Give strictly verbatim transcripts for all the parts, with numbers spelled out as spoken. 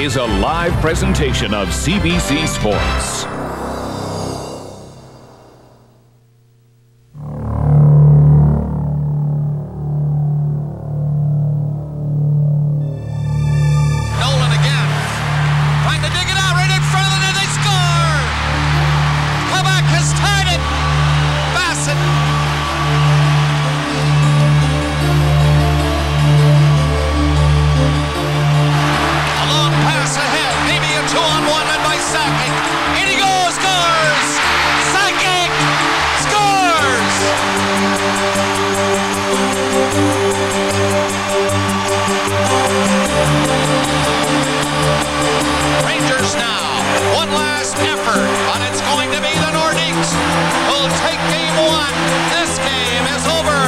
is a live presentation of C B C Sports. Rangers now, one last effort, but it's going to be the Nordiques who'll take game one. This game is over.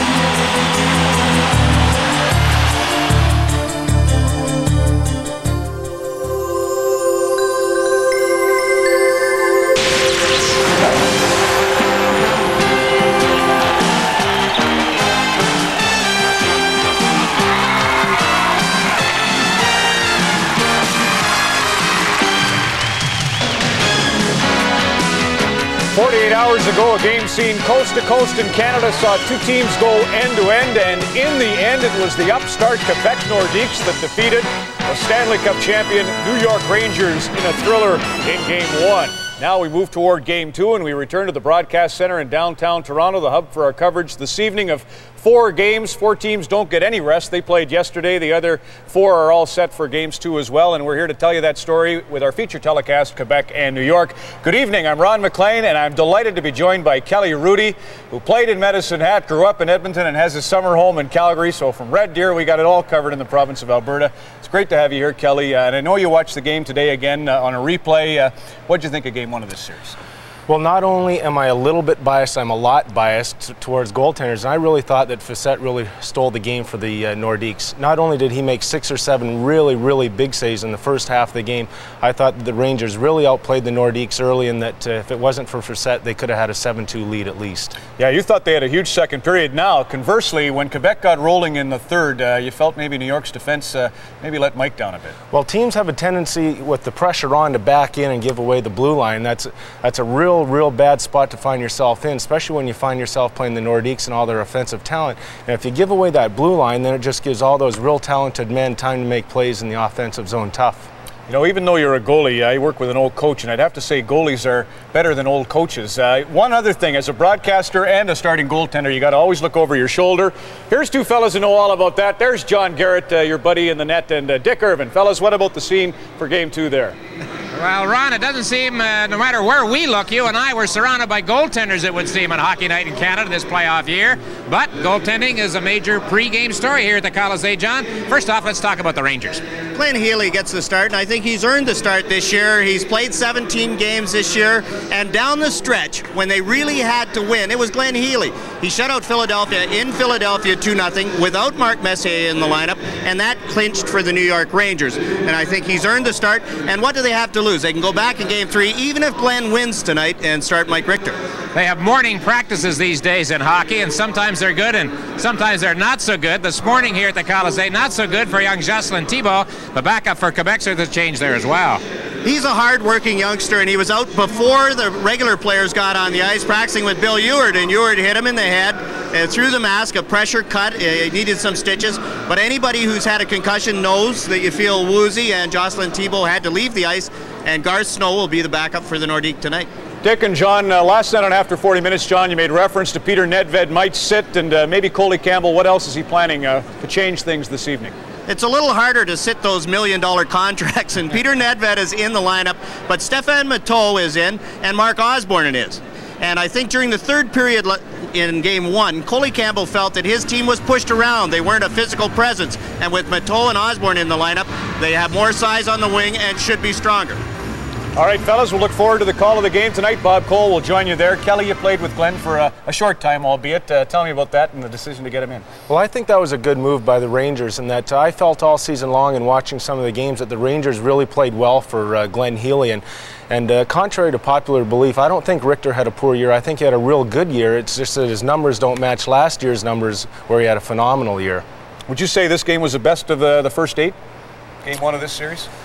forty-eight hours ago, a game seen coast to coast in Canada saw two teams go end to end, and in the end, it was the upstart Quebec Nordiques that defeated the Stanley Cup champion New York Rangers in a thriller in game one. Now we move toward game two, and we return to the broadcast center in downtown Toronto, the hub for our coverage this evening of four games. Four teams don't get any rest. They played yesterday. The other four are all set for games two as well, and we're here to tell you that story with our feature telecast, Quebec and New York. Good evening. I'm Ron McLean, and I'm delighted to be joined by Kelly Rudy, who played in Medicine Hat, grew up in Edmonton, and has his summer home in Calgary. So from Red Deer, we got it all covered in the province of Alberta. It's great to have you here, Kelly. Uh, and I know you watched the game today again uh, on a replay. Uh, what did you think of game one of this series? Well, not only am I a little bit biased, I'm a lot biased t towards goaltenders. And I really thought that Facette really stole the game for the uh, Nordiques. Not only did he make six or seven really, really big saves in the first half of the game, I thought that the Rangers really outplayed the Nordiques early, and that uh, if it wasn't for Facette, they could have had a seven two lead at least. Yeah, you thought they had a huge second period. Now, conversely, when Quebec got rolling in the third, uh, you felt maybe New York's defense uh, maybe let Mike down a bit. Well, teams have a tendency with the pressure on to back in and give away the blue line. That's, that's a real real bad spot to find yourself in, especially when you find yourself playing the Nordiques and all their offensive talent. And if you give away that blue line, then it just gives all those real talented men time to make plays in the offensive zone tough. You know, even though you're a goalie, I work with an old coach, and I'd have to say goalies are better than old coaches. Uh, one other thing, as a broadcaster and a starting goaltender, you got to always look over your shoulder. Here's two fellas who know all about that. There's John Garrett, uh, your buddy in the net, and uh, Dick Irvin. Fellas, what about the scene for game two there? Well, Ron, it doesn't seem, uh, no matter where we look, you and I were surrounded by goaltenders, it would seem, on Hockey Night in Canada this playoff year. But goaltending is a major pre-game story here at the Colisée, John. First off, let's talk about the Rangers. Glenn Healy gets the start, and I think he's earned the start this year. He's played seventeen games this year, and down the stretch, when they really had to win, it was Glenn Healy. He shut out Philadelphia in Philadelphia two nothing without Mark Messier in the lineup, and that clinched for the New York Rangers. And I think he's earned the start, and what do they have to lose? They can go back in game three, even if Glenn wins tonight, and start Mike Richter. They have morning practices these days in hockey, and sometimes they're good and sometimes they're not so good. This morning here at the Colisée, not so good for young Jocelyn Thibault. The backup for Quebec, so there's a change there as well. He's a hard-working youngster, and he was out before the regular players got on the ice, practicing with Bill Ewart, and Ewart hit him in the head and through the mask, a pressure cut. He needed some stitches, but anybody who's had a concussion knows that you feel woozy, and Jocelyn Thibault had to leave the ice, and Garth Snow will be the backup for the Nordique tonight. Dick and John, uh, last night on After forty minutes, John, you made reference to Peter Nedved might sit, and uh, maybe Coley Campbell. What else is he planning uh, to change things this evening? It's a little harder to sit those million dollar contracts, and Peter Nedved is in the lineup, but Stefan Matteau is in, and Mark Osborne is. And I think during the third period in game one, Coley Campbell felt that his team was pushed around. They weren't a physical presence, and with Matteau and Osborne in the lineup, they have more size on the wing and should be stronger. All right, fellas, we'll look forward to the call of the game tonight. Bob Cole will join you there. Kelly, you played with Glenn for a, a short time, albeit. Uh, tell me about that and the decision to get him in. Well, I think that was a good move by the Rangers, and that uh, I felt all season long in watching some of the games that the Rangers really played well for uh, Glenn Healy. And, and uh, contrary to popular belief, I don't think Richter had a poor year. I think he had a real good year. It's just that his numbers don't match last year's numbers, where he had a phenomenal year. Would you say this game was the best of uh, the first eight? Game one of this series?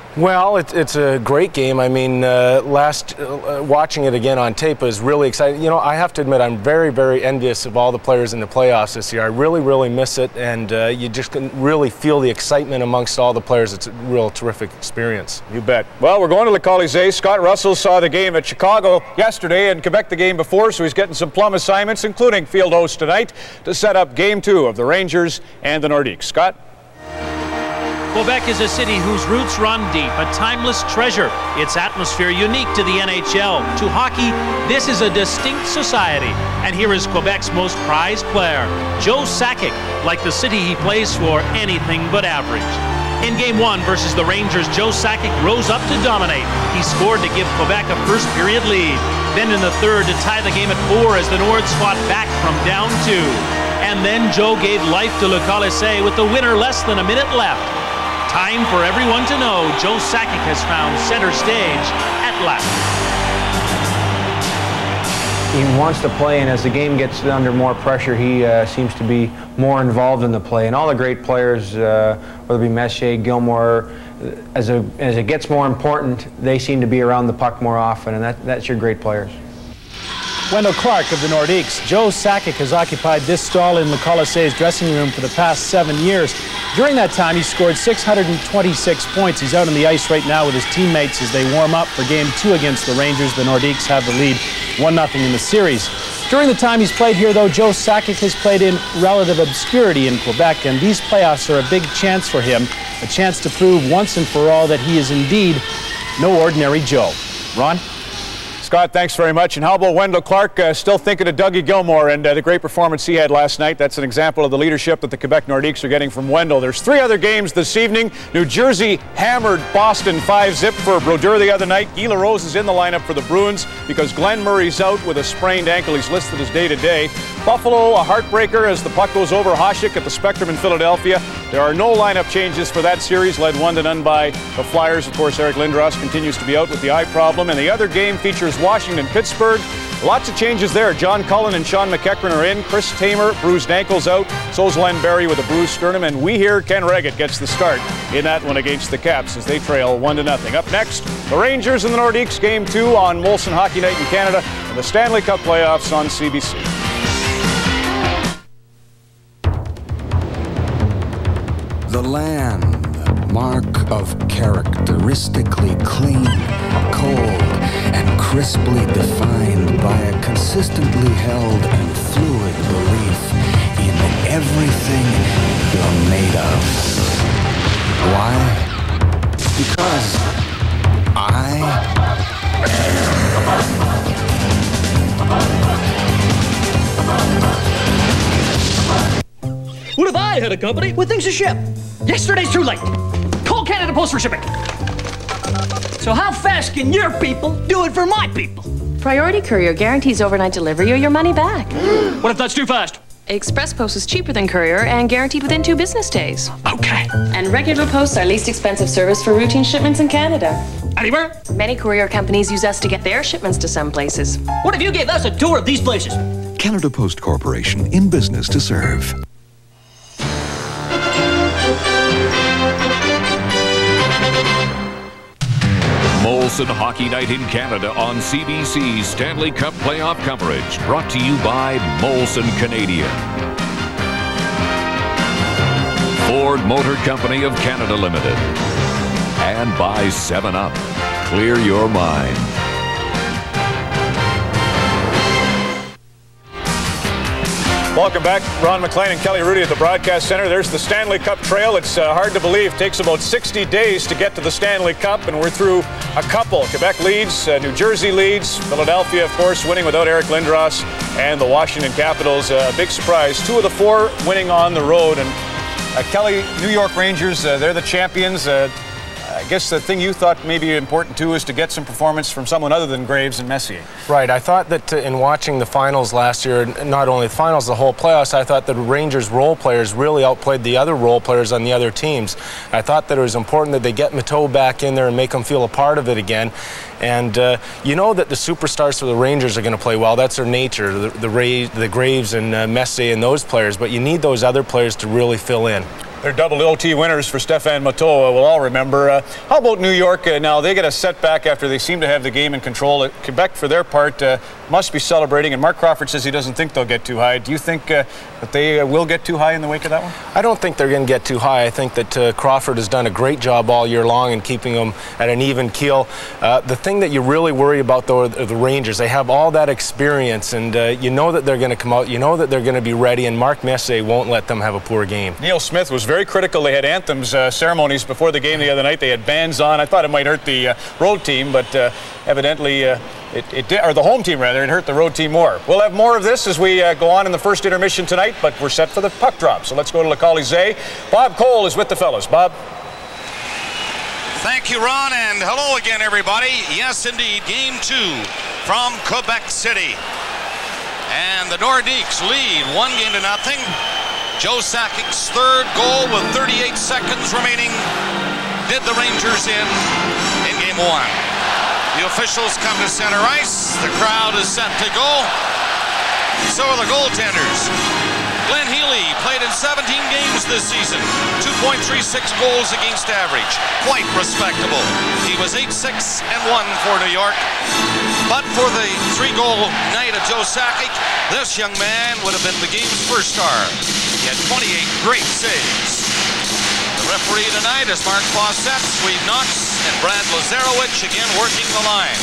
Well, it, it's a great game. I mean, uh, last uh, watching it again on tape was really exciting. You know, I have to admit, I'm very, very envious of all the players in the playoffs this year. I really, really miss it, and uh, you just can really feel the excitement amongst all the players. It's a real terrific experience. You bet. Well, we're going to Le Colisée. Scott Russell saw the game at Chicago yesterday and Quebec the game before, so he's getting some plum assignments, including field host tonight, to set up game two of the Rangers and the Nordiques. Scott? Quebec is a city whose roots run deep, a timeless treasure. Its atmosphere unique to the N H L. To hockey, this is a distinct society. And here is Quebec's most prized player, Joe Sakic. Like the city he plays for, anything but average. In game one versus the Rangers, Joe Sakic rose up to dominate. He scored to give Quebec a first period lead. Then in the third to tie the game at four as the Nords fought back from down two. And then Joe gave life to Le Colisée with the winner less than a minute left. Time for everyone to know Joe Sakic has found center stage at last. He wants to play, and as the game gets under more pressure, he uh, seems to be more involved in the play. And all the great players, uh, whether it be Messier, Gilmore, as, a, as it gets more important, they seem to be around the puck more often, and that, that's your great players. Wendell Clark of the Nordiques. Joe Sakic has occupied this stall in Le Colisée's dressing room for the past seven years. During that time, he scored six hundred twenty-six points. He's out on the ice right now with his teammates as they warm up for game two against the Rangers. The Nordiques have the lead one nothing in the series. During the time he's played here, though, Joe Sakic has played in relative obscurity in Quebec, and these playoffs are a big chance for him, a chance to prove once and for all that he is indeed no ordinary Joe. Ron? Scott, thanks very much. And how about Wendell Clark? Uh, still thinking of Dougie Gilmore and uh, the great performance he had last night. That's an example of the leadership that the Quebec Nordiques are getting from Wendell. There's three other games this evening. New Jersey hammered Boston five zip for Brodeur the other night. Guy LaRose is in the lineup for the Bruins because Glenn Murray's out with a sprained ankle. He's listed as day-to-day. Buffalo, a heartbreaker as the puck goes over Hasek at the Spectrum in Philadelphia. There are no lineup changes for that series, led one to none by the Flyers. Of course, Eric Lindros continues to be out with the eye problem. And the other game features Washington, Pittsburgh. Lots of changes there. John Cullen and Sean McEachran are in. Chris Tamer, bruised ankles out. So's Len Barry with a bruised sternum. And we hear Ken Reggett gets the start in that one against the Caps as they trail one to nothing. Up next, the Rangers and the Nordiques, game two on Molson Hockey Night in Canada and the Stanley Cup playoffs on C B C. The land, mark of characteristically clean, cold, and crisply defined by a consistently held and fluid belief in everything you're made of. Why? Because I What if I had a company with things to ship? Yesterday's too late. Call Canada Post for shipping. So how fast can your people do it for my people? Priority Courier guarantees overnight delivery or your money back. What if that's too fast? Express Post is cheaper than Courier and guaranteed within two business days. Okay. And regular posts are least expensive service for routine shipments in Canada. Anywhere? Many courier companies use us to get their shipments to some places. What if you gave us a tour of these places? Canada Post Corporation, in business to serve. Molson Hockey Night in Canada on C B C Stanley Cup playoff coverage, brought to you by Molson Canadian. Ford Motor Company of Canada Limited. And by seven up. Clear your mind. Welcome back. Ron McLean and Kelly Rudy at the Broadcast Center. There's the Stanley Cup trail. It's uh, hard to believe. It takes about sixty days to get to the Stanley Cup, and we're through a couple. Quebec leads, uh, New Jersey leads, Philadelphia, of course, winning without Eric Lindros, and the Washington Capitals. A uh, big surprise. Two of the four winning on the road. And uh, Kelly, New York Rangers, uh, they're the champions. Uh, I guess the thing you thought maybe important too is to get some performance from someone other than Graves and Messier. Right. I thought that uh, in watching the finals last year, not only the finals, the whole playoffs, I thought that Rangers role players really outplayed the other role players on the other teams. I thought that it was important that they get Mateau back in there and make them feel a part of it again. And uh, you know that the superstars for the Rangers are going to play well. That's their nature, the, the, Ray, the Graves and uh, Messier and those players. But you need those other players to really fill in. They're double O T winners for Stéphane Matteau, we'll all remember. Uh, how about New York uh, now? They get a setback after they seem to have the game in control. Uh, Quebec, for their part, uh, must be celebrating, and Mark Crawford says he doesn't think they'll get too high. Do you think uh, that they uh, will get too high in the wake of that one? I don't think they're going to get too high. I think that uh, Crawford has done a great job all year long in keeping them at an even keel. Uh, the thing that you really worry about, though, are the Rangers. They have all that experience, and uh, you know that they're going to come out. You know that they're going to be ready, and Mark Messier won't let them have a poor game. Neil Smith was very critical. They had anthems, uh, ceremonies before the game the other night. They had bands on. I thought it might hurt the uh, road team, but uh, evidently uh, it, it did, or the home team rather, it hurt the road team more. We'll have more of this as we uh, go on in the first intermission tonight, but we're set for the puck drop. So let's go to Le Colisée. Bob Cole is with the fellas. Bob. Thank you, Ron, and hello again, everybody. Yes, indeed, game two from Quebec City. And the Nordiques lead one game to nothing. Joe Sakic's third goal with thirty-eight seconds remaining did the Rangers in in game one. The officials come to center ice. The crowd is set to go. So are the goaltenders. Glenn Healy played in seventeen games this season. two point three six goals against average. Quite respectable. He was eight six and one for New York. But for the three-goal night of Joe Sakic, this young man would have been the game's first star. He had twenty-eight great saves. The referee tonight is Mark Fawcett, Swede Knox, and Brad Lazarowicz again working the lines.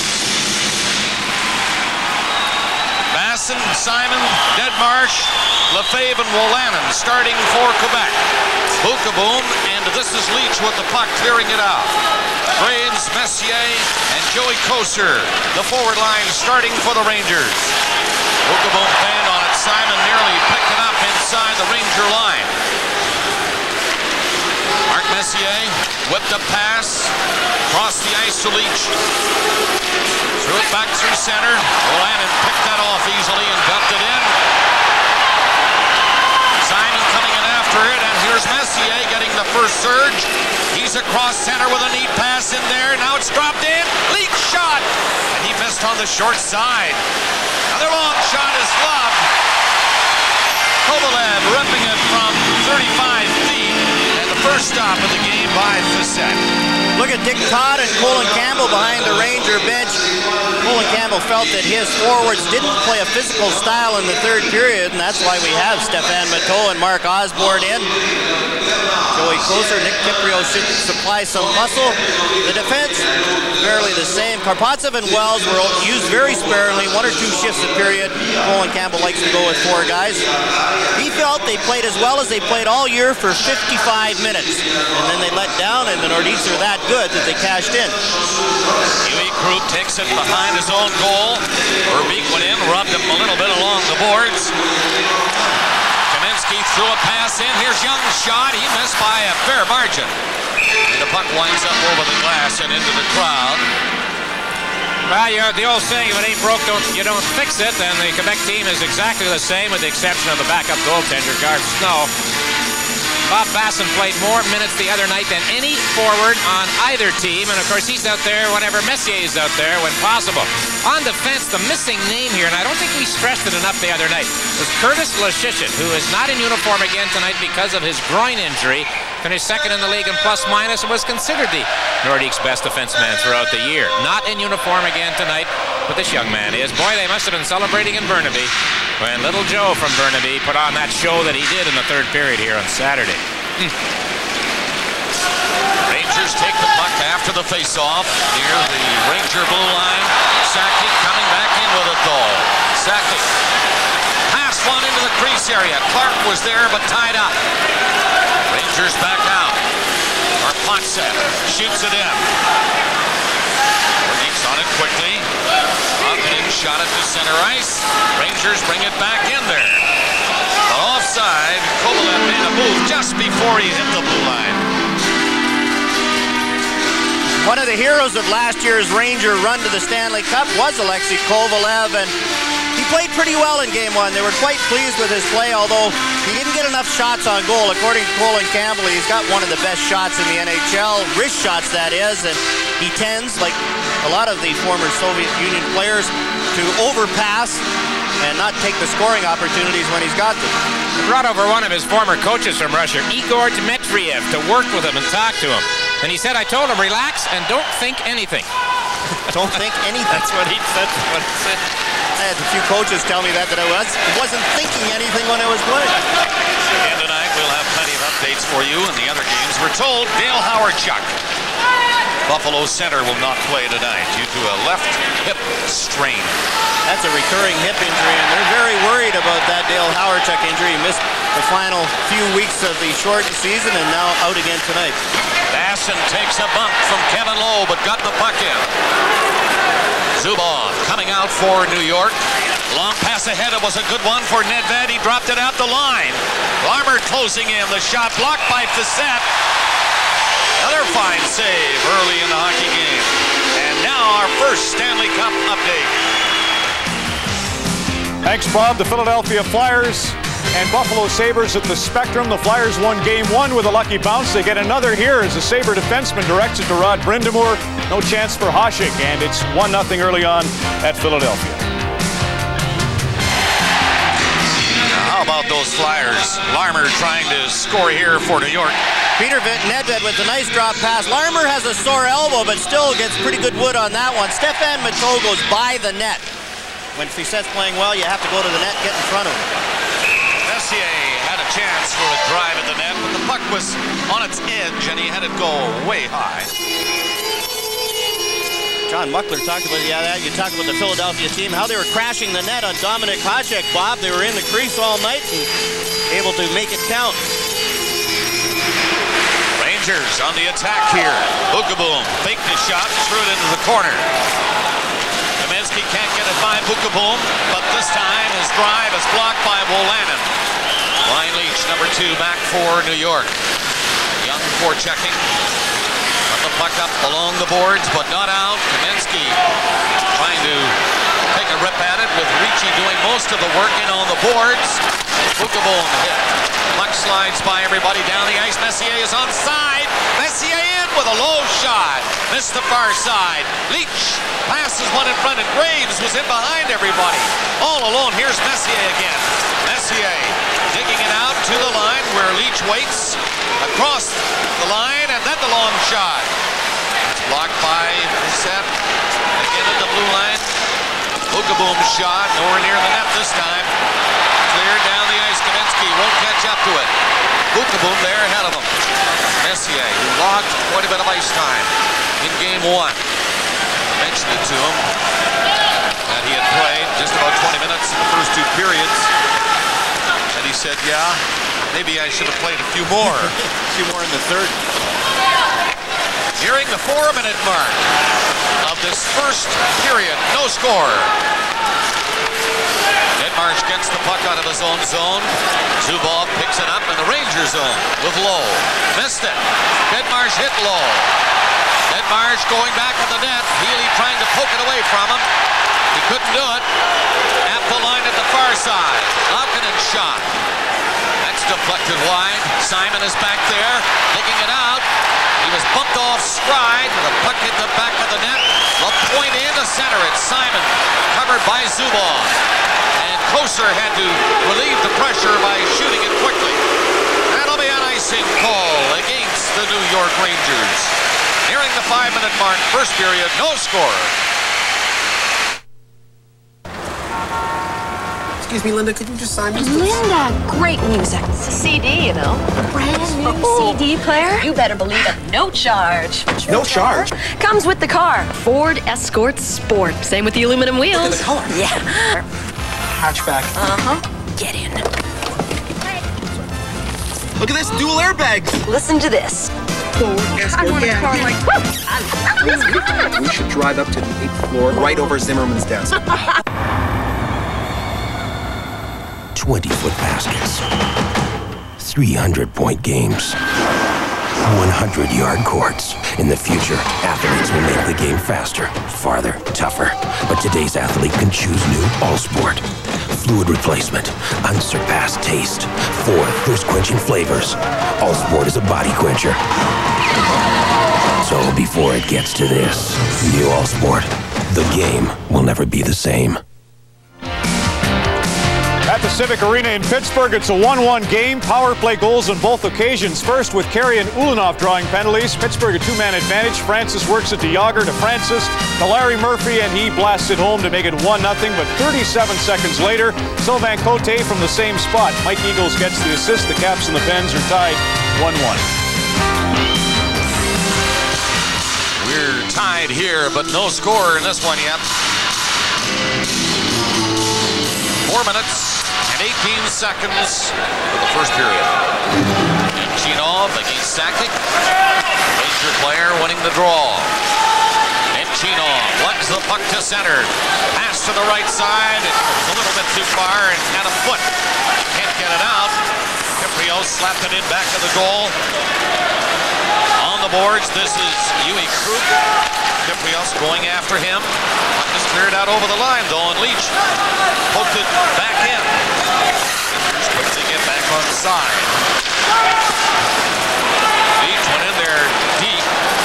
Basson, Simon, Deadmarsh, Lefebvre, and Wolanin starting for Quebec. Bukaboom, and this is Leach with the puck clearing it out. Graves, Messier, and Joey Kocur, the forward line starting for the Rangers. Bukaboom fanned on it. Simon nearly picked it up inside the Ranger line. Mark Messier whipped a pass, crossed the ice to Leach. Threw it back through center. Wolanin picked that off easily and dumped it in. Simon coming in after it, and here's Messier getting the first surge. He's across center with a neat pass in there. Now it's dropped in. Leach shot, and he missed on the short side. Another long shot is gloved. Kovalev ripping it from thirty-five feet, and the first stop of the game by Facette. Look at Dick Todd and Colin Campbell behind the Ranger bench. Colin Campbell felt that his forwards didn't play a physical style in the third period, and that's why we have Stéphane Matteau and Mark Osborne in. Joey Kocur, Nick Kiprio should supply some muscle. The defense, fairly the same. Karpatsev and Wells were used very sparingly, one or two shifts a period. Colin Campbell likes to go with four guys. He felt they played as well as they played all year for fifty-five minutes. And then they let down, and the Nordiques are that good that they cashed in. Huey Krupp takes it behind his own goal. Verbeek went in, rubbed him a little bit along the boards. Kaminsky threw a pass in. Here's Young's shot. He missed by a fair margin. And the puck winds up over the glass and into the crowd. Well, you know, the old saying, if it ain't broke, don't, you don't fix it. And the Quebec team is exactly the same with the exception of the backup goaltender, Garth Snow. Bob Basson played more minutes the other night than any forward on either team. And, of course, he's out there whenever Messier is out there when possible. On defense, the missing name here, and I don't think we stressed it enough the other night, was Curtis Leschyshyn, who is not in uniform again tonight because of his groin injury. Finished second in the league in plus-minus and was considered the Nordiques' best defenseman throughout the year. Not in uniform again tonight, but this young man is. Boy, they must have been celebrating in Burnaby when little Joe from Burnaby put on that show that he did in the third period here on Saturday. Mm. Rangers take the puck after the face-off near the Ranger blue line. Sakic coming back in with it though. Sakic pass one into the crease area. Clark was there but tied up. Rangers back out. Karpatsev shoots it in. Nordiques on it quickly. Ogden shot it to center ice. Rangers bring it back in there. But offside, Kovalev made a move just before he hit the blue line. One of the heroes of last year's Ranger run to the Stanley Cup was Alexei Kovalev, and he played pretty well in game one. They were quite pleased with his play, although he didn't get enough shots on goal. According to Colin Campbell, he's got one of the best shots in the N H L, wrist shots that is, and he tends, like a lot of the former Soviet Union players, to overpass and not take the scoring opportunities when he's got them. He brought over one of his former coaches from Russia, Igor Dmitriev. Dmitriev to work with him and talk to him. And he said, I told him, relax and don't think anything. Don't think anything. That's what he said. That's what he said. I had a few coaches tell me that, that I was, wasn't thinking anything when I was playing. Again tonight, we'll have plenty of updates for you in the other games. We're told Dale Howardchuk, Buffalo center, will not play tonight due to a left hip strain. That's a recurring hip injury, and they're very worried about that Dale Howardchuk injury. He missed the final few weeks of the shortened season and now out again tonight. Basson takes a bump from Kevin Lowe, but got the puck in. Zubov coming out for New York. Long pass ahead. It was a good one for Nedved. He dropped it out the line. Larmer closing in. The shot blocked by Facette. Another fine save early in the hockey game. And now our first Stanley Cup update. Thanks, Bob. The Philadelphia Flyers and Buffalo Sabres at the Spectrum. The Flyers won game one with a lucky bounce. They get another here as the Sabre defenseman directs it to Rod Brind'Amour. No chance for Hasek, and it's one nothing early on at Philadelphia. Now, how about those Flyers? Larmer trying to score here for New York. Peter Nedved with a nice drop pass. Larmer has a sore elbow, but still gets pretty good wood on that one. Stefan Matteau goes by the net. When Fisette's playing well, you have to go to the net, get in front of him. Messier had a chance for a drive at the net, but the puck was on its edge, and he had it go way high. John Muckler talked about yeah, that. You talked about the Philadelphia team, how they were crashing the net on Dominic Hasek, Bob. They were in the crease all night and able to make it count. Rangers on the attack here. Bukaboom faked the shot, threw it into the corner. Kaminsky can't get it by Bukaboom, but this time his drive is blocked by Wolanin. Ryan Leach, number two, back for New York. Young forechecking. Got the puck up along the boards, but not out. Kaminsky trying to take a rip at it with Ricci doing most of the work in on the boards. Bukaboom hit. Puck slides by everybody down the ice. Messier is onside. Messier in with a low shot. Missed the far side. Leach passes one in front, and Graves was in behind everybody. All alone, here's Messier again. Messier digging it out to the line where Leach waits. Across the line, and then the long shot. It's blocked by Facette. Again at the blue line. Bukaboom shot. Nowhere near the net this time. Cleared down the ice. Kaminsky won't catch up to it. Bukaboom there ahead of him. Messier, who logged quite a bit of ice time in game one. I mentioned it to him that he had played just about twenty minutes in the first two periods. And he said, yeah, maybe I should have played a few more. A few more in the third. Nearing the four-minute mark of this first period. No score. Marsh gets the puck out of his own zone. Zubov picks it up in the Ranger zone with Lowe. Missed it. Bedmarsh hit Lowe. Bedmarsh going back at the net. Healy trying to poke it away from him. He couldn't do it. At the line at the far side. Laukkanen shot. That's deflected wide. Simon is back there, looking it out. He was bumped off stride. The puck hit the back of the net. The point in to center it. Simon covered by Zubov. And Koser had to relieve the pressure by shooting it quickly. That'll be an icing call against the New York Rangers. Nearing the five-minute mark, first period, no score. Excuse me, Linda, could you just sign this? Linda, great music. It's a C D, you know. Brand new oh. C D player? You better believe it. No charge. No charge? Comes with the car. Ford Escort Sport. Same with the aluminum wheels. Look at the color. Yeah. Hatchback. Uh-huh. Get in. Look at this, dual airbags. Listen to this. Ford Escort. I want yeah, a car yeah. like this. I love this car. We should drive up to the eighth floor, right over Zimmerman's desk. twenty-foot baskets, three hundred point games, one hundred yard courts. In the future, athletes will make the game faster, farther, tougher. But today's athlete can choose new All-Sport. Fluid replacement, unsurpassed taste, four thirst-quenching flavors. All-Sport is a body quencher. So before it gets to this, new All-Sport, the game will never be the same. At the Civic Arena in Pittsburgh. It's a one one game. Power play goals on both occasions. First with Carey and Ulanov drawing penalties. Pittsburgh a two-man advantage. Francis works it to Yager, to Francis, to Larry Murphy, and he blasts it home to make it one nothing. But thirty-seven seconds later, Sylvain Cote from the same spot. Mike Eagles gets the assist. The Caps and the Pens are tied one one. We're tied here, but no score in this one yet. Four minutes and eighteen seconds for the first period. Nemchinov against Sakic. Ranger player winning the draw. Nemchinov lugs the puck to center. Pass to the right side. It's a little bit too far and had a foot. Can't get it out. Kiprios slapped it in back of the goal. On the boards, this is Yui Krug. Kiprios going after him. Puck is cleared out over the line though, and Leach poked it back in. Rangers quickly get back on the side. Leach went in there deep.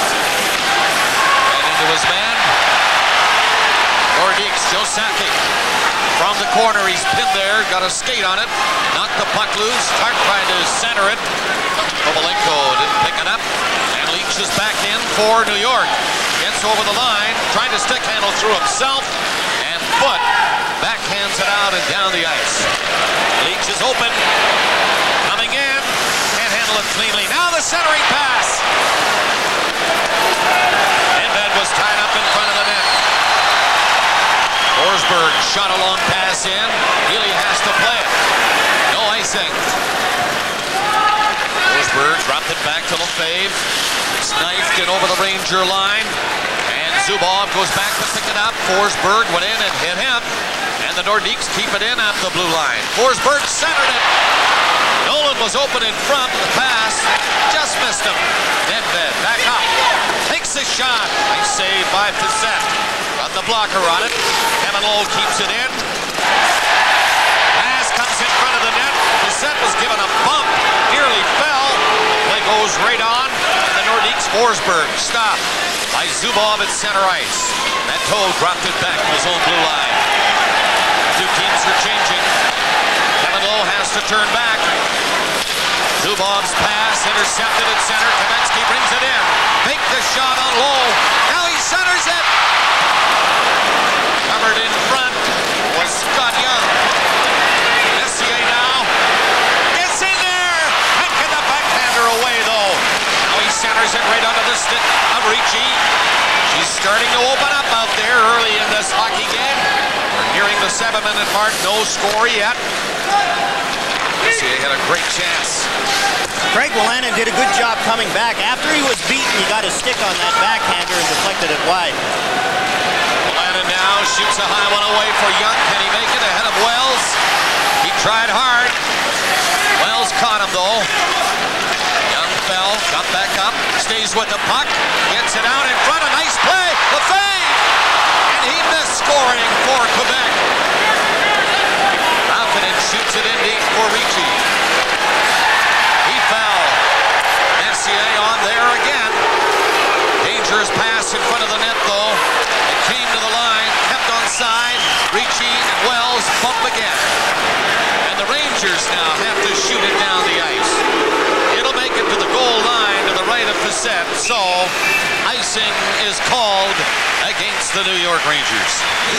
And into his man. Nordiques, Joe Sakic. From the corner, he's pinned there, got a skate on it. Knocked the puck loose. Hart tried to center it. Kovalenko didn't pick it up. And Leach is back in for New York. Gets over the line, trying to stick handle through himself, and Foot backhands it out and down the ice. Leach is open, coming in, can't handle it cleanly. Now the centering pass. Enved was tied up in front of the net. Forsberg shot a long pass in. Healy has to play it. No icing. Forsberg dropped it back to Lefebvre. Knifed in over the Ranger line. And Zubov goes back to pick it up. Forsberg went in and hit him. And the Nordiques keep it in at the blue line. Forsberg centered it. Nolan was open in front. The pass just missed him. Nedved back up. Takes a shot. Nice save by Fiset. Got the blocker on it. Kevin Lowe keeps it in. Pass comes in front of the net. Fiset was given a bump. Nearly fell. Play goes right on. And the Nordiques Forsberg stopped by Zubov at center ice. That toe dropped it back to his own blue line. Two teams are changing. Kevin Lowe has to turn back. Zubov's pass intercepted at center. Kamensky brings it in. Make the shot on Lowe. Now he centers it. Covered in front was Scott Young. Messier now gets in there and get the backhander away though. Now he centers it right under the stick of Ricci. She's starting to open up out there early in this hockey game. We're nearing the seven-minute mark. No score yet. Messier had a great chance. Craig Wolanin did a good job coming back. After he was beaten, he got a stick on that backhander and deflected it wide. Wolanin now shoots a high one away for Young. Can he make it ahead of Wells? He tried hard. Wells caught him though. Young fell, got back up, stays with the puck, gets it out in front. A nice play. Lefebvre! And he missed scoring for Quebec. Raffinen shoots it in deep for Ricci. He fell. Messier on there again. Dangerous pass in front of the net though. It came to the line, kept on side. Ricci and Wells bump again. And the Rangers now have to shoot it down the ice. It'll make it to the goal line to the right of Fiset. So icing is called against the New York Rangers.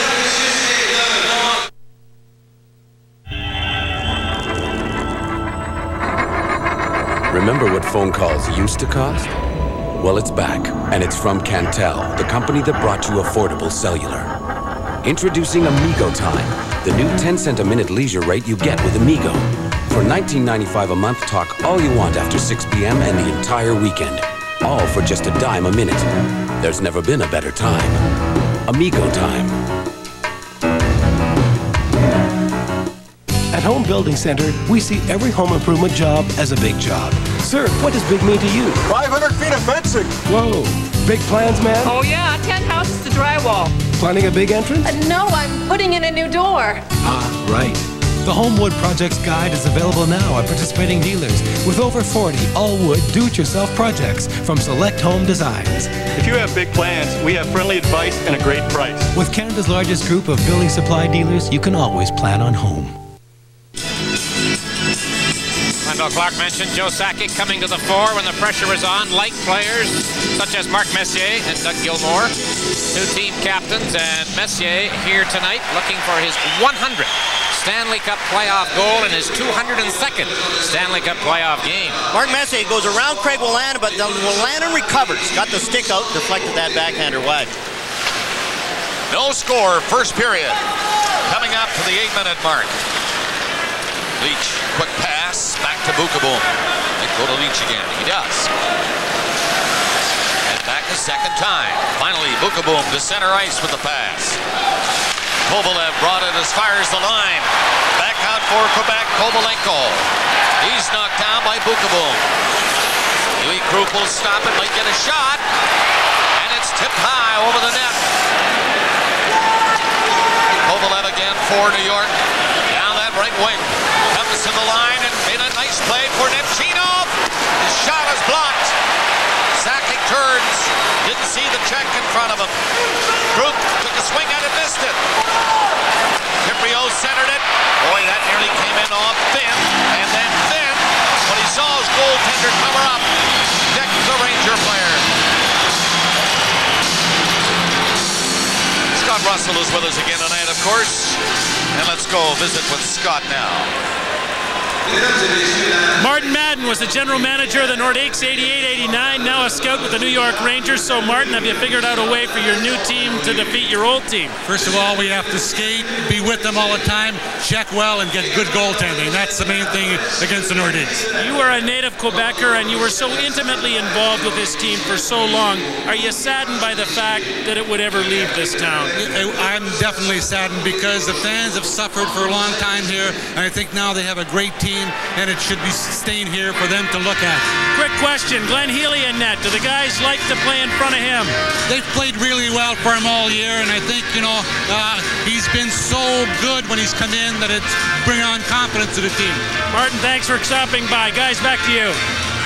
Remember what phone calls used to cost? Well, it's back, and it's from Cantel, the company that brought you affordable cellular. Introducing Amigo Time, the new ten cent a minute leisure rate you get with Amigo. For nineteen ninety-five a month, talk all you want after six p m and the entire weekend. All for just a dime a minute. There's never been a better time. Amigo Time. At Home Building Center, we see every home improvement job as a big job. Sir, what does big mean to you? five hundred feet of fencing. Whoa. Big plans, man? Oh, yeah. ten houses to drywall. Planning a big entrance? Uh, no, I'm putting in a new door. Ah, right. The Homewood Projects Guide is available now at participating dealers with over forty all-wood do-it-yourself projects from Select Home Designs. If you have big plans, we have friendly advice and a great price. With Canada's largest group of building supply dealers, you can always plan on home. Wendell Clark mentioned Joe Sakic coming to the fore when the pressure was on, like players such as Mark Messier and Doug Gilmour, two team captains, and Messier here tonight looking for his one hundredth Stanley Cup playoff goal in his two hundred second Stanley Cup playoff game. Mark Messier goes around Craig Willanen, but Willanen recovers. Got the stick out, deflected that backhander wide. No score, first period. Coming up to the eight-minute mark. Leach, quick pass, back to Bukaboom. They go to Leach again. He does. And back a second time. Finally, Bukaboom to center ice with the pass. Kovalev brought it as far as the line. Back out for Quebec, Kovalenko. He's knocked down by Bukaboom. Louis Krupp will stop it, might get a shot. And it's tipped high over the net. Kovalev again for New York. Down that right wing. Comes to the line and made a nice play for Nemchinov. His shot is blocked. Sakic turns. Didn't see the check in front of him. Krupp took a swing at it, missed it. Kypreos centered it. Boy, that nearly came in off thin. And then thin. But he saw his goaltender cover up. Decked the Ranger player. Scott Russell is with us again tonight, of course. And let's go visit with Scott now. Martin Madden was the general manager of the Nordiques eighty-eight eighty-nine, now a scout with the New York Rangers. So, Martin, have you figured out a way for your new team to defeat your old team? First of all, we have to skate, be with them all the time, check well, and get good goaltending. That's the main thing against the Nordiques. You are a native Quebecer, and you were so intimately involved with this team for so long. Are you saddened by the fact that it would ever leave this town? I'm definitely saddened because the fans have suffered for a long time here, and I think now they have a great team, and it should be staying here for them to look at. Quick question, Glenn Healy and net, do the guys like to play in front of him? They've played really well for him all year, and I think, you know, uh, he's been so good when he's come in that it's bringing on confidence to the team. Martin, thanks for stopping by. Guys, back to you.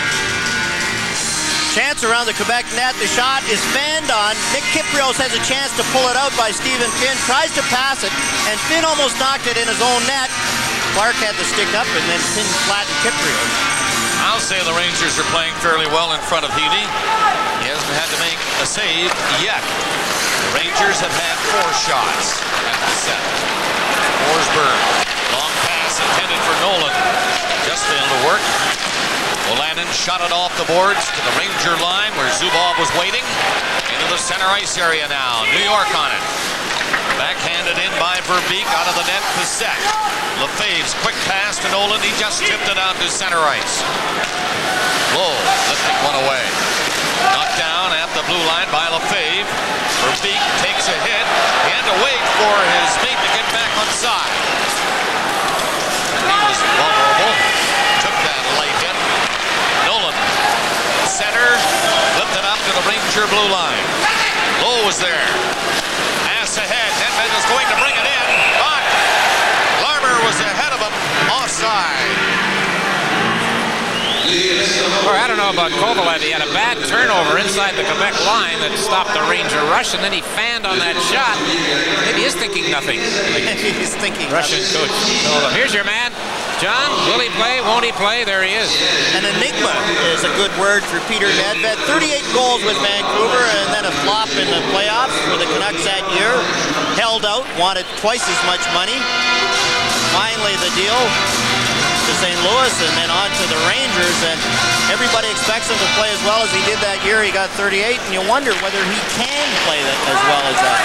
Chance around the Quebec net. The shot is fanned on. Nick Kypreos has a chance to pull it out by Stephen Finn. Tries to pass it, and Finn almost knocked it in his own net. Clark had the stick up, and then Finn flattened Kypreos. I'll say the Rangers are playing fairly well in front of Healy. He hasn't had to make a save yet. The Rangers have had four shots at the set. Forsberg, long pass intended for Nolan. Just failed to work. Willanen shot it off the boards to the Ranger line where Zubov was waiting. Into the center ice area now. New York on it. Backhanded in by Verbeek out of the net to Set. Lefebvre's quick pass to Nolan. He just tipped it out to center ice. Low lifting one away. Knocked down at the blue line by Lefebvre. Verbeek takes a hit. He had to wait for his mate to get back on side. And he was vulnerable. Took that late hit. Nolan, center, lifted up to the Ranger blue line. Low was there. Pass ahead. Nedved is going to bring it in, but Larmer was ahead of him, offside. Or I don't know about Kovalev. He had a bad turnover inside the Quebec line that stopped the Ranger rush, and then he fanned on that shot. Maybe he's thinking nothing. He's thinking Russian nothing. coach. So here's your man. John, will he play? Won't he play? There he is. An enigma is a good word for Peter Nedved. thirty-eight goals with Vancouver, and then a flop in the playoffs for the Canucks that year. Held out, wanted twice as much money. Finally the deal to Saint Louis, and then on to the Rangers, and everybody expects him to play as well as he did that year. He got thirty-eight, and you wonder whether he can play that as well as that.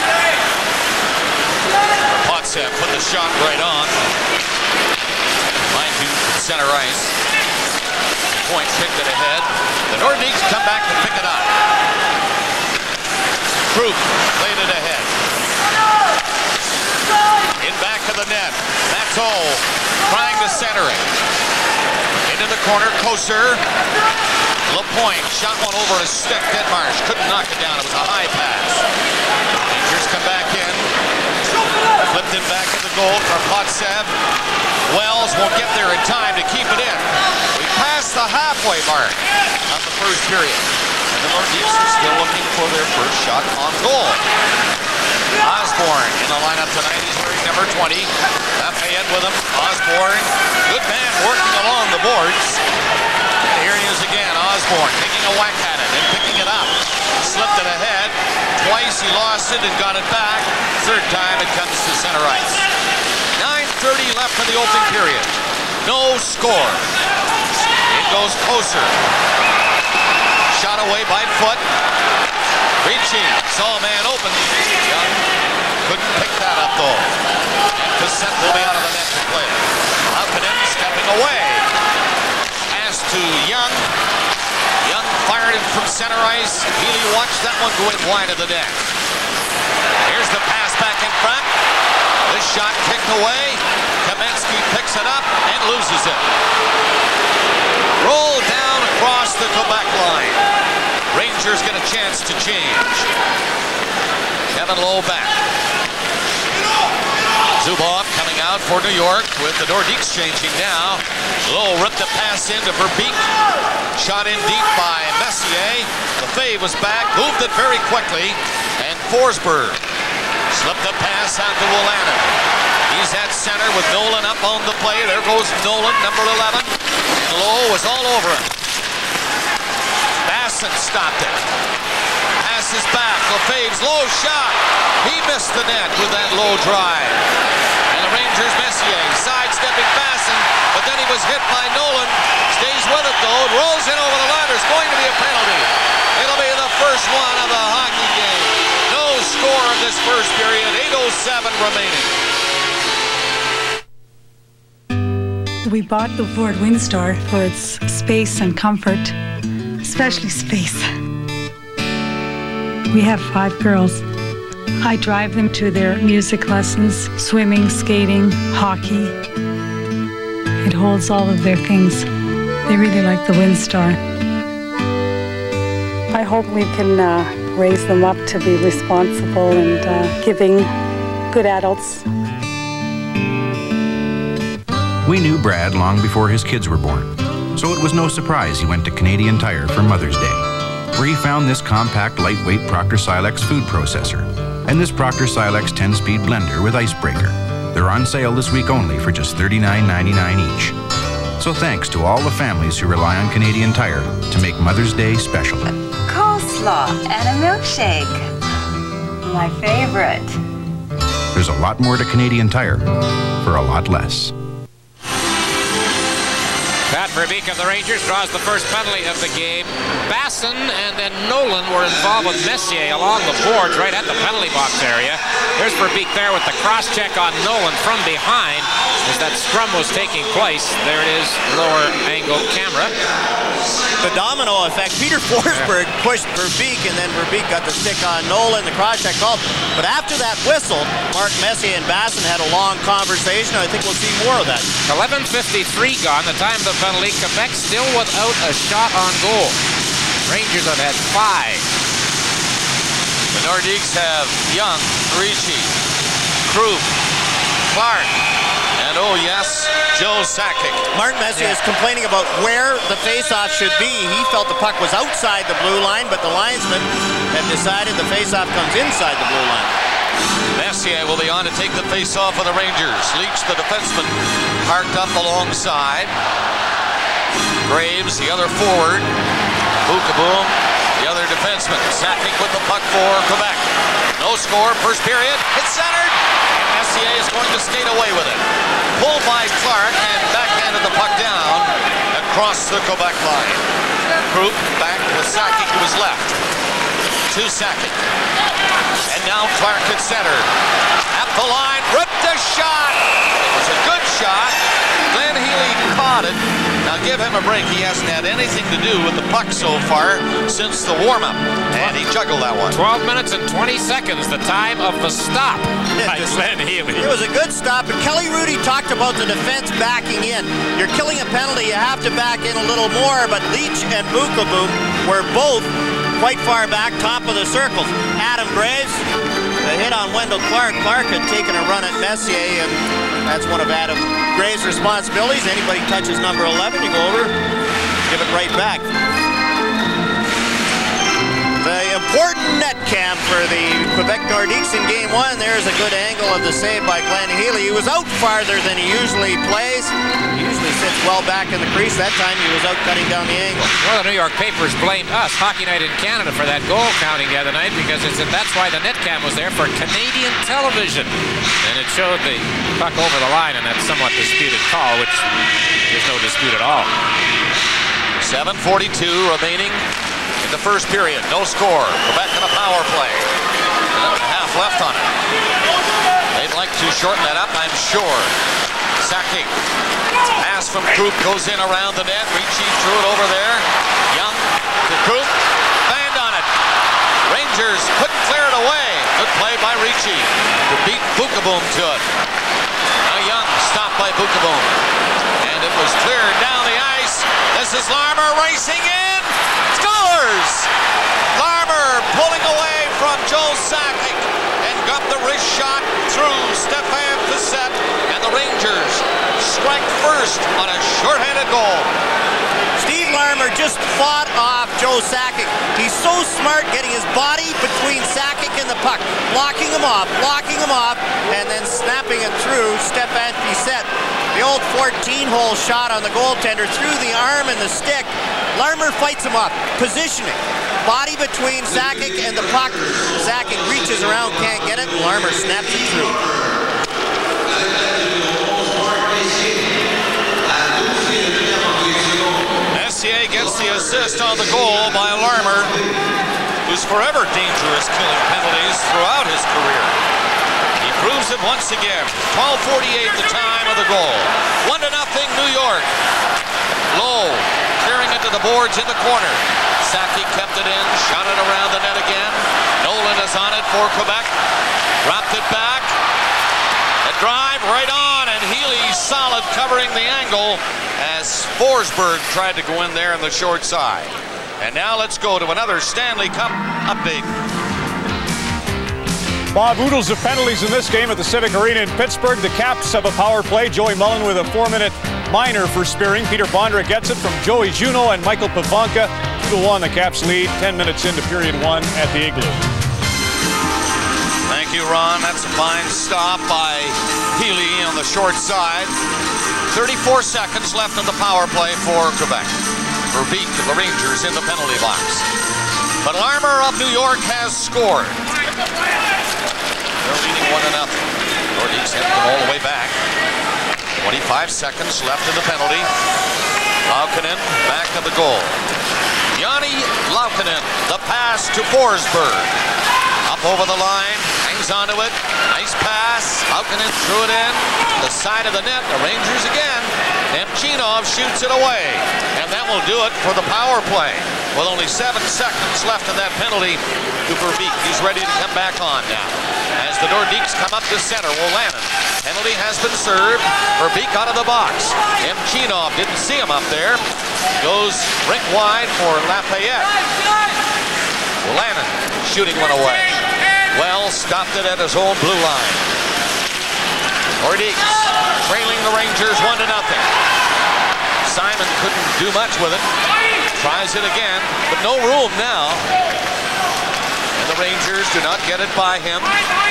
Potsev put the shot right on. Line two from center ice. Point kicked it ahead. The Nordiques come back to pick it up. Krupp played it ahead. In back of the net. Matteau trying to center it. Into the corner, Kosar. LaPointe shot one over his stick. Deadmarsh couldn't knock it down. It was a high pass. Rangers come back in. Flipped it back at the goal from Potsev. Wells won't get there in time to keep it in. We passed the halfway mark on the first period. And the Nordiques are still looking for their first shot on goal. Osborne in the lineup tonight. He's wearing number twenty. Lafayette with him. Osborne, good man working along the boards. Osborne taking a whack at it and picking it up. Slipped it ahead. Twice he lost it and got it back. Third time it comes to center ice. nine thirty left in the opening period. No score. It goes closer. Shot away by Foot. Ricci saw a man open. Young couldn't pick that up though. And Bissett will be out of the net to play. Alpinen stepping away. Pass to Young. Young fired it from center ice. Healy watched that one go in wide of the net. Here's the pass back in front. This shot kicked away. Kamensky picks it up and loses it. Roll down across the Quebec line. Rangers get a chance to change. Kevin Lowe back. Zubov coming out for New York with the Nordiques changing now. Lowe ripped the pass into Verbeek. Shot in deep by Messier. Lefebvre was back, moved it very quickly. And Forsberg slipped the pass out to Wolanin. He's at center with Nolan up on the play. There goes Nolan, number eleven. And Lowe was all over him. Basson stopped it. Passes back. Lefebvre's low shot. He missed the net with that low drive. And the Rangers, Messier, sidestepping Basson, but then he was hit by Nolan. Stays with it though. It rolls in over the line. There's going to be a penalty. It'll be the first one of the hockey game. No score in this first period. eight oh seven remaining. We bought the Ford Windstar for its space and comfort, especially space. We have five girls. I drive them to their music lessons, swimming, skating, hockey. It holds all of their things. They really like the Windstar. I hope we can uh, raise them up to be responsible and uh, giving good adults. We knew Brad long before his kids were born, so it was no surprise he went to Canadian Tire for Mother's Day, where he found this compact, lightweight Proctor Silex food processor and this Proctor Silex ten-speed blender with icebreaker. They're on sale this week only for just thirty-nine ninety-nine each. So thanks to all the families who rely on Canadian Tire to make Mother's Day special. Coleslaw and a milkshake. My favorite. There's a lot more to Canadian Tire for a lot less. Pat Verbeek of the Rangers draws the first penalty of the game. Basson and then Nolan were involved with Messier along the boards right at the penalty box area. There's Verbeek there with the cross-check on Nolan from behind as that scrum was taking place. There it is, lower angle camera. The domino effect. Peter Forsberg pushed Verbeek, and then Verbeek got the stick on Nolan, the cross-check called. But after that whistle, Mark Messier and Basson had a long conversation. I think we'll see more of that. eleven fifty-three gone, the time of the penalty. Quebec still without a shot on goal. Rangers have had five. The Nordiques have Young, Ricci, Krug, Clark, and oh yes, Joe Sakic. Martin Messier yeah. is complaining about where the faceoff should be. He felt the puck was outside the blue line, but the linesman had decided the faceoff comes inside the blue line. Messier will be on to take the faceoff of the Rangers. Leach, the defenseman, parked up alongside. Graves, the other forward. Bukaboom, the other defenseman. Sakic with the puck for Quebec. No score, first period. It's centered. Messier is going to skate away with it. Pulled by Clark and backhanded the puck down across the Quebec line. Krug back with Sakic, who was left. To Sakic. And now Clark at center. At the line, ripped a shot. It was a good shot. Glenn Healy caught it. Now give him a break. He hasn't had anything to do with the puck so far since the warm-up. And he juggled that one. twelve minutes and twenty seconds, the time of the stop by Glenn Healy. It was a good stop, and Kelly Rudy talked about the defense backing in. You're killing a penalty, you have to back in a little more, but Leach and Bukaboom were both quite far back, top of the circles. Adam Graves, the hit on Wendell Clark. Clark had taken a run at Messier, and that's one of Adam Graves' responsibilities. Anybody touches number eleven, you go over, give it right back. The important net cam for the Quebec Nordiques in game one. There's a good angle of the save by Glenn Healy. He was out farther than he usually plays. He usually sits well well back in the crease. That time he was out cutting down the angle. Well, the New York papers blamed us, Hockey Night in Canada, for that goal counting the other night because it's, that's why the net cam was there for Canadian television. And it showed the puck over the line in that somewhat disputed call, which there's no dispute at all. seven forty-two remaining in the first period. No score. Quebec in a power play. Eleven and a half left on it. They'd like to shorten that up, I'm sure. Sakic. Pass from Krupp goes in around the net. Ricci threw it over there. Young to Krupp. Band on it. Rangers couldn't clear it away. Good play by Ricci to beat Bukaboom to it. Now Young stopped by Bukaboom. And it was cleared down the ice. This is Larmer racing in. Scores! Larmer pulling away from Joe Sakic and got the wrist shot through Stefan Fiset, and the Rangers strike first on a shorthanded goal. Steve Larmer just fought off Joe Sakic. He's so smart getting his body between Sakic and the puck, blocking him off, blocking him off, and then snapping it through Stefan Fiset. The old fourteen-hole shot on the goaltender through the arm and the stick. Larmer fights him off, positioning. Body between Sakic and the puck. Sakic reaches around, can't get it, and Larmer snaps it through. Messier gets the assist on the goal by Larmer, who's forever dangerous, killing penalties throughout his career. He proves it once again. twelve forty-eight the time of the goal. One to nothing New York. Low, clearing into the boards in the corner. Sakic kept it in, shot it around the net again. Nolan is on it for Quebec. Dropped it back. A drive right on, and Healy solid covering the angle as Forsberg tried to go in there on the short side. And now let's go to another Stanley Cup update. Bob, oodles of penalties in this game at the Civic Arena in Pittsburgh. The Caps have a power play. Joey Mullen with a four-minute minor for spearing. Peter Bondra gets it from Joey Juneau and Michael Pavanka. two to one, the Caps lead ten minutes into period one at the Igloo. Thank you, Ron. That's a fine stop by Healy on the short side. thirty-four seconds left on the power play for Quebec. Verbeek of the Rangers in the penalty box. But Larmer of New York has scored. They're leading one to nothing. Nordiques hit them all the way back. twenty-five seconds left in the penalty. Laukkanen back to the goal. Jani Laukkanen, the pass to Forsberg. Up over the line, hangs onto it. Nice pass. Laukkanen threw it in. The side of the net, the Rangers again. Nemchinov shoots it away. And that will do it for the power play. With only seven seconds left in that penalty to Verbeek. He's ready to come back on now. As the Nordiques come up to center, Wolanin. Penalty has been served. Verbeek out of the box. Nemchinov didn't see him up there. Goes rink wide for Lafayette. Wolanin shooting one away. Well, stopped it at his own blue line. Nordiques trailing the Rangers one to nothing. Simon couldn't do much with it. Tries it again, but no room now. And the Rangers do not get it by him.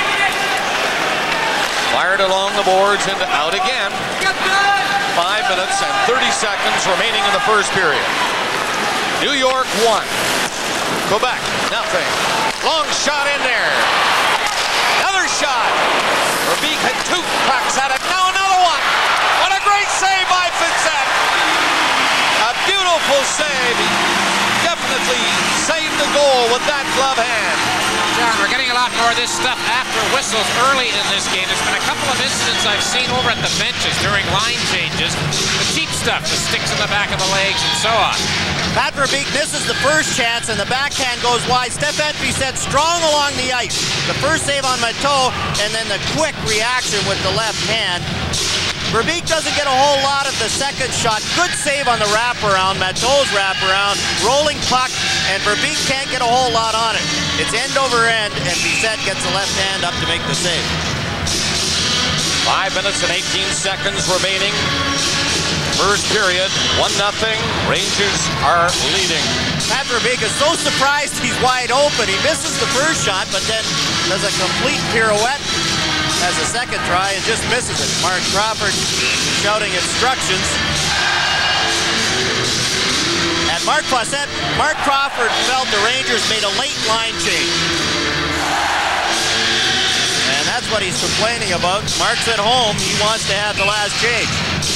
Fired along the boards and out again. Five minutes and thirty seconds remaining in the first period. New York one. Quebec nothing. Long shot in there. Another shot. Verbeek had two cracks at it. Now another one. What a great save by Fiset. A beautiful save. He definitely saved the goal with that glove hand. John, we're getting a lot more of this stuff after whistles early in this game. There's been a couple of incidents I've seen over at the benches during line changes. The cheap stuff, the sticks in the back of the legs and so on. Pat Verbeek misses the first chance and the backhand goes wide. Stefan Fiset strong along the ice. The first save on Mateau and then the quick reaction with the left hand. Verbeek doesn't get a whole lot of the second shot. Good save on the wraparound, Mateau's wraparound, rolling puck, and Verbeek can't get a whole lot on it. It's end over end, and Fiset gets the left hand up to make the save. Five minutes and eighteen seconds remaining. First period, one nothing. Rangers are leading. Pat Verbeek is so surprised he's wide open. He misses the first shot, but then does a complete pirouette. Has a second try and just misses it. Mark Crawford shouting instructions. Mark Fawcett, Mark Crawford felt the Rangers made a late line change. And that's what he's complaining about. Mark's at home. He wants to have the last change.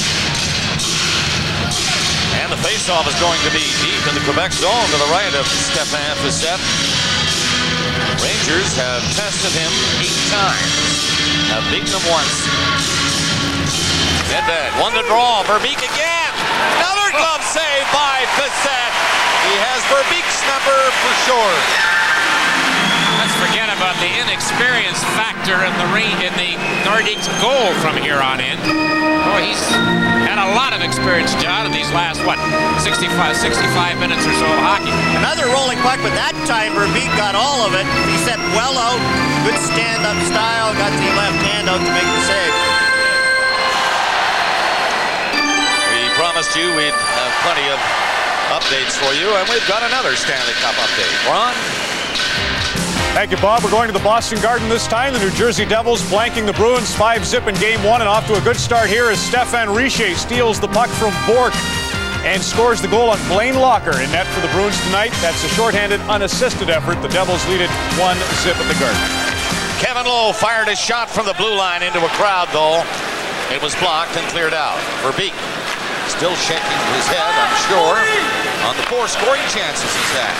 And the faceoff is going to be deep in the Quebec zone to the right of Stéphane Fissette. Rangers have tested him eight times. Have beaten him once. Nedved, one to draw. Verbeek again. Another glove save by Fissette. He has Verbeek's number for sure. Let's forget about the inexperience factor in the in the Nordiques goal from here on in. Oh, he's had a lot of experience, John, in these last, what, sixty-five, sixty-five minutes or so of hockey. Another rolling puck, but that time Verbeek got all of it. He set well out. Good stand-up style. Got the left hand out to make the save. We promised you we'd have plenty of updates for you, and we've got another Stanley Cup update. Ron? Thank you, Bob. We're going to the Boston Garden this time. The New Jersey Devils blanking the Bruins five zip in game one, and off to a good start here as Stéphane Richer steals the puck from Bourque and scores the goal on Blaine Locker in net for the Bruins tonight. That's a shorthanded, unassisted effort. The Devils lead it one zip at the Garden. Kevin Lowe fired a shot from the blue line into a crowd, though. It was blocked and cleared out. Verbeek still shaking his head, I'm sure, on the four scoring chances he's had.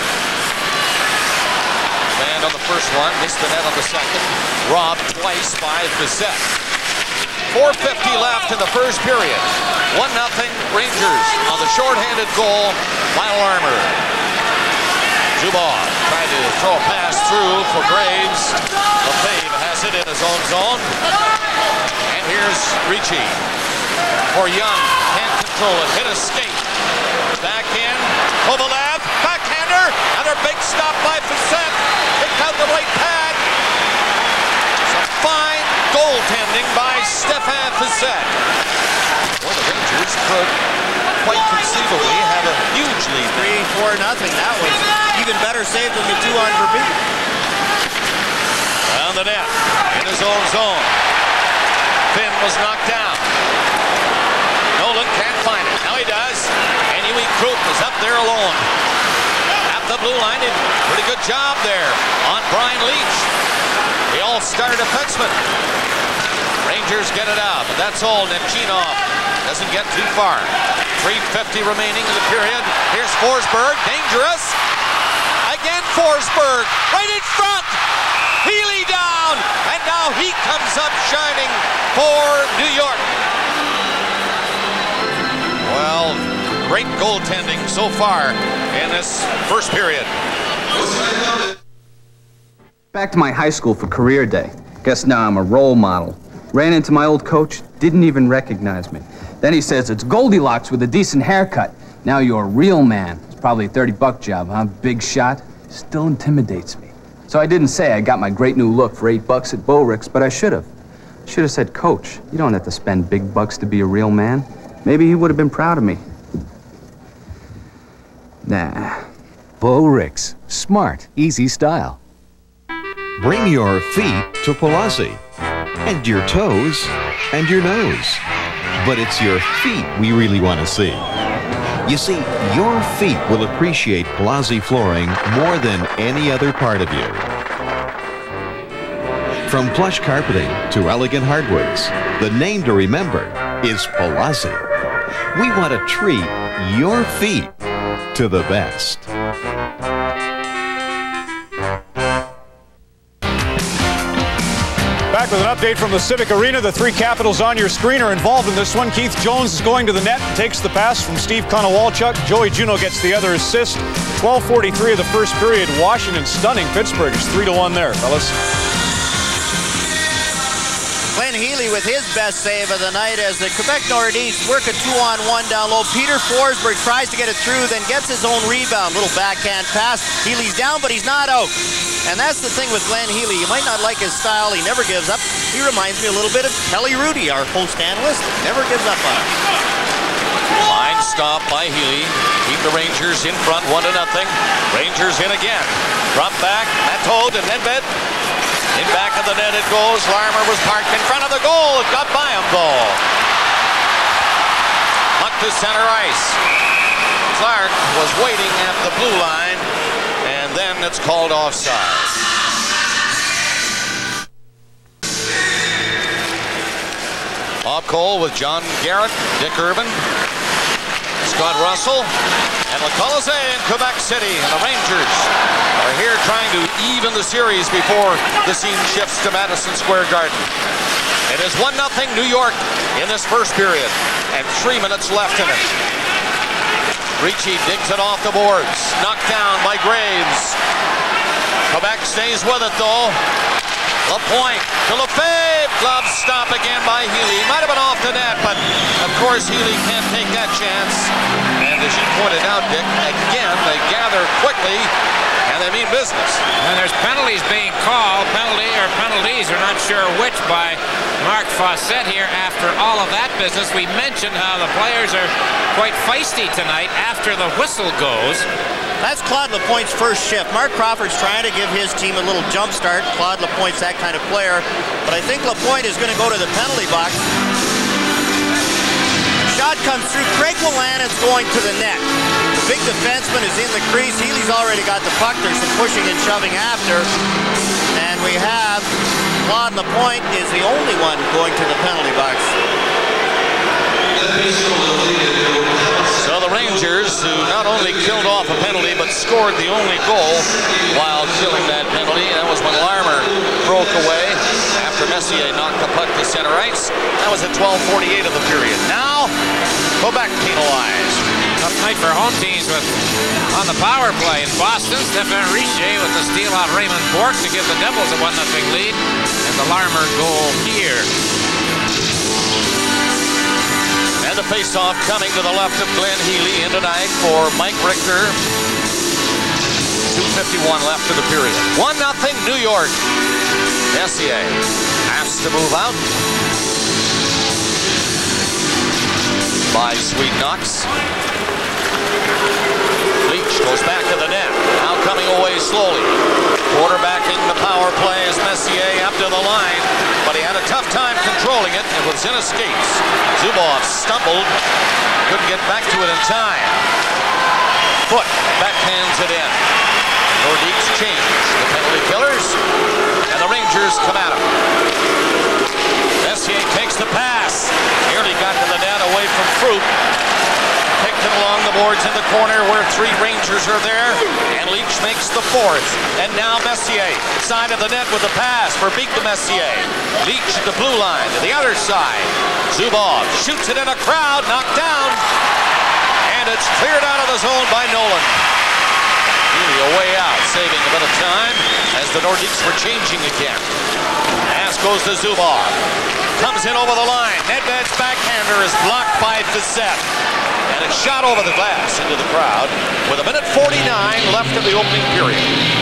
And on the first one, missed the net on the second. Robbed twice by Fissette. four fifty left in the first period. one nothing Rangers on the shorthanded goal by Larmer. Zubov tried to throw a pass through for Graves. Lefebvre has it in his own zone. And here's Ricci for Young. Can't control it. Hit a skate. Back in. Kovalev. Backhander. Another big stop by Fissette. Picked out the right pad. Some fine goaltending by Stéphane Fissette. Well, the Rangers could quite conceivably have a huge lead. Three, four, nothing. That was even better save than the two on Verbeek. Around the net, in his own zone. Finn was knocked down. Nolan can't find it. Now he does. And Huey Krupp is up there alone. At the blue line, did a pretty good job there on Brian Leach. The all-star defenseman. Rangers get it out, but that's all. Nemchinov doesn't get too far. three fifty remaining in the period. Here's Forsberg, dangerous. Again Forsberg, right in front. Healy down, and now he comes up shining for New York. Well, great goaltending so far in this first period. Back to my high school for career day. Guess now I'm a role model. Ran into my old coach, didn't even recognize me. Then he says, it's Goldilocks with a decent haircut. Now you're a real man. It's probably a thirty buck job, huh? Big shot. Still intimidates me. So I didn't say I got my great new look for eight bucks at Bo-Ricks, but I should have. Should have said, Coach, you don't have to spend big bucks to be a real man. Maybe he would have been proud of me. Nah. Bo-Ricks. Smart, easy style. Bring your feet to Palazzi. And your toes, and your nose. But it's your feet we really want to see. You see, your feet will appreciate Palazzi flooring more than any other part of you. From plush carpeting to elegant hardwoods, the name to remember is Palazzi. We want to treat your feet to the best. Back with an update from the Civic Arena. The three Capitals on your screen are involved in this one. Keith Jones is going to the net, takes the pass from Steve Konowalchuk. Joey Juneau gets the other assist. twelve forty-three of the first period. Washington stunning Pittsburgh. It's three to one there, fellas. Glenn Healy with his best save of the night as the Quebec Nordiques work a two-on-one down low. Peter Forsberg tries to get it through, then gets his own rebound. Little backhand pass. Healy's down, but he's not out. And that's the thing with Glenn Healy. You might not like his style. He never gives up. He reminds me a little bit of Kelly Rudy, our host analyst. Never gives up on him. Line stop by Healy. Keep the Rangers in front, one to nothing. Rangers in again. Drop back. Matode and Nedved. In back of the net it goes. Larmer was parked in front of the goal. It got by him, though. Puck to center ice. Clark was waiting at the blue line, and then it's called offside. Bob Cole with John Garrett, Dick Irvin, Scott Russell, and Le Colisée in Quebec City. And the Rangers are here trying to even the series before the scene shifts to Madison Square Garden. It is one nothing New York in this first period, and three minutes left in it. Ricci digs it off the boards, knocked down by Graves. Quebec stays with it though. Lapointe to Lefebvre, glove stop again by Healy. Might have been off the net, but of course Healy can't take that chance. And as you pointed out, Dick, again they gather quickly and they mean business. And there's penalties being called, penalty or penalties, we're not sure which, by Mark Fawcett here after all of that business. We mentioned how the players are quite feisty tonight after the whistle goes. That's Claude Lapointe's first shift. Mark Crawford's trying to give his team a little jump start. Claude Lapointe's that kind of player. But I think Lapointe is going to go to the penalty box. Shot comes through. Craig Willanen's going to the net. The big defenseman is in the crease. Healy's already got the puck. There's some pushing and shoving after. And we have Claude Lapointe is the only one going to the penalty box. So the Rangers, who not only killed off a penalty, but scored the only goal while killing that penalty. That was when Larmer broke away after Messier knocked the puck to center ice. That was at twelve forty-eight of the period. Now, Quebec penalized. Tough night for home teams with on the power play in Boston. Stéphane Richer with the steal off Raymond Bourque to give the Devils a one nothing lead. And the Larmer goal here. And the face-off coming to the left of Glenn Healy in tonight for Mike Richter. two fifty-one left of the period. one nothing New York. Messier has to move out by Sweet Knox. Leach goes back to the net. Now coming away slowly. Quarterbacking the power play is Messier up to the line, but he had a tough time controlling it. It was in his skates. Zubov stumbled, couldn't get back to it in time. Foot backhands it in. Nordiques change the penalty killers, and the Rangers come at him. Messier takes the pass. Nearly got to the net away from Fruit. Picked it along the boards in the corner where three Rangers are there, and Leach makes the fourth. And now Messier, side of the net with the pass for Beak to Messier. Leach at the blue line to the other side. Zubov shoots it in a crowd, knocked down, and it's cleared out of the zone by Nolan. Healy a way out, saving a bit of time as the Nordiques were changing again. Pass goes to Zubov. Comes in over the line. Nedved's backhander is blocked by Fissette. And it's shot over the glass into the crowd with a minute forty-nine left in the opening period.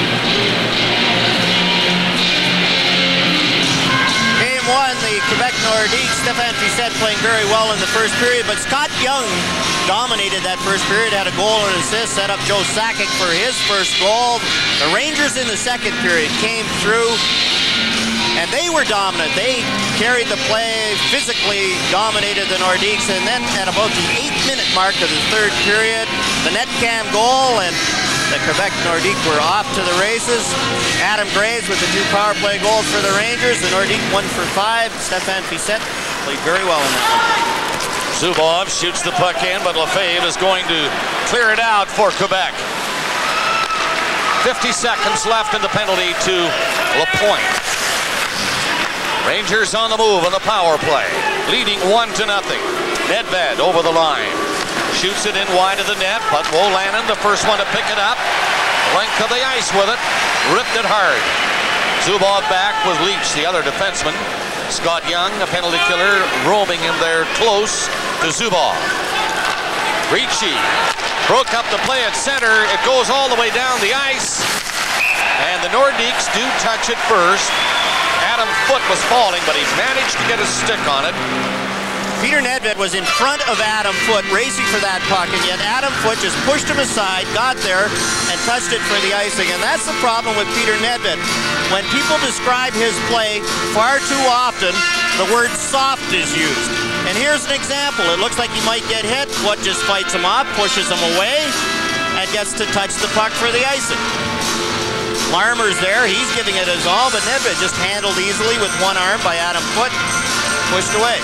Game one, the Quebec Nordiques. Stéphane Fissette playing very well in the first period, but Scott Young dominated that first period, had a goal and an assist, set up Joe Sakic for his first goal. The Rangers in the second period came through, and they were dominant. They carried the play, physically dominated the Nordiques, and then at about the eight-minute mark of the third period, the net cam goal, and the Quebec Nordiques were off to the races. Adam Graves with the two power play goals for the Rangers. The Nordiques one for five. Stéphane Fissette played very well in that one. Zubov shoots the puck in, but Lefebvre is going to clear it out for Quebec. fifty seconds left in the penalty to Lapointe. Rangers on the move on the power play, leading one to nothing. Nedved over the line, shoots it in wide of the net, but Wolanin, the first one to pick it up, length of the ice with it, ripped it hard. Zubov back with Leach, the other defenseman. Scott Young, a penalty killer, roaming him there close to Zubov. Ricci broke up the play at center. It goes all the way down the ice, and the Nordiques do touch it first. Adam Foote was falling, but he managed to get a stick on it. Peter Nedved was in front of Adam Foote, racing for that puck, and yet Adam Foote just pushed him aside, got there, and touched it for the icing. And that's the problem with Peter Nedved. When people describe his play, far too often, the word soft is used. And here's an example. It looks like he might get hit. Foot just fights him off, pushes him away, and gets to touch the puck for the icing. Larmer's there. He's giving it his all, but Nedved just handled easily with one arm by Adam Foote. Pushed away.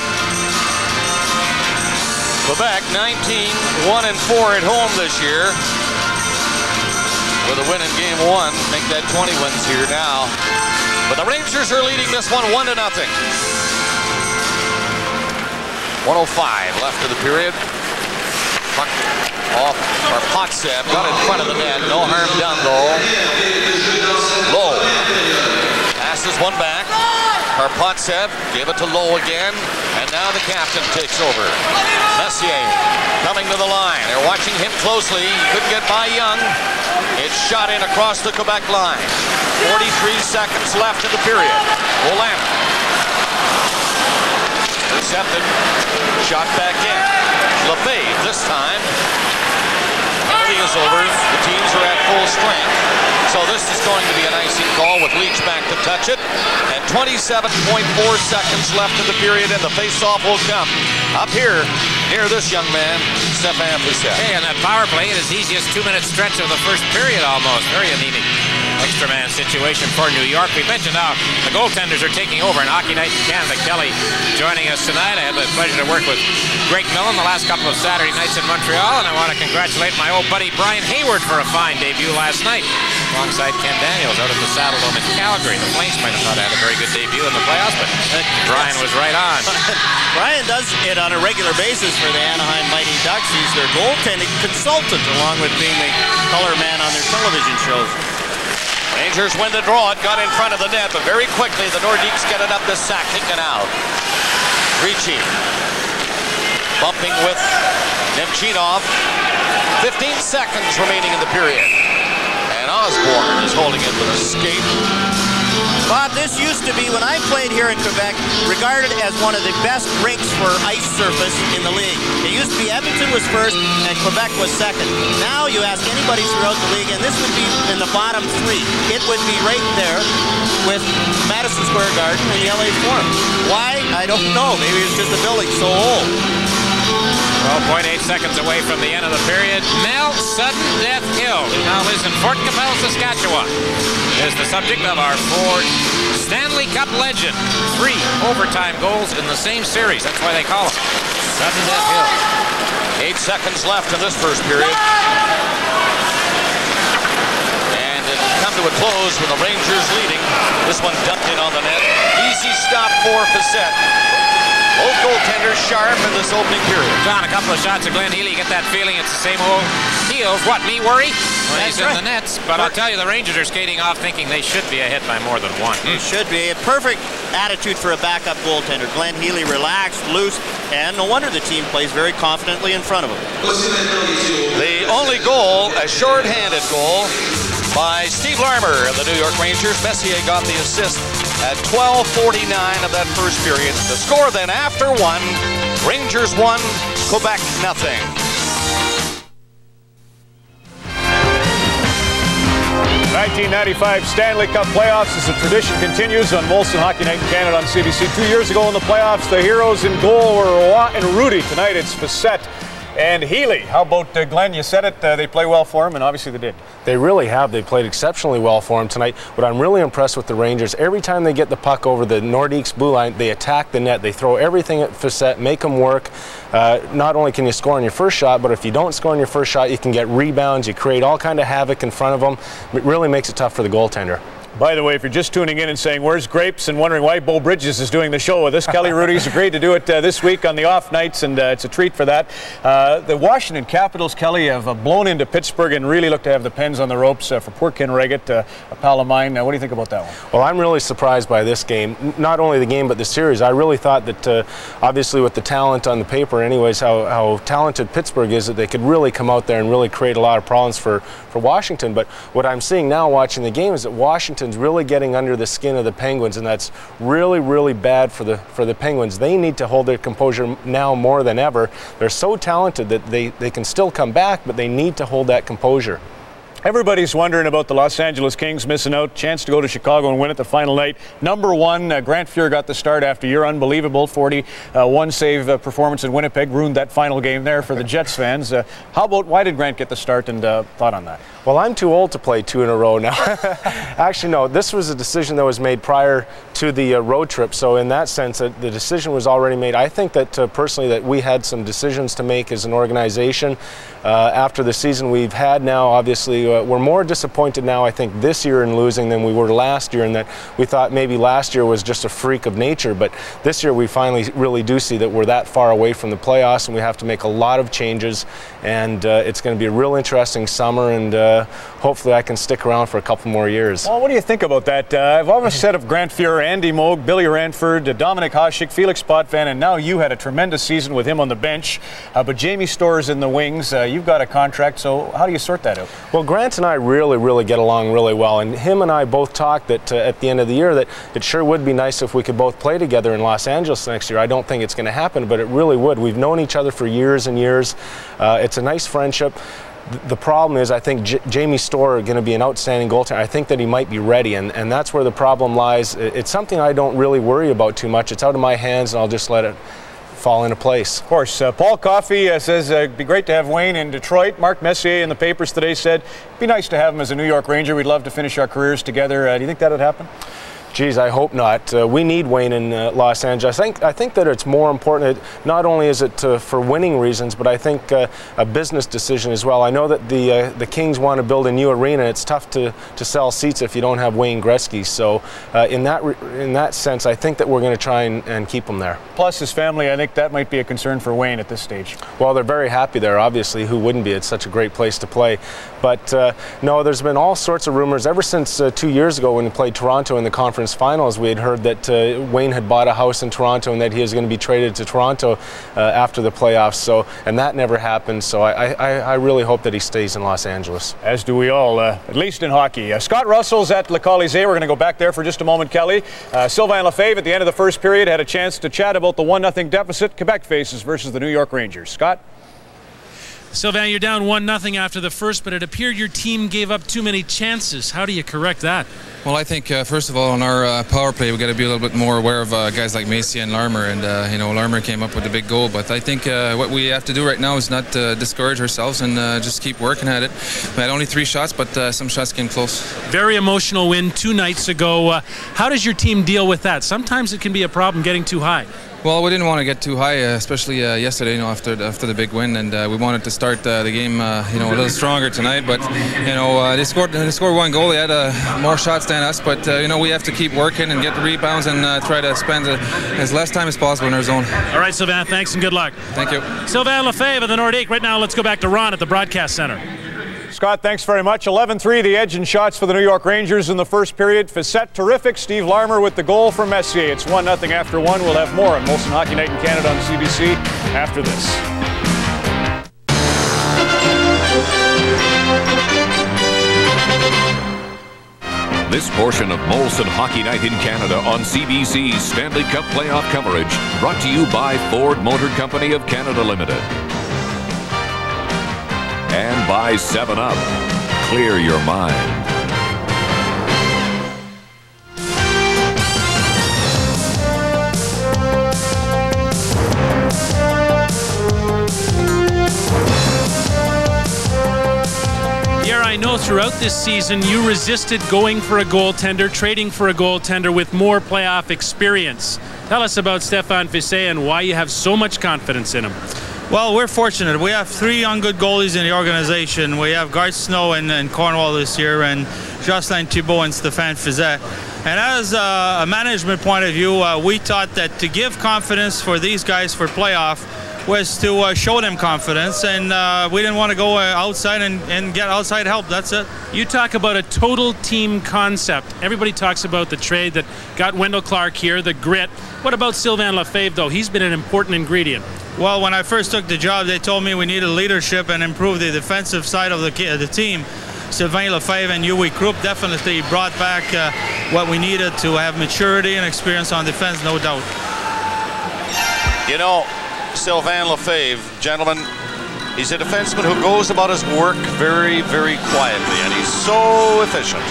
Quebec nineteen one and four at home this year with a win in game one. Make that twenty wins here now. But the Rangers are leading this one one to nothing. one oh five left of the period. Puck off, or Potsev got in front of the net. No harm done though. Lowe passes one back. Potsev gave it to Lowe again, and now the captain takes over. Messier coming to the line. They're watching him closely. He couldn't get by Young. It's shot in across the Quebec line. forty-three seconds left in the period. Olana. Intercepted. Shot back in. Lefebvre this time. Penalty is over. The teams are at full strength. So this is going to be an icing call with Leach back to touch it. And twenty-seven point four seconds left in the period, and the face-off will come up here near this young man, Stefan Brissett. Hey, and that power play, it is easiest two-minute stretch of the first period almost. Very anemic extra man situation for New York. We mentioned how the goaltenders are taking over in Hockey Night in Canada. Kelly joining us tonight. I had the pleasure to work with Greg Millen the last couple of Saturday nights in Montreal, and I want to congratulate my old buddy Brian Hayward for a fine debut last night alongside Ken Daniels out at the Saddle Dome in Calgary. The Flames might have not had a very good debut in the playoffs, but Brian was right on. Brian does it on a regular basis for the Anaheim Mighty Ducks. He's their goaltending consultant, along with being the color man on their television shows. Rangers win the draw. It got in front of the net, but very quickly the Nordiques get it up to Sakic and out. Ricci bumping with Nemchinov. fifteen seconds remaining in the period. And Osborne is holding it with a skate. Bob, this used to be, when I played here in Quebec, regarded as one of the best rinks for ice surface in the league. It used to be Edmonton was first and Quebec was second. Now you ask anybody throughout the league, and this would be in the bottom three. It would be right there with Madison Square Garden and the L A Forum. Why? I don't know. Maybe it's just the building's so old. twelve point eight seconds away from the end of the period. Mel Sudden Death Hill, who now lives in Fort Capel, Saskatchewan, is the subject of our Ford Stanley Cup legend. Three overtime goals in the same series. That's why they call him Sudden Death Hill. Eight seconds left in this first period. And it'll come to a close with the Rangers leading. This one dumped in on the net. Easy stop for Facette. Both goaltenders sharp in this opening period. John, a couple of shots of Glenn Healy. You get that feeling it's the same old Heels. What, me worry? When That's he's right. in the nets. But I'll tell you, the Rangers are skating off thinking they should be ahead by more than one. It should be. A perfect attitude for a backup goaltender. Glenn Healy relaxed, loose, and no wonder the team plays very confidently in front of him. The only goal, a short-handed goal by Steve Larmer of the New York Rangers. Messier got the assist at twelve forty-nine of that first period. The score then after one, Rangers one, Quebec nothing. nineteen ninety-five Stanley Cup playoffs as the tradition continues on Molson Hockey Night in Canada on C B C. Two years ago in the playoffs, the heroes in goal were Roy and Rudy. Tonight it's Facette and Healy. How about uh, Glenn? You said it. Uh, they play well for him, and obviously they did. They really have. They played exceptionally well for him tonight. But I'm really impressed with the Rangers. Every time they get the puck over the Nordiques blue line, they attack the net. They throw everything at Facette, make them work. Uh, not only can you score on your first shot, but if you don't score on your first shot, you can get rebounds. You create all kind of havoc in front of them. It really makes it tough for the goaltender. By the way, if you're just tuning in and saying, where's Grapes, and wondering why Bo Bridges is doing the show with us, Kelly Rudy's agreed to do it uh, this week on the off nights, and uh, it's a treat for that. Uh, the Washington Capitals, Kelly, have uh, blown into Pittsburgh and really look to have the Pens on the ropes uh, for poor Ken Reggett, uh, a pal of mine. Uh, what do you think about that one? Well, I'm really surprised by this game. N not only the game, but the series. I really thought that, uh, obviously with the talent on the paper anyways, how, how talented Pittsburgh is, that they could really come out there and really create a lot of problems for, for Washington. But what I'm seeing now watching the game is that Washington's really getting under the skin of the Penguins, and that's really, really bad for the for the Penguins. They need to hold their composure now more than ever. They're so talented that they, they can still come back, but they need to hold that composure. Everybody's wondering about the Los Angeles Kings missing out. Chance to go to Chicago and win it the final night. Number one, uh, Grant Fuhr got the start after your unbelievable forty-one save uh, performance in Winnipeg. Ruined that final game there for the Jets fans. Uh, how about, why did Grant get the start, and uh, thought on that? Well, I'm too old to play two in a row now. Actually, no, this was a decision that was made prior to the uh, road trip. So in that sense, uh, the decision was already made. I think that uh, personally that we had some decisions to make as an organization uh, after the season we've had now. Obviously, uh, we're more disappointed now, I think, this year in losing than we were last year, and that we thought maybe last year was just a freak of nature. But this year we finally really do see that we're that far away from the playoffs, and we have to make a lot of changes. And uh, it's going to be a real interesting summer, and uh, hopefully I can stick around for a couple more years. Well, what do you think about that? Uh, I've always said of Grant Fuhr, Andy Moog, Billy Ranford, uh, Dominic Hasek, Felix Potvin, and now you had a tremendous season with him on the bench. Uh, but Jamie Storr's in the wings. Uh, you've got a contract, so how do you sort that out? Well, Grant and I really, really get along really well, and him and I both talked that uh, at the end of the year that it sure would be nice if we could both play together in Los Angeles next year. I don't think it's going to happen, but it really would. We've known each other for years and years. Uh, it's a nice friendship. The problem is, I think J Jamie Storr is going to be an outstanding goaltender. I think that he might be ready, and, and that's where the problem lies. It's something I don't really worry about too much. It's out of my hands, and I'll just let it fall into place. Of course. Uh, Paul Coffey uh, says uh, it'd be great to have Wayne in Detroit. Mark Messier in the papers today said it'd be nice to have him as a New York Ranger. We'd love to finish our careers together. Uh, do you think that would happen? Geez, I hope not. Uh, we need Wayne in uh, Los Angeles. I think I think that it's more important. Not only is it uh, for winning reasons, but I think uh, a business decision as well. I know that the uh, the Kings want to build a new arena. It's tough to to sell seats if you don't have Wayne Gretzky. So uh, in that in that sense, I think that we're going to try and, and keep him there. Plus his family. I think that might be a concern for Wayne at this stage. Well, they're very happy there. Obviously, who wouldn't be? It's such a great place to play. But uh, no, there's been all sorts of rumors ever since uh, two years ago when we played Toronto in the conference finals. We had heard that uh, Wayne had bought a house in Toronto and that he was going to be traded to Toronto uh, after the playoffs. So, and that never happened. So I, I, I really hope that he stays in Los Angeles. As do we all, uh, at least in hockey. Uh, Scott Russell's at Le Colisée. We're going to go back there for just a moment, Kelly. Uh, Sylvain Lefebvre at the end of the first period had a chance to chat about the one nothing deficit Quebec faces versus the New York Rangers. Scott? Sylvain, you're down one nothing after the first, but it appeared your team gave up too many chances. How do you correct that? Well, I think, uh, first of all, on our uh, power play, we've got to be a little bit more aware of uh, guys like Macy and Larmer. And, uh, you know, Larmer came up with a big goal. But I think uh, what we have to do right now is not uh, discourage ourselves and uh, just keep working at it. We had only three shots, but uh, some shots came close. Very emotional win two nights ago. Uh, how does your team deal with that? Sometimes it can be a problem getting too high. Well, we didn't want to get too high, uh, especially uh, yesterday, you know, after the, after the big win, and uh, we wanted to start uh, the game, uh, you know, a little stronger tonight. But you know, uh, they scored they scored one goal. They had uh, more shots than us, but uh, you know, we have to keep working and get the rebounds and uh, try to spend uh, as less time as possible in our zone. All right, Sylvain, thanks and good luck. Thank you. Sylvain Lefebvre of the Nordiques. Right now, let's go back to Ron at the broadcast center. Scott, thanks very much. eleven three, the edge in shots for the New York Rangers in the first period. Facette terrific. Steve Larmer with the goal from Messier. It's one nothing after one. We'll have more on Molson Hockey Night in Canada on C B C after this. This portion of Molson Hockey Night in Canada on C B C's Stanley Cup playoff coverage brought to you by Ford Motor Company of Canada Limited. And by seven up. Clear your mind. Pierre, I know throughout this season you resisted going for a goaltender, trading for a goaltender with more playoff experience. Tell us about Stéphane Fiset and why you have so much confidence in him. Well, we're fortunate. We have three young good goalies in the organization. We have Garth Snow in, in Cornwall this year, and Jocelyn Thibault and Stéphane Fiset. And as a, a management point of view, uh, we thought that to give confidence for these guys for playoff was to uh, show them confidence, and uh, we didn't want to go uh, outside and, and get outside help. That's it. You talk about a total team concept. Everybody talks about the trade that got Wendell Clark here, the grit. What about Sylvain Lefebvre, though? He's been an important ingredient. Well, when I first took the job, they told me we needed leadership and improve the defensive side of the, the team. Sylvain Lefebvre and Uwe Krupp definitely brought back uh, what we needed to have maturity and experience on defense, no doubt. You know, Sylvain Lefebvre, gentlemen, He's a defenseman who goes about his work very, very quietly, and he's so efficient.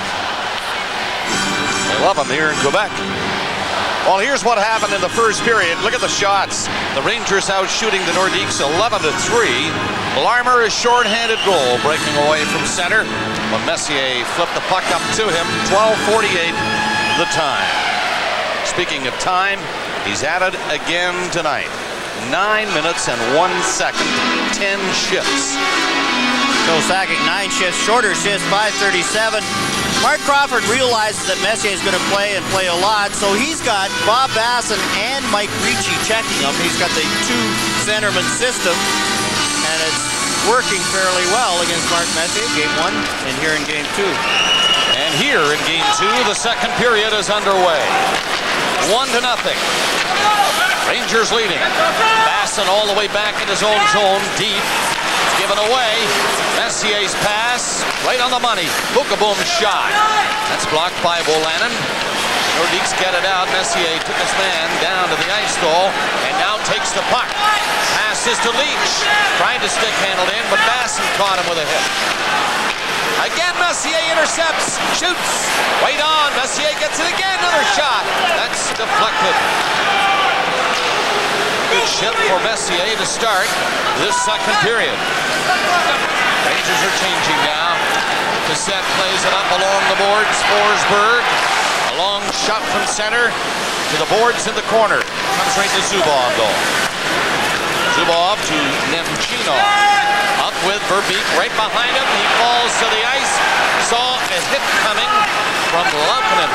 They love him here in Quebec. Well, here's what happened in the first period. Look at the shots. The Rangers out shooting the Nordiques eleven to three. Larmer is short-handed goal, breaking away from center. When Messier flipped the puck up to him, twelve forty-eight the time. Speaking of time, he's at it again tonight. Nine minutes and one second, ten shifts. Joe Sakic, nine shifts, shorter shifts, five thirty-seven. Mark Crawford realizes that Messier is going to play and play a lot, so he's got Bob Basson and Mike Ricci checking him. He's got the two centerman system, and it's working fairly well against Mark Messier, game one, and here in game two. And here in game two, the second period is underway. One to nothing. Rangers leading. Basson all the way back in his own zone, deep. Given away. Messier's pass, right on the money. Book-a-boom shot. That's blocked by Volanen. Nordiques get it out. Messier took his man down to the ice goal and now takes the puck. Passes to Leach. Tried to stick handle in, but Basson caught him with a hit. Again, Messier intercepts, shoots. Right on. Messier gets it again. Another shot. That's deflected. Good shift for Messier to start this second period. Rangers are changing now. Cassette plays it up along the boards. Forsberg. A long shot from center to the boards in the corner. Comes right to Zubov though. Zubov to Nemchino. Up with Verbeek right behind him. He falls to the ice. Saw a hit coming from Laukkonen.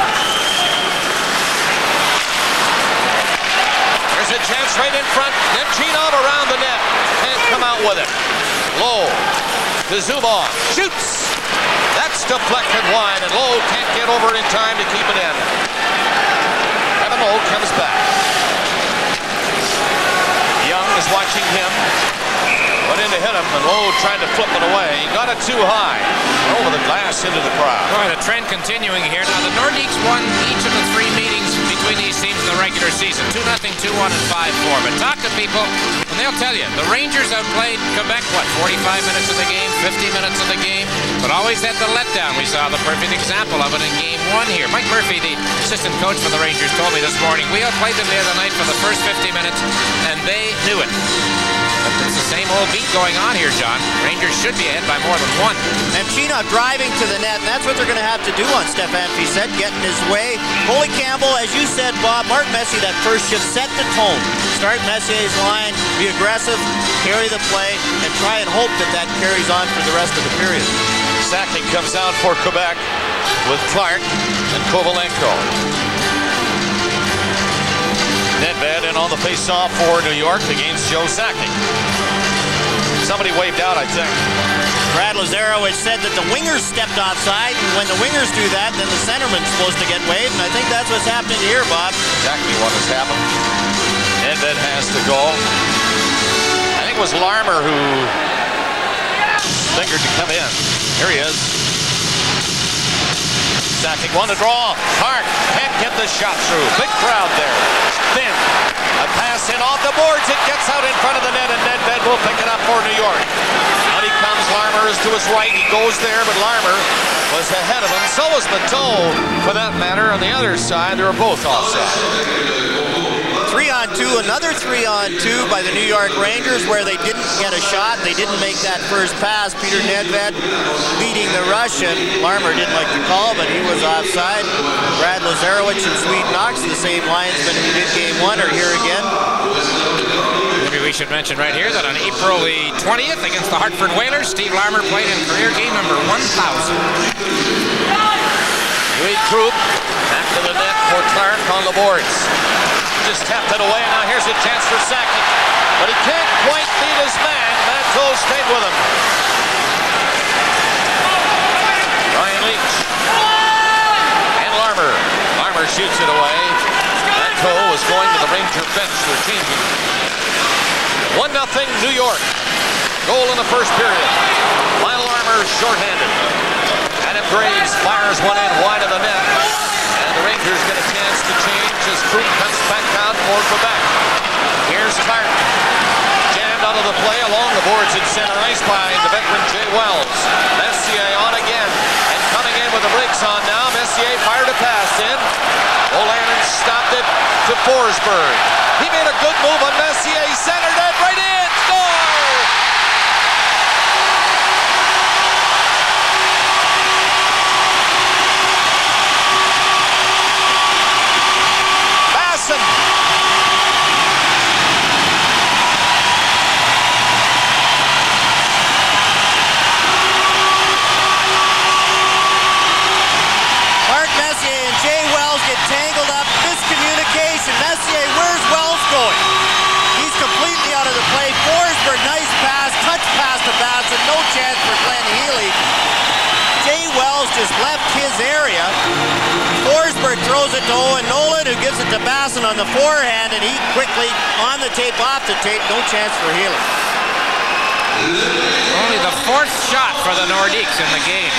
There's a chance right in front. Nemchinov around the net. Can't come out with it. Lowe to Zubov. Shoots. That's deflected wide, and Lowe can't get over it in time to keep it in. Kevin Lowe comes back. Young is watching him. Went in to hit him, and Lowe tried to flip it away. He got it too high. Over the glass into the crowd. Boy, the trend continuing here. Now, the Nordiques won each of the three meetings between these teams in the regular season. two nothing, two one, and five four. But talk to people, and they'll tell you, the Rangers outplayed Quebec, what, forty-five minutes of the game, fifty minutes of the game, but always had the letdown. We saw the perfect example of it in game one here. Mike Murphy, the assistant coach for the Rangers, told me this morning, we outplayed them the other night for the first fifty minutes, and they knew it. But it's the same old beat going on here, John. Rangers should be ahead by more than one. And Chino driving to the net, and that's what they're going to have to do on Stefan Fiset, getting his way. Coley Campbell, as you said, Bob, Mark Messier, that first shift, set the tone. Start Messier's line, be aggressive, carry the play, and try and hope that that carries on for the rest of the period. Sakic comes out for Quebec with Clark and Kovalenko. Nedved in on the face-off for New York against Joe Sakic. Somebody waved out, I think. Brad Lazarowicz said that the wingers stepped offside, and when the wingers do that, then the centerman's supposed to get waved, and I think that's what's happening here, Bob. Exactly what has happened. Nedved has to go. I think it was Larmer who fingered to come in. Here he is. Sakic won to draw. Clark can't get the shot through. Big crowd there. Thin. A pass in off the boards. It gets out in front of the net, and Nedved will pick it up for New York. Out he comes. Larmer is to his right. He goes there, but Larmer was ahead of him. So was Matteau, for that matter. On the other side, they were both offside. Three on two, another three on two by the New York Rangers where they didn't get a shot. They didn't make that first pass. Peter Nedved leading the rush, and Larmer didn't like the call, but he was offside. Brad Lazarowicz and Swede Knox, the same linesmen who did game one, are here again. Maybe we should mention right here that on April the twentieth against the Hartford Whalers, Steve Larmer played in career game number one thousand. Louis Krupp back to the net for Clark on the boards. Just tapped it away, and now here's a chance for Sakic. But he can't quite beat his man. Matteau stayed with him. Ryan Leach. And Larmer. Larmer shoots it away. Matteau is going to the Ranger bench. They're changing. one nothing New York. Goal in the first period. Lyle Larmer shorthanded. Adam Graves fires one in wide of the net. And the Rangers get a chance to change as Krupp comes back out for Quebec. Here's Clark. Jam Grabbed out of the play along the boards at center ice by the veteran Jay Wells. Messier on again, and coming in with the brakes on now. Messier fired a pass in. O'Lannon stopped it to Forsberg. He made a good move on Messier. He centered it right in. Score! Basson. Mark Messier and Jay Wells get tangled up. Miscommunication. Messier, where's Wells going? He's completely out of the play. Forsberg, nice pass. Touch pass to Basson. No chance for Glenn Healy. Jay Wells just left his area. Forsberg throws it to Owen Nolan, who gives it to Basson on the forehand, and he quickly on the tape, off the tape. No chance for Healy. Only the fourth shot for the Nordiques in the game.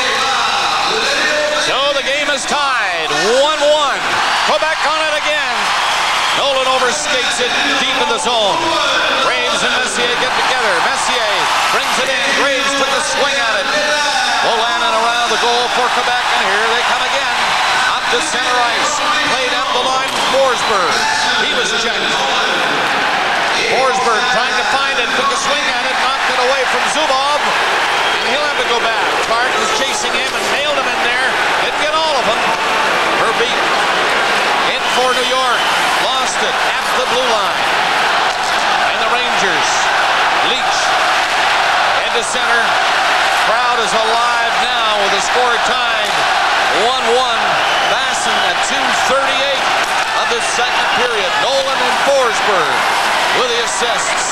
So the game is tied, one one. Quebec on it again. Nolan overskates it deep in the zone. Graves and Messier get together. Messier brings it in. Graves took a swing at it. O'Lannon around the goal for Quebec, and here they come again. Up to center ice. Played up the line from Forsberg. He was checked. Forsberg trying to find it. Took a swing at it. Knocked it away from Zubov. And he'll have to go back. Clark was chasing him and nailed him in there. Didn't get all of them. Verbeek in for New York. Lost it at the blue line. And the Rangers. Leach into center. Crowd is alive now with the score tied. one one. Basson at two thirty-eight of the second period. Nolan and Forsberg with the assists.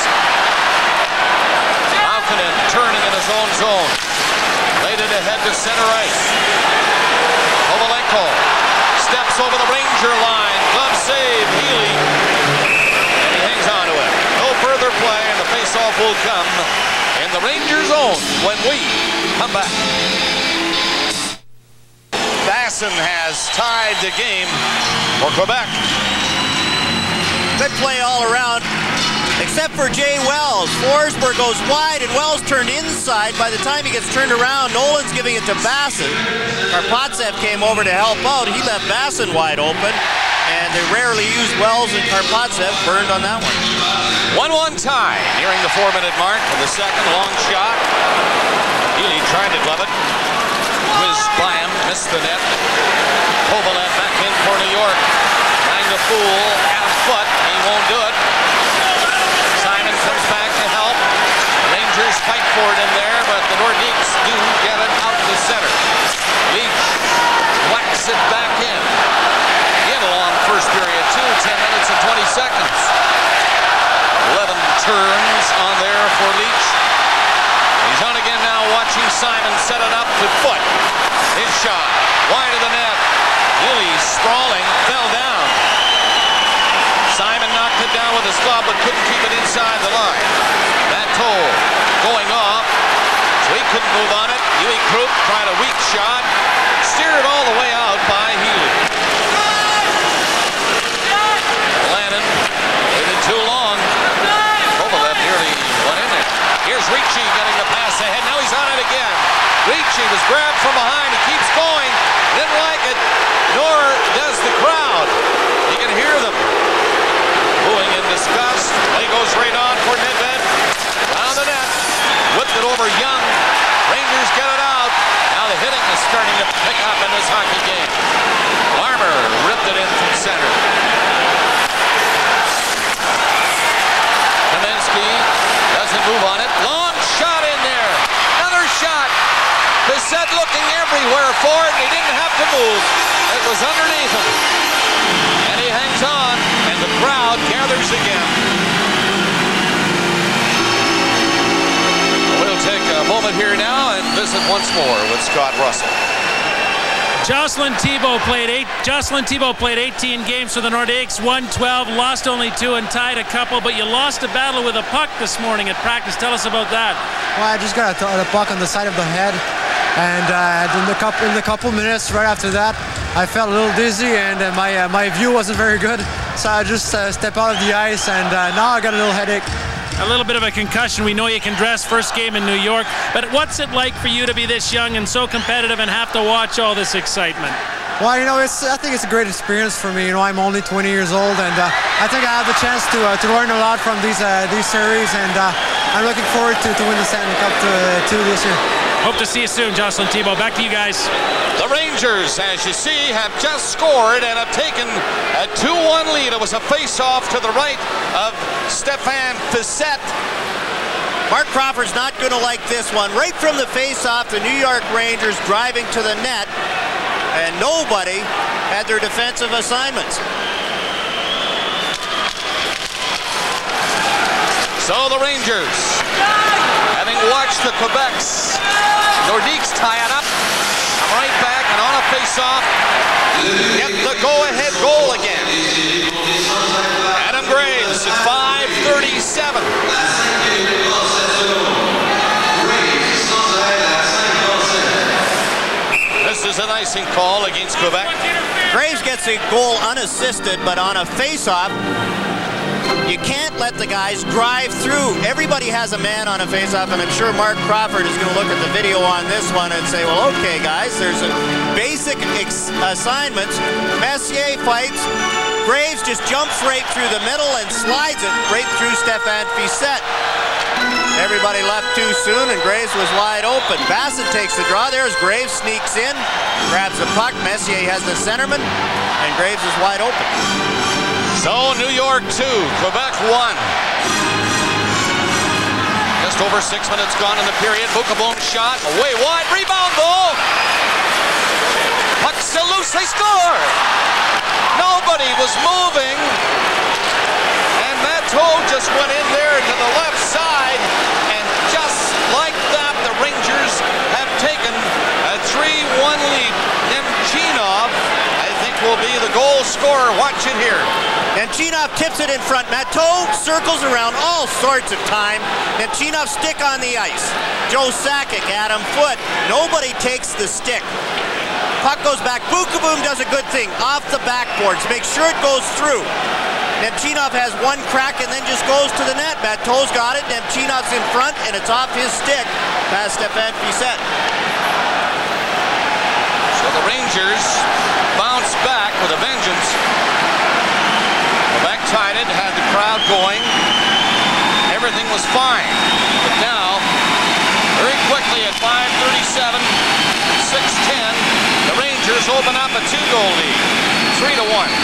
Malkinen turning in his own zone. Laid it ahead to center ice. Kovalenko steps over the Ranger line. Glove save, Healy. And he hangs on to it. No further play, and the face-off will come in the Ranger zone when we come back. Basson has tied the game for Quebec. Good play all around, except for Jay Wells. Forsberg goes wide, and Wells turned inside. By the time he gets turned around, Nolan's giving it to Basson. Karpatsev came over to help out. He left Basson wide open, and they rarely use Wells, and Karpatsev burned on that one. one one tie, nearing the four-minute mark of the second. Long shot. Healy tried to glove it. Whizzed by him, missed the net. Kovalev back in for New York. Trying to fool, at a foot. He won't do it. Simon comes back to help. Rangers fight for it in there, but the Nordiques do get it out to center. Leach whacks it back in. In a long first period, too. ten minutes and twenty seconds. eleven turns on there for Leach. He's on again now, watching Simon set it up to foot. His shot, wide of the net. Healy sprawling, fell down. Simon knocked it down with his glove, but couldn't keep it inside the line. That toll going off, so he couldn't move on it. Huey Krupp tried a weak shot, steered all the way out by Healy. Lannon waited too long. Kovalev nearly went in there. Here's Ricci getting the pass ahead. Now he's on it again. Ricci was grabbed from behind. He keeps going. Didn't like it, nor does the crowd. You can hear them booing in disgust. Play goes right on for Nedved. Down the net. Whipped it over Young. Rangers get it out. Now the hitting is starting to pick up in this hockey game. Larmer ripped it in from center. Kaminsky doesn't move on it. Long shot in there. Another shot. Bissett looking everywhere for it, and he didn't have to move. It was underneath him. And he hangs on, and the crowd gathers again. We'll take a moment here now and visit once more with Scott Russell. Jocelyn Thibault played eight. Jocelyn Thibault played eighteen games for the Nordiques, won twelve, lost only two, and tied a couple. But you lost a battle with a puck this morning at practice. Tell us about that. Well, I just got a, a puck on the side of the head, and uh, in the couple in the couple minutes right after that, I felt a little dizzy, and uh, my uh, my view wasn't very good. So I just uh, stepped out of the ice, and uh, now I got a little headache. A little bit of a concussion. We know you can dress first game in New York, but what's it like for you to be this young and so competitive and have to watch all this excitement? Well, you know, it's, I think it's a great experience for me. You know, I'm only twenty years old, and uh, I think I have the chance to uh, to learn a lot from these uh, these series, and uh, I'm looking forward to, to win the Stanley Cup to, uh, too this year. Hope to see you soon, Jocelyn Thibault. Back to you guys. The Rangers, as you see, have just scored and have taken a two one lead. It was a face-off to the right of Stéphane Fiset. Mark Crawford's not going to like this one. Right from the face-off, the New York Rangers driving to the net, and nobody had their defensive assignments. So the Rangers, having watched the Quebecs, Nordiques tie it up, come right back and on a face-off, get the go-ahead goal again. Adam Graves at five thirty-seven. This is an icing call against Quebec. Graves gets a goal unassisted, but on a face-off, you can't let the guys drive through. Everybody has a man on a face-off, and I'm sure Mark Crawford is going to look at the video on this one and say, well, okay, guys, there's a basic ex assignments. Messier fights. Graves just jumps right through the middle and slides it right through Stéphane Fiset. Everybody left too soon, and Graves was wide open. Bassett takes the draw there as Graves sneaks in, grabs the puck. Messier has the centerman, and Graves is wide open. So New York two, Quebec one. Just over six minutes gone in the period. Boukabon shot, away wide, rebound though. Puck still loose, they score. Nobody was moving, and Matteau just went in there to the left side, and just like that, the Rangers have taken a three one lead. Nemchinov, I think, will be the goal scorer. Watch it here. Nemchinov tips it in front. Matteau circles around all sorts of time. Nemchinov stick on the ice. Joe Sakic, Adam Foote. Nobody takes the stick. Puck goes back. Boukabon does a good thing. Off the backboards. Make sure it goes through. Nemchinov has one crack and then just goes to the net. Matteau's got it. Nemchinov's in front, and it's off his stick past Stéphane Fiset. So the Rangers bounce back with a vengeance. Quebec tied it, had the crowd going. Everything was fine. But now, very quickly at five thirty-seven, six ten, the Rangers open up a two-goal lead, three to one.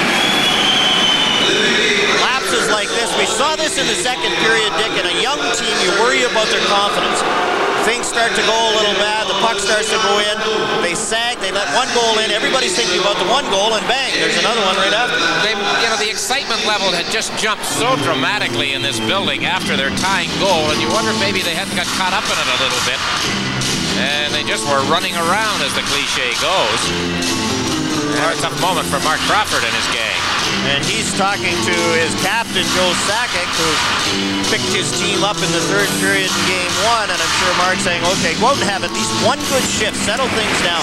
Lapses like this, we saw this in the second period, Dick. In a young team, you worry about their confidence. Things start to go a little bad, the puck starts to go in, they sag, they let one goal in, everybody's thinking about the one goal, and bang, there's another one right after. They, you know, the excitement level had just jumped so dramatically in this building after their tying goal, and you wonder if maybe they hadn't got caught up in it a little bit. And they just were running around, as the cliche goes. And a tough moment for Mark Crawford and his gang. And he's talking to his captain, Joe Sakic, who picked his team up in the third period in game one. And I'm sure Mark's saying, okay, go out and have at least one good shift, settle things down.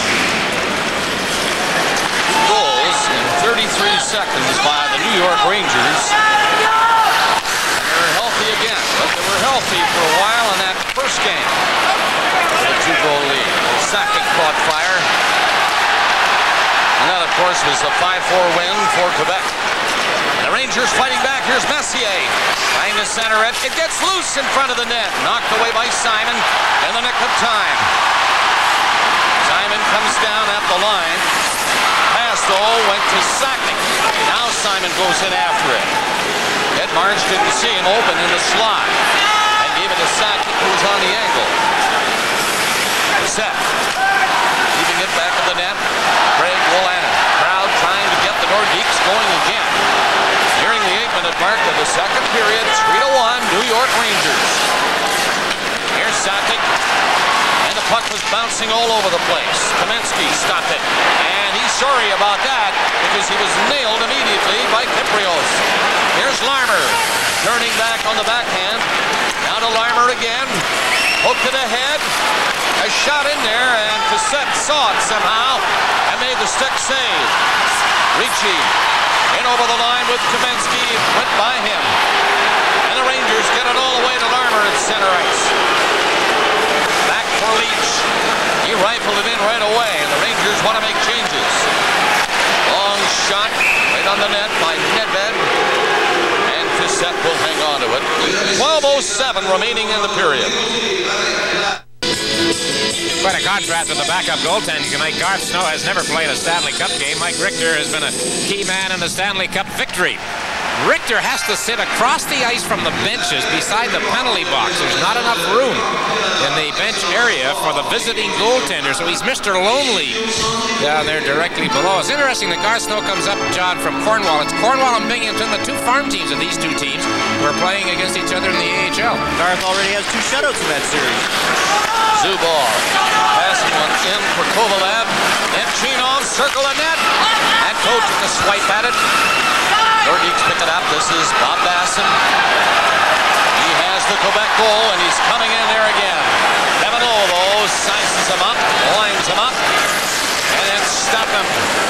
Goals in thirty-three seconds by the New York Rangers. And they're healthy again, but they were healthy for a while in that first game. With a two-goal lead. Sakic caught fire. And that, of course, was a five four win for Quebec. The Rangers fighting back. Here's Messier trying to center it. It gets loose in front of the net. Knocked away by Simon in the nick of time. Simon comes down at the line. Pass, though, went to Sakic. Now Simon goes in after it. Ed March didn't see him open in the slot and gave it to Sakic, who was on the angle. Set. Keeping it back of the net. Craig Wolanin. Crowd trying to get the Nordiques going again. Nearing the eight-minute mark of the second period. three to one, New York Rangers. Here's Sakic. And the puck was bouncing all over the place. Kamensky stopped it. And he's sorry about that because he was nailed immediately by Kyprios. Here's Larmer. Turning back on the backhand. Now to Larmer again. Hook to the head. A shot in there, and Fiset saw it somehow and made the stick save. Ricci in over the line with Kamensky. Went by him. And the Rangers get it all the way to Larmer at center ice. Back for Leach. He rifled it in right away, and the Rangers want to make changes. Long shot right on the net by Nedved. And Fiset will hang on to it. twelve oh seven remaining in the period. Quite a contrast with the backup goaltending tonight. Garth Snow has never played a Stanley Cup game. Mike Richter has been a key man in the Stanley Cup victory. Richter has to sit across the ice from the benches beside the penalty box. There's not enough room in the bench area for the visiting goaltender, so he's Mister Lonely down there directly below. It's interesting that Garth Snow comes up, John, from Cornwall. It's Cornwall and Binghamton, the two farm teams of these two teams, who are playing against each other in the A H L. Garth already has two shutouts in that series. Zubov passing one in for Kovalev. Nemchinov circle the net. And coach with a swipe at it. Nordiques pick it up. This is Bob Basson. He has the Quebec goal, and he's coming in there again. Kevin Lovo sizes him up, lines him up, and then stop him.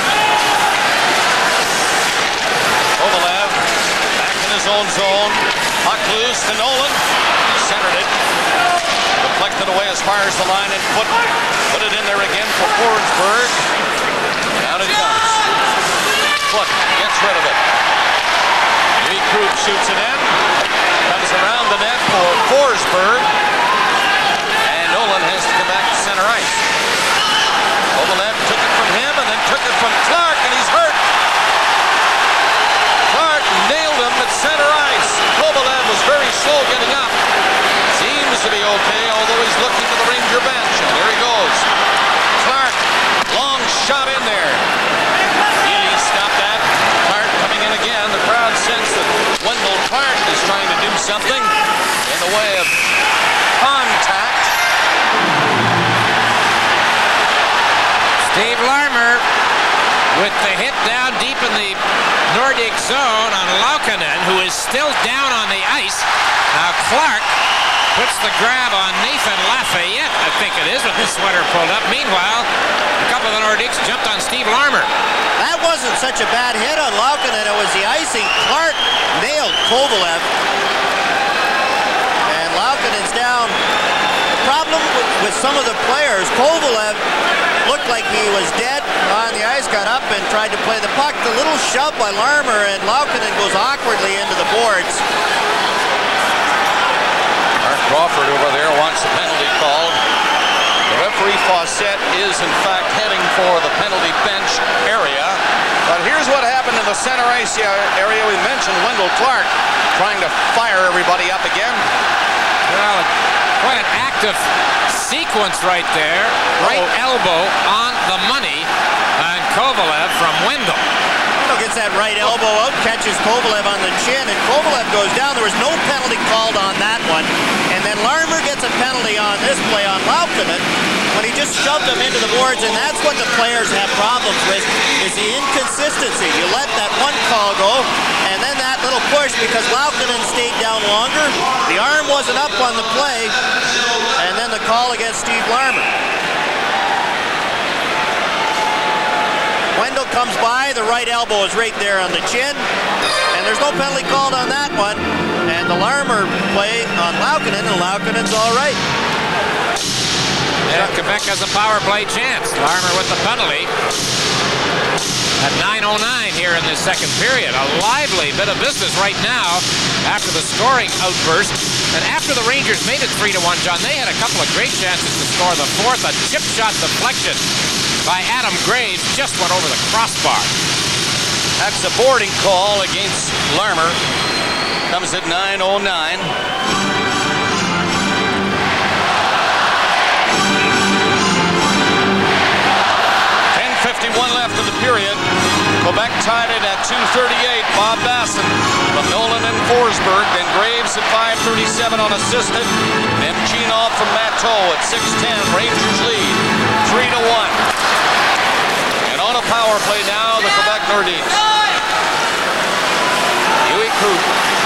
Kovalev back in his own zone. Puck loose to Nolan. He centered it. Deflected away as far as the line and put, put it in there again for Forsberg. Down it comes. Foot gets rid of it. Lee Krug shoots it in. Comes around the net for Forsberg. And Nolan has to come back to center ice. Kovalev took it from him and then took it from Clark, and he's hurt. Clark nailed him at center ice. Kovalev was very slow getting up. Seems to be okay, although he's looking to the Ranger bench. And there he goes. Clark, long shot in there. Healy stopped that. Clark coming in again. The crowd sense that Wendell Clark is trying to do something in the way of contact. Steve Larmer with the hit down deep in the Nordic zone on Laukkanen, who is still down on the ice. Now Clark puts the grab on Nathan Lafayette, I think it is, with his sweater pulled up. Meanwhile, a couple of the Nordiques jumped on Steve Larmer. That wasn't such a bad hit on Laukkanen. It was the icing. Clark nailed Kovalev. And Laukkanen's down. The problem with, with some of the players, Kovalev looked like he was dead on the ice, got up and tried to play the puck. The little shove by Larmer, and Laukkanen goes awkwardly into the boards. Mark Crawford over there wants the penalty called. The referee Fawcett is in fact heading for the penalty bench area. But here's what happened in the center ice area. We mentioned Wendell Clark trying to fire everybody up again. Well, quite an active sequence right there. Right oh. elbow on the money on Kovalev from Wendell. Wendell gets that right elbow out, catches Kovalev on the chin, and Kovalev goes down. There was no penalty called on that one. And then Larmer gets a penalty on this play on Laukkanen when he just shoved him into the boards, and that's what the players have problems with, is the inconsistency. You let that one call go, and then that little push, because Laukkanen stayed down longer. The arm wasn't up on the play, and then the call against Steve Larmer. Wendell comes by, the right elbow is right there on the chin, and there's no penalty called on that one. And the Larmer play on Laukkanen, and Laukkanen's all right. And Quebec has a power play chance. Larmer with the penalty. At nine oh nine here in the second period. A lively bit of business right now after the scoring outburst. And after the Rangers made it three to one, John, they had a couple of great chances to score. The fourth, a chip shot deflection by Adam Graves, just went over the crossbar. That's a boarding call against Larmer. Comes at nine oh nine. ten fifty-one left in the period. Quebec tied it at two thirty-eight. Bob Basson from Nolan and Forsberg. Then Graves at five thirty-seven unassisted. Nemchinov from Matteau at six ten. Rangers lead three to one. And on a power play now, the Quebec Nordiques. Huey Krug.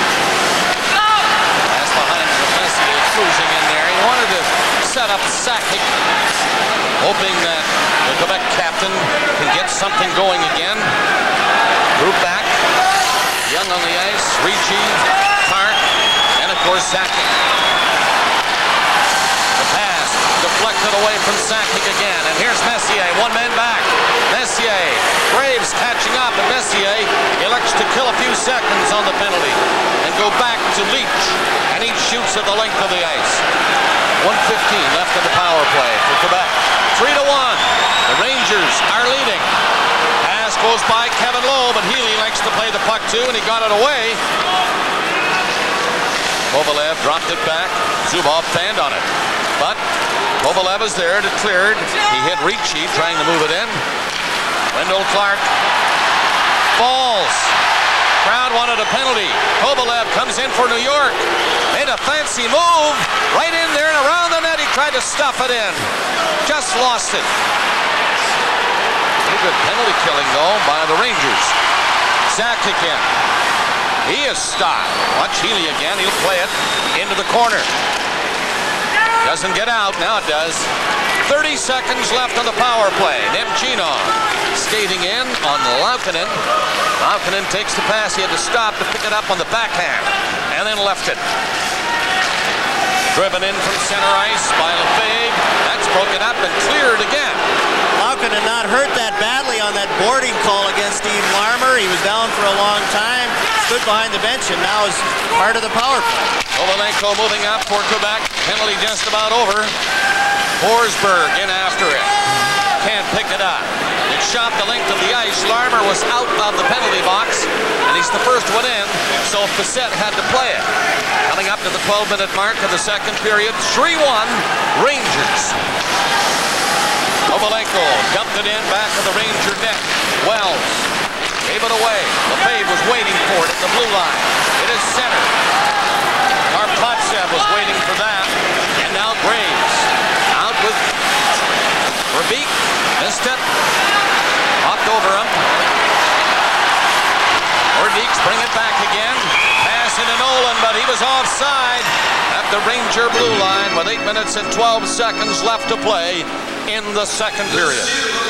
Pass behind Professor, cruising in there. He wanted to set up Sakic, hoping that the Quebec captain can get something going again. Group back. Young on the ice. Ricci. Clark. for Sakic. The pass deflected away from Sakic again. And here's Messier, one man back. Messier, Graves catching up, and Messier elects to kill a few seconds on the penalty and go back to Leach. And he shoots at the length of the ice. one fifteen left in the power play for Quebec. three to one. The Rangers are leading. Pass goes by Kevin Lowe, but Healy likes to play the puck too, and he got it away. Kovalev dropped it back. Zubov fanned on it. But Kovalev is there to clear it. He hit Ricci trying to move it in. Wendell Clark falls. Crowd wanted a penalty. Kovalev comes in for New York. Made a fancy move. Right in there and around the net. He tried to stuff it in. Just lost it. Pretty good penalty killing though by the Rangers. Sakic in. He is stopped. Watch Healy again. He'll play it into the corner. Doesn't get out. Now it does. thirty seconds left on the power play. Nemchinov skating in on Laukkonen. Laukkonen takes the pass. He had to stop to pick it up on the backhand and then left it. Driven in from center ice by Lefebvre. That's broken up and cleared again. Laukkonen not hurt that badly on that boarding call against Steve Larmer. He was down for a long time, stood behind the bench, and now is part of the power play. Kovalenko moving up for Quebec. Penalty just about over. Forsberg in after it. Can't pick it up. It shot the length of the ice. Larmer was out of the penalty box, and he's the first one in, so Facette had to play it. Coming up to the twelve minute mark of the second period, three one Rangers. Kovalenko dumped it in back of the Ranger net. Wells gave it away. Lefebvre was waiting for it at the blue line. It is center. Karpatsev was waiting for that. And now Graves out with Verbeek. Missed it. Hopped over him. Nordiques bring it back again. Pass into Nolan, but he was offside at the Ranger blue line with eight minutes and twelve seconds left to play in the second period.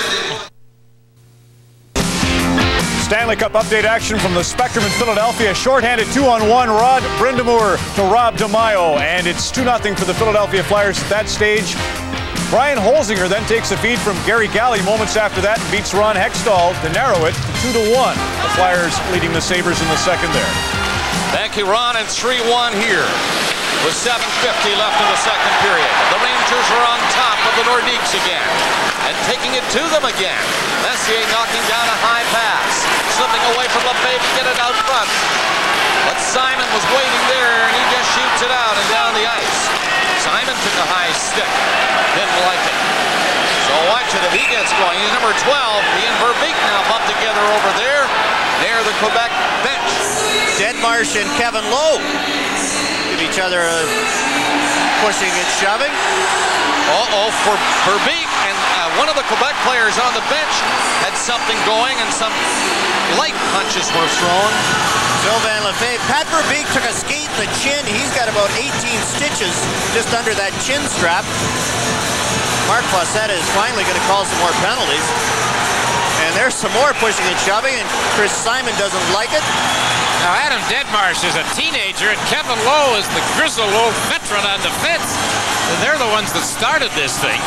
Stanley Cup update action from the Spectrum in Philadelphia. Shorthanded two on one. Rod Brind'Amour to Rob DeMaio, and it's two nothing for the Philadelphia Flyers at that stage. Brian Holzinger then takes a feed from Gary Galley moments after that and beats Ron Hextall to narrow it to two to one. The Flyers leading the Sabres in the second there. Thank you, Ron. It's three one here with seven fifty left in the second period. The Rangers are on top of the Nordiques again and taking it to them again. Messier knocking down a high pass, slipping away from Lefebvre to get it out front. But Simon was waiting there, and he just shoots it out and down the ice. Simon took a high stick, didn't like it. So watch it if he gets going. He's number twelve. He and Verbeek now bumped together over there near the Quebec bench. Deadmarsh and Kevin Lowe give each other a pushing and shoving. Uh-oh for Verbeek, and uh, one of the Quebec players on the bench had something going, and some light punches were thrown. Sylvain Lefebvre. Pat Verbeek took a skate in the chin. He's got about eighteen stitches just under that chin strap. Mark Facette is finally going to call some more penalties. And there's some more pushing and shoving, and Chris Simon doesn't like it. Now Adam Deadmarsh is a teenager, and Kevin Lowe is the grizzled old veteran on defense. And they're the ones that started this thing.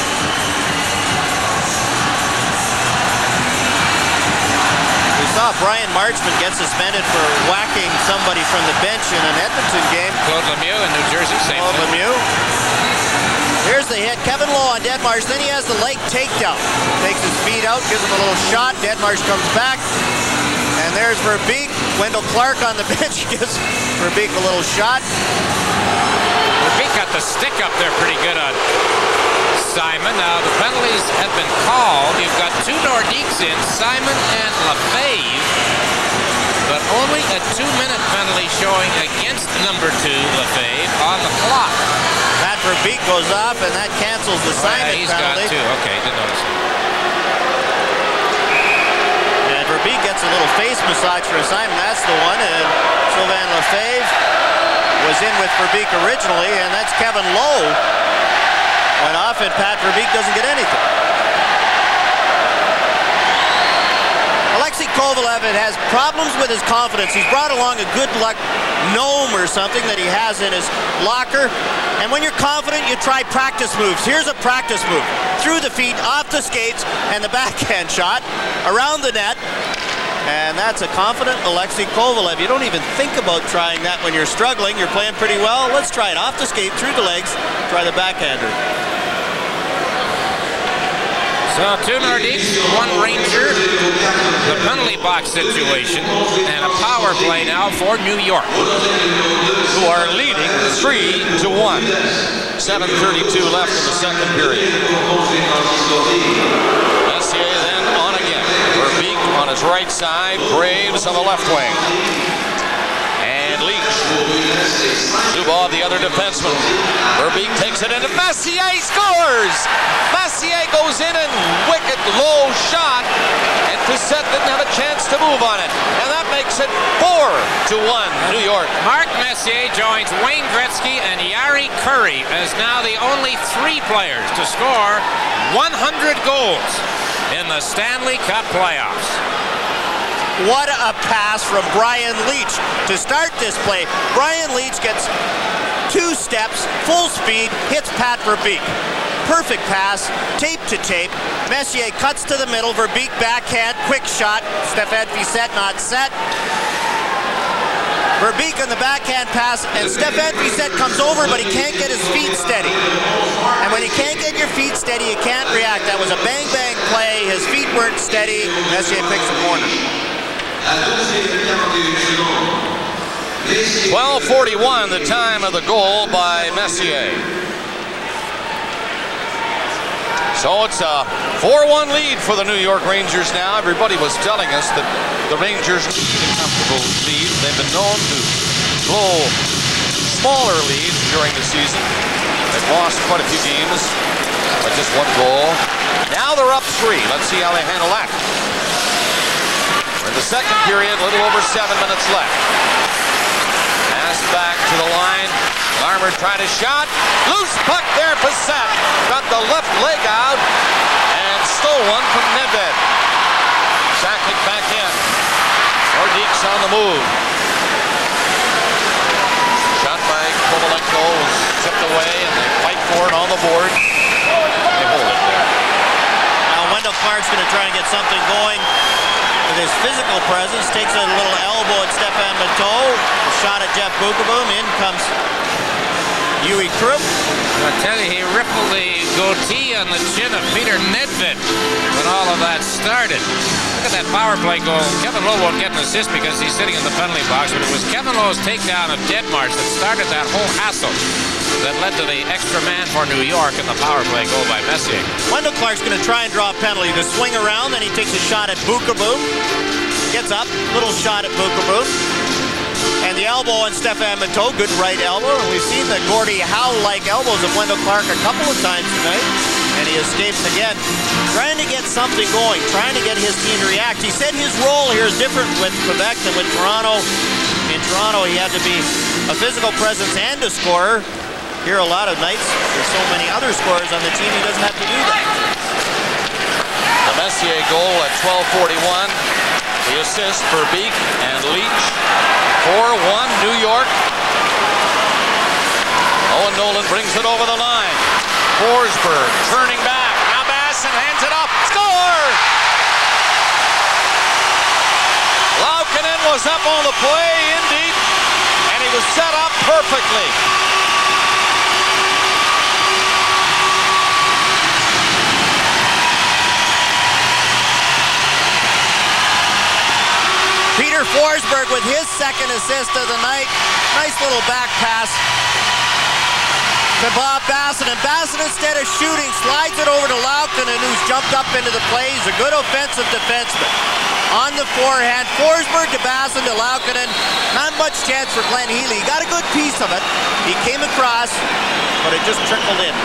We saw Brian Marchment get suspended for whacking somebody from the bench in an Edmonton game. Claude Lemieux in New Jersey, same Claude thing. Lemieux. Here's the hit. Kevin Lowe on Deadmarsh. Then he has the leg takedown. Takes his feet out, gives him a little shot. Deadmarsh comes back. And there's Verbeek. Wendell Clark on the bench gives Verbeek a little shot. Verbeek got the stick up there pretty good on Simon. Now the penalties have been called. You've got two Nordiques in, Simon and Lefebvre. But only a two-minute penalty showing against number two, Lefebvre, on the clock. Pat Verbeek goes off, and that cancels the oh, Simon yeah, he's penalty. got two. Okay, didn't notice it. And Verbeek gets a little face massage for Simon. That's the one. And Sylvain Lefebvre was in with Verbeek originally, and that's Kevin Lowe. Went off, and Pat Verbeek doesn't get anything. Alexei Kovalev has problems with his confidence. He's brought along a good luck gnome or something that he has in his locker. And when you're confident, you try practice moves. Here's a practice move. Through the feet, off the skates, and the backhand shot around the net. And that's a confident Alexei Kovalev. You don't even think about trying that when you're struggling. You're playing pretty well. Let's try it off the skate, through the legs, try the backhander. So two Nordiques, one Ranger, the penalty box situation, and a power play now for New York, who are leading three to one. seven thirty-two left in the second period. Messier then on again. Verbeek on his right side, Graves on the left wing. And Leach. Zubov, the other defenseman. Verbeek takes it into Messier, scores! Messier goes in and wicked low shot, and Fissette didn't have a chance to move on it. And that makes it four to one, New York. Mark Messier joins Wayne Gretzky and Yari Curry as now the only three players to score one hundred goals in the Stanley Cup playoffs. What a pass from Brian Leach to start this play. Brian Leach gets two steps, full speed, hits Pat Verbeek. Perfect pass, tape to tape. Messier cuts to the middle, Verbeek backhand, quick shot. Stéphane Fissette not set. Verbeek on the backhand pass, and Stéphane Fissette comes over, but he can't get his feet steady. And when you can't get your feet steady, you can't react. That was a bang-bang play. His feet weren't steady. Messier picks a corner. twelve forty-one, the time of the goal by Messier. So it's a four one lead for the New York Rangers now. Everybody was telling us that the Rangers need a comfortable lead. They've been known to blow smaller leads during the season. They've lost quite a few games, but just one goal. Now they're up three. Let's see how they handle that. In the second period, a little over seven minutes left. Pass back to the line. Larmer tried a shot. Loose puck there, Fissette. Got the left leg out and stole one from Nedved. Sakic back in. Nordiques on the move. Shot by Kovalenko was tipped away, and they fight for it on the board. They hold it there. Now Wendell Clark's going to try and get something going with his physical presence. Takes a little elbow at Stéphane Matteau. A shot at Jeff Bukaboom. In comes Yui Krupp. I tell you, he rippled the goatee on the chin of Peter Nedved when all of that started. Look at that power play goal. Kevin Lowe won't get an assist because he's sitting in the penalty box, but it was Kevin Lowe's takedown of Deadmarsh that started that whole hassle that led to the extra man for New York and the power play goal by Messier. Wendell Clark's going to try and draw a penalty. To swing around, then he takes a shot at Bukaboom. Gets up, little shot at Bukaboom. And the elbow on Stéphane Matteau, good right elbow. And we've seen the Gordie Howe-like elbows of Wendell Clark a couple of times tonight. And he escapes again. Trying to get something going, trying to get his team to react. He said his role here is different with Quebec than with Toronto. In Toronto, he had to be a physical presence and a scorer. Here a lot of nights, there's so many other scorers on the team, he doesn't have to do that. The Messier goal at twelve forty-one. The assist for Beek and Leach. four one New York. Owen Nolan brings it over the line. Forsberg turning back. Now Basson hands it up. Score! Laukkanen was up on the play in deep, and he was set up perfectly. Peter Forsberg with his second assist of the night. Nice little back pass to Bob Basson. And Basson, instead of shooting, slides it over to Laukkanen, who's jumped up into the play. He's a good offensive defenseman. On the forehand, Forsberg to Basson to Laukkanen. Not much chance for Glenn Healy. He got a good piece of it. He came across, but it just trickled in.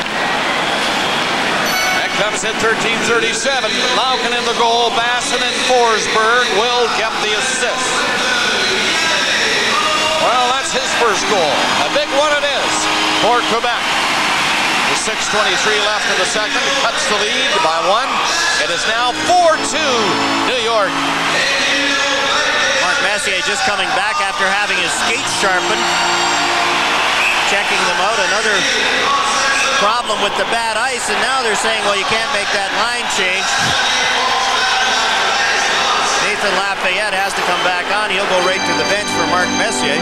Comes at thirteen thirty-seven. Laukkanen the goal. Basson and Forsberg will get the assist. Well, that's his first goal. A big one it is for Quebec. With six twenty-three left in the second, cuts the lead by one. It is now four two New York. Messier just coming back after having his skates sharpened. Checking them out. Another problem with the bad ice, and now they're saying, well, you can't make that line change. Nathan Lafayette has to come back on. He'll go right to the bench for Mark Messier.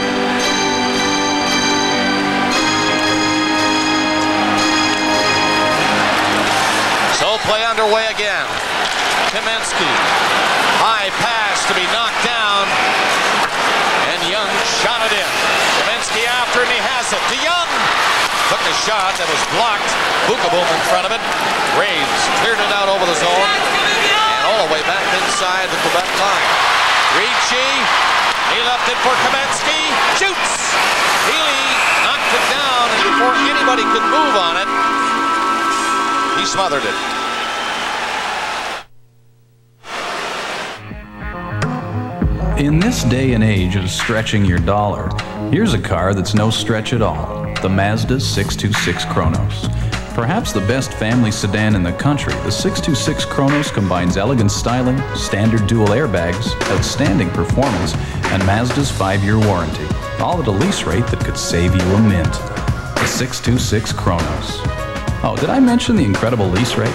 So play underway again. Kamensky. High pass to be knocked down. And Young shot it in. Kamensky after, and he has it to Young. Took a shot that was blocked. Bukaboom in front of it. Graves cleared it out over the zone. And all the way back inside the Quebec line. Ricci. He left it for Kamensky. Shoots. Healy knocked it down, and before anybody could move on it, he smothered it. In this day and age of stretching your dollar, here's a car that's no stretch at all. The Mazda six two six Kronos. Perhaps the best family sedan in the country, the six two six Kronos combines elegant styling, standard dual airbags, outstanding performance, and Mazda's five-year warranty. All at a lease rate that could save you a mint. The six two six Kronos. Oh, did I mention the incredible lease rate?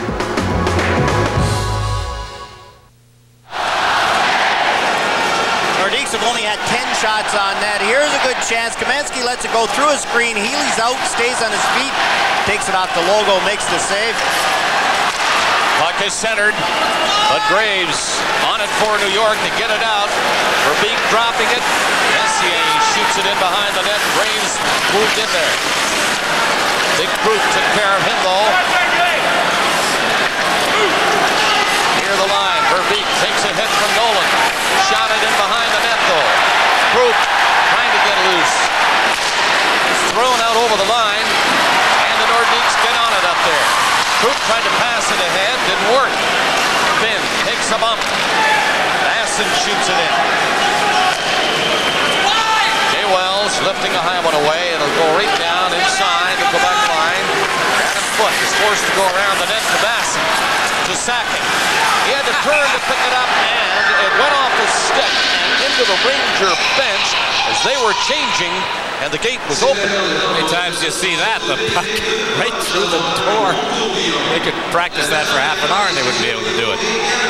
Nordiques have only had ten shots on net. Here's a good chance. Kamensky lets it go through a screen. Healy's out, stays on his feet, takes it off the logo, makes the save. Puck is centered, but Graves on it for New York to get it out. Verbeek dropping it. Messier shoots it in behind the net. Graves moved in there. Big Group took care of him though. Near the line, Verbeek takes a hit from Nolan. Shot it in behind the net though. Group trying to get loose. It's thrown out over the line, and the Nordiques get on it up there. Group tried to pass it ahead, didn't work. Finn takes a bump. Masson shoots it in. Jay Wells lifting a high one away. It'll go right down inside the Quebec line. Adam Foote is forced to go around the net to Masson. To Sakic. He had to turn to pick it up, and it went off his stick and into the Ranger bench as they were changing, and the gate was open. How many times do you see that? The puck right through the door. They could practice that for half an hour and they wouldn't be able to do it.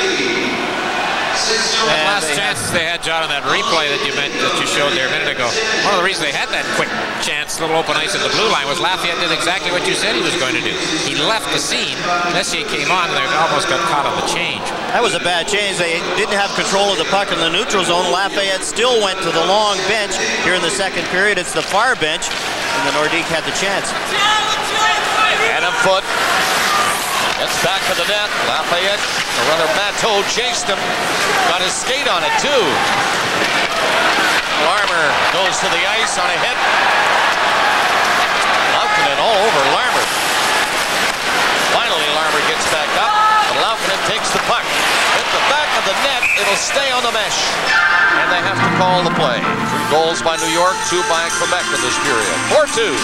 That last chances they had, John, on that replay that you meant that you showed there a minute ago. One of the reasons they had that quick chance, little open ice at the blue line, was Lafayette did exactly what you said he was going to do. He left the scene. Messier came on, and they almost got caught on the change. That was a bad change. They didn't have control of the puck in the neutral zone. Lafayette still went to the long bench. Here in the second period, it's the far bench, and the Nordiques had the chance. Adam Foote gets back to the net. Lafayette, or rather Matteau, chased him. Got his skate on it, too. Larmer goes to the ice on a hit. Laukkonen all over Larmer. Finally, Larmer gets back up. But Laukkonen takes the puck. Hit the back of the net. It'll stay on the mesh. And they have to call the play. Three goals by New York, two by Quebec in this period. four two.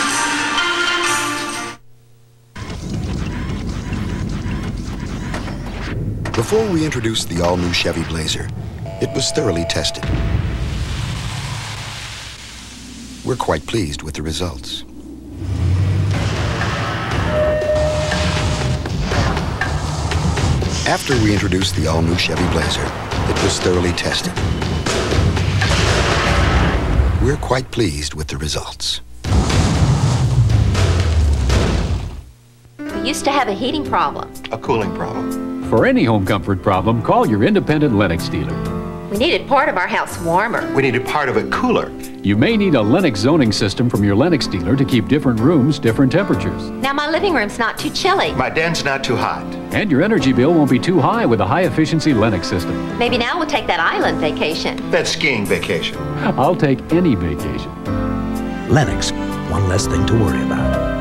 Before we introduced the all-new Chevy Blazer, it was thoroughly tested. We're quite pleased with the results. After we introduced the all-new Chevy Blazer, it was thoroughly tested. We're quite pleased with the results. We used to have a heating problem. A cooling problem. For any home comfort problem, call your independent Lennox dealer. We needed part of our house warmer. We needed part of it cooler. You may need a Lennox zoning system from your Lennox dealer to keep different rooms different temperatures. Now my living room's not too chilly. My den's not too hot. And your energy bill won't be too high with a high-efficiency Lennox system. Maybe now we'll take that island vacation. That skiing vacation. I'll take any vacation. Lennox, one less thing to worry about.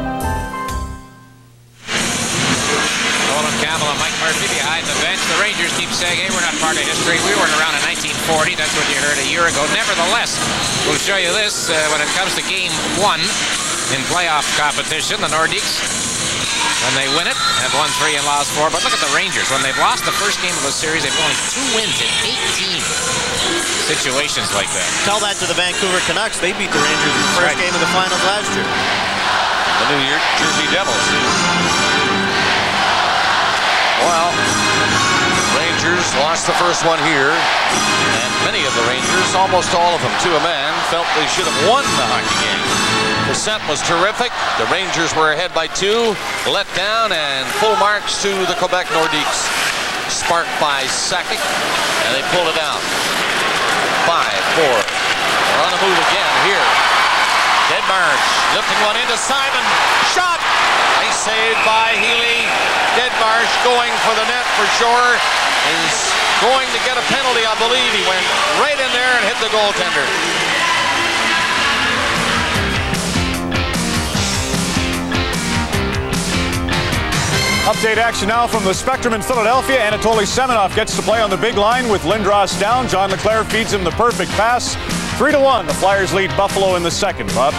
Murphy behind the bench. The Rangers keep saying, hey, we're not part of history. We weren't around in nineteen forty. That's what you heard a year ago. Nevertheless, we'll show you this uh, when it comes to game one in playoff competition. The Nordiques when they win it, have won three and lost four. But look at the Rangers. When they've lost the first game of the series, they've only two wins in eighteen situations like that. Tell that to the Vancouver Canucks. They beat the Rangers in the first right. game of the finals last year. The New Jersey Devils. Well, Rangers lost the first one here, and many of the Rangers, almost all of them to a man, felt they should have won the hockey game. The set was terrific. The Rangers were ahead by two, let down, and full marks to the Quebec Nordiques. Sparked by Sakic, and they pulled it down. Five, four. They're on the move again here. Deadmarsh lifting one into Simon. Shot! Nice save by Healy. Deadmarsh going for the net for sure. Is going to get a penalty, I believe. He went right in there and hit the goaltender. Update action now from the Spectrum in Philadelphia. Anatoly Semenov gets to play on the big line with Lindros down. John LeClair feeds him the perfect pass. Three to one. The Flyers lead Buffalo in the second, Bob.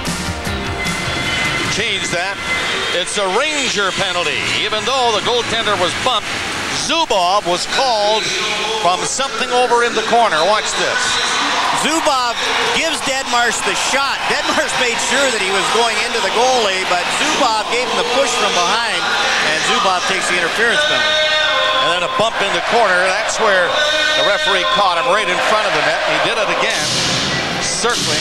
Change that. It's a Ranger penalty. Even though the goaltender was bumped, Zubov was called from something over in the corner. Watch this. Zubov gives Deadmarsh the shot. Deadmarsh made sure that he was going into the goalie, but Zubov gave him the push from behind, and Zubov takes the interference penalty. And then a bump in the corner. That's where the referee caught him right in front of the net. He did it again, circling,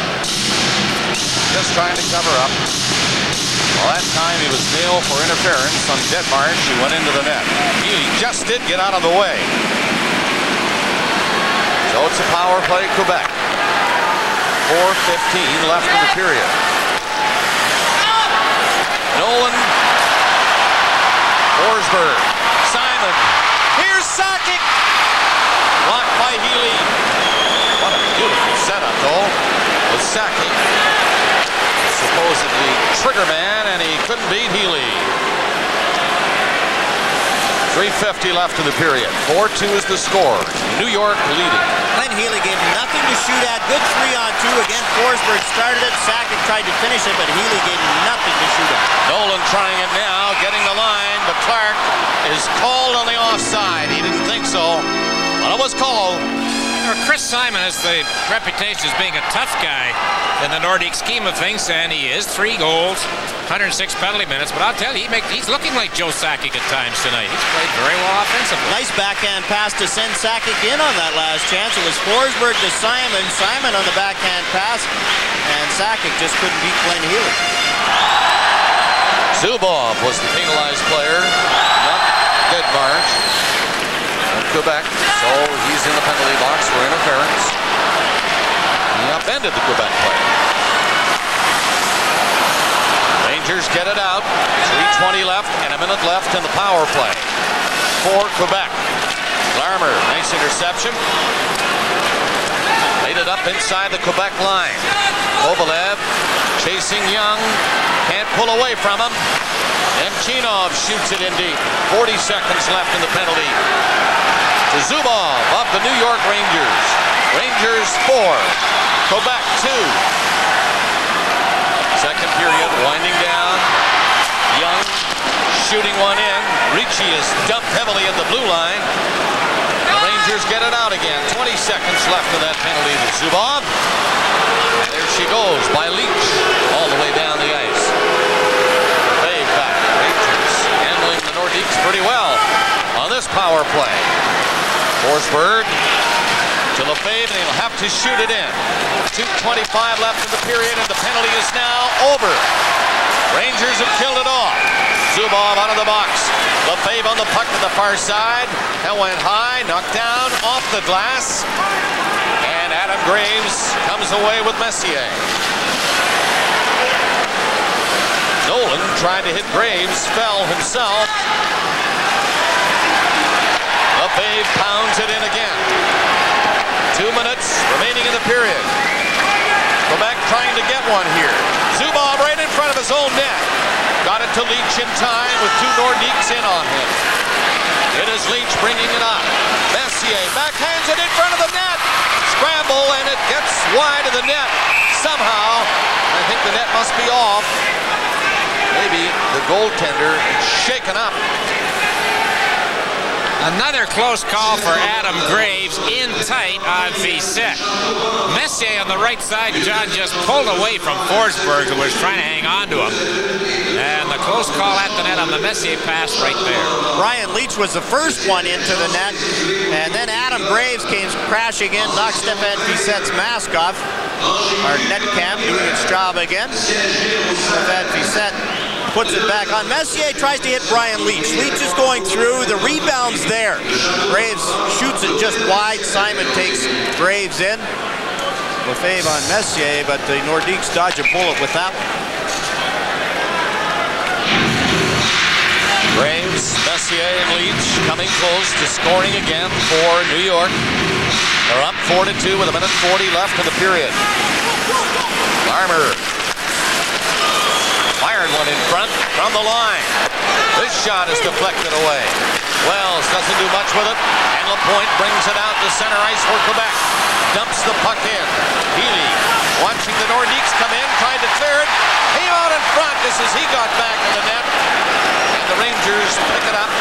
just trying to cover up. Well, that time he was nailed for interference on Deadmarsh, who went into the net. He just did get out of the way. So it's a power play, Quebec. four fifteen left in the period. Nolan. Forsberg. Simon. Here's Sakic. Blocked by Healy. What a beautiful setup, though, with Sakic. Supposedly trigger man, and he couldn't beat Healy. three fifty left in the period. four two is the score. New York leading. Glenn Healy gave him nothing to shoot at. Good three on two. Again, Forsberg started it. Sakic tried to finish it, but Healy gave him nothing to shoot at. Nolan trying it now, getting the line, but Clark is called on the offside. He didn't think so, but it was called. Chris Simon has the reputation as being a tough guy in the Nordic scheme of things, and he is. Three goals, one hundred six penalty minutes, but I'll tell you, he make, he's looking like Joe Sakic at times tonight. He's played very well offensively. Nice backhand pass to send Sakic in on that last chance. It was Forsberg to Simon. Simon on the backhand pass, and Sakic just couldn't beat Glenn Healy. Zubov was the penalized player, not Deadmarsh. Quebec, so he's in the penalty box for interference. He upended the Quebec player. Rangers get it out. three twenty left and a minute left in the power play for Quebec. Larmer, nice interception. Laid it up inside the Quebec line. Kovalev chasing Young. Can't pull away from him. Nemchinov shoots it in deep. forty seconds left in the penalty. To Zubov of the New York Rangers. Rangers four, Quebec two. Second period winding down. Young shooting one in. Ricci is dumped heavily at the blue line. The Rangers get it out again. twenty seconds left of that penalty to Zubov. And there she goes by Leach all the way down the ice. Fave back. Rangers handling the Nordiques pretty well on this power play. Forsberg to Lefebvre, and he'll have to shoot it in. two twenty-five left in the period, and the penalty is now over. Rangers have killed it off. Zubov out of the box. Lefebvre on the puck to the far side. That went high, knocked down, off the glass. And Adam Graves comes away with Messier. Nolan tried to hit Graves, fell himself. Lefebvre pounds it in again. Two minutes remaining in the period. Quebec trying to get one here. Zubov right in front of his own net. Got it to Leach in time with two Nordiques in on him. It is Leach bringing it up. Messier backhands it in front of the net. Scramble, and it gets wide of the net. Somehow, I think the net must be off. maybe the goaltender shaken up. Another close call for Adam Graves, in tight on Fiset. Messier on the right side, John just pulled away from Forsberg, who was trying to hang on to him. And the close call at the net on the Messier pass right there. Brian Leach was the first one into the net, and then Adam Graves came crashing in, knocked Stefan Fiset's mask off. Our net cam doing its job again. Stefan Fiset puts it back on. Messier tries to hit Brian Leach. Leach is going through. The rebound's there. Graves shoots it just wide. Simon takes Graves in. Lefebvre on Messier, but the Nordiques dodge a bullet with that one. Graves, Messier, and Leach coming close to scoring again for New York. They're up four to two with a minute forty left in the period. Larmer fired one in front from the line. This shot is deflected away. Wells doesn't do much with it, and Lapointe brings it out to center ice for Quebec. Dumps the puck in. Healy watching the Nordiques come in, trying to clear it. Came out in front just as he got back in the net. And the Rangers pick it up.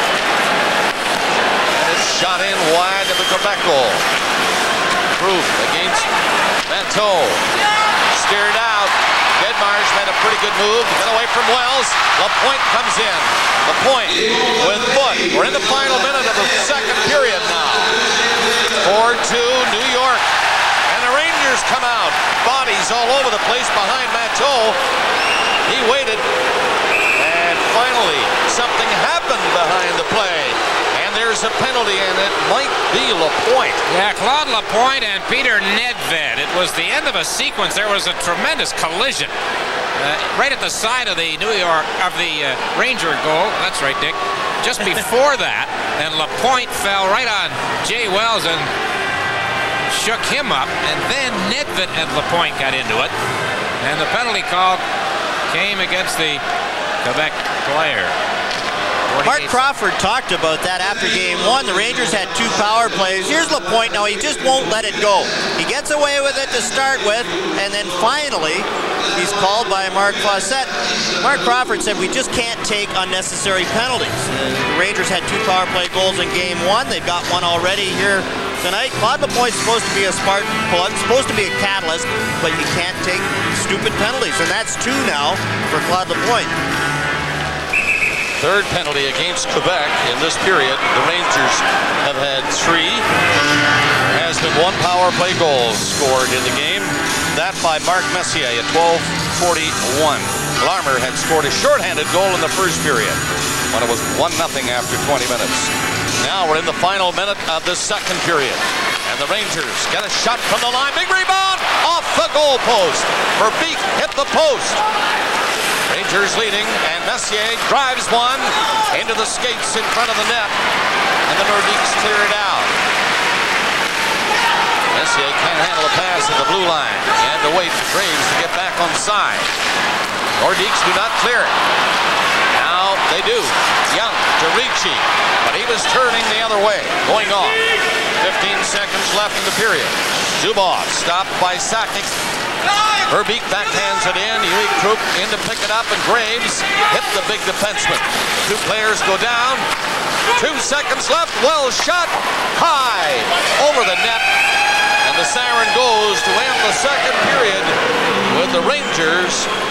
And it's shot in wide of the Quebec goal. Proof against Manteau. Steered out. Gedmar's made a pretty good move to get away from Wells. Lapointe comes in. Lapointe with foot. We're in the final minute of the second period now. four two New York. And the Rangers come out. Bodies all over the place behind Manteau. He waited. And finally, something happened behind the play. And there's a penalty, and it might be Lapointe. Yeah, Claude Lapointe and Peter Nedved. It was the end of a sequence. There was a tremendous collision uh, right at the side of the New York, of the uh, Ranger goal. That's right, Dick. Just before that, and Lapointe fell right on Jay Wells and shook him up, and then Nedved and Lapointe got into it. And the penalty call came against the Quebec player. Mark Crawford talked about that after game one. The Rangers had two power plays. Here's Lapointe now. He just won't let it go. He gets away with it to start with, and then finally he's called by Mark Fawcett. Mark Crawford said we just can't take unnecessary penalties. The Rangers had two power play goals in game one. They've got one already here tonight. Claude Lapointe's supposed to be a spark plug, supposed to be a catalyst, but you can't take stupid penalties, and that's two now for Claude Lapointe. Third penalty against Quebec in this period. The Rangers have had three. There has been one power play goal scored in the game. That by Mark Messier at twelve forty-one. Larmer had scored a shorthanded goal in the first period when it was one nothing after twenty minutes. Now we're in the final minute of the second period. And the Rangers get a shot from the line. Big rebound off the goal post. Verbeek hit the post. Rangers leading, and Messier drives one into the skates in front of the net, and the Nordiques clear it out. Messier can't handle a pass at the blue line. He had to wait for Graves to get back on the side. Nordiques do not clear it. Now they do. Young to Ricci, but he was turning the other way, going off. fifteen seconds left in the period. Zubov stopped by Sakic. Verbeek backhands it in. Huey Krupp in to pick it up, and Graves hit the big defenseman. Two players go down. Two seconds left. Well shot high over the net. And the siren goes to end the second period with the Rangers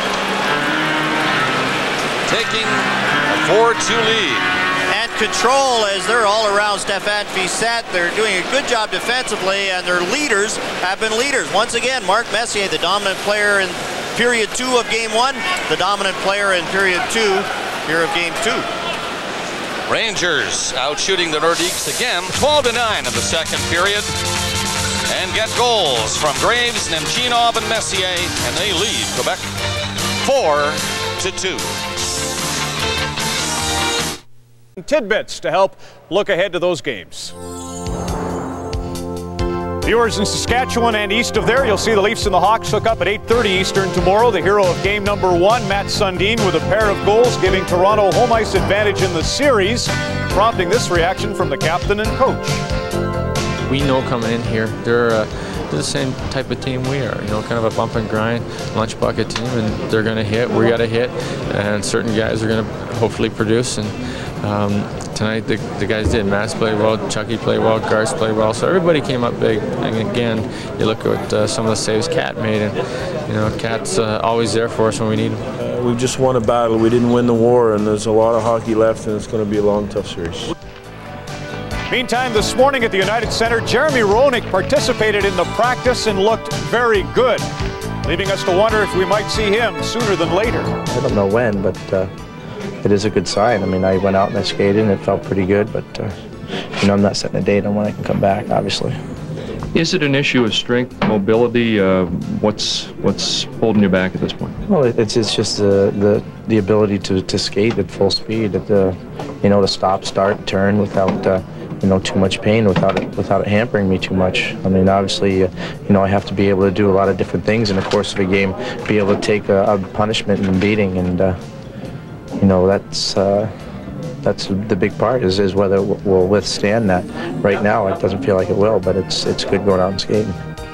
taking a four two lead. And control as they're all around Stefan Fiset. They're doing a good job defensively, and their leaders have been leaders. Once again, Mark Messier, the dominant player in period two of game one, the dominant player in period two here of game two. Rangers out shooting the Nordiques again, twelve to nine in the second period, and get goals from Graves, Nemchinov, and Messier, and they lead Quebec four to two. Tidbits to help look ahead to those games. Viewers in Saskatchewan and east of there, you'll see the Leafs and the Hawks hook up at eight thirty Eastern tomorrow. The hero of game number one, Matt Sundin, with a pair of goals, giving Toronto home ice advantage in the series, prompting this reaction from the captain and coach. We know coming in here, they're uh, they're the same type of team we are. You know, kind of a bump and grind, lunch bucket team, and they're going to hit. We got to hit, and certain guys are going to hopefully produce. And um, tonight the, the guys did. Mass played well, Chucky played well, Garth played well. So everybody came up big. And again, you look at uh, some of the saves Cat made, and you know, Cat's uh, always there for us when we need him. Uh, we've just won a battle. We didn't win the war, and there's a lot of hockey left, and it's going to be a long, tough series. Meantime, this morning at the United Center, Jeremy Roenick participated in the practice and looked very good, leaving us to wonder if we might see him sooner than later. I don't know when, but uh, it is a good sign. I mean, I went out and I skated and it felt pretty good, but uh, you know, I'm not setting a date on when I can come back, obviously. Is it an issue of strength, mobility? Uh, what's what's holding you back at this point? Well, it's it's just the the, the ability to, to skate at full speed, at the, you know, to stop, start, turn without uh, you know, too much pain, without it without it hampering me too much. I mean, obviously, uh, you know, I have to be able to do a lot of different things in the course of a game, be able to take a, a punishment and beating, and uh, you know, that's. Uh, That's the big part, is, is whether we'll withstand that. Right now, it doesn't feel like it will, but it's it's good going out and skating.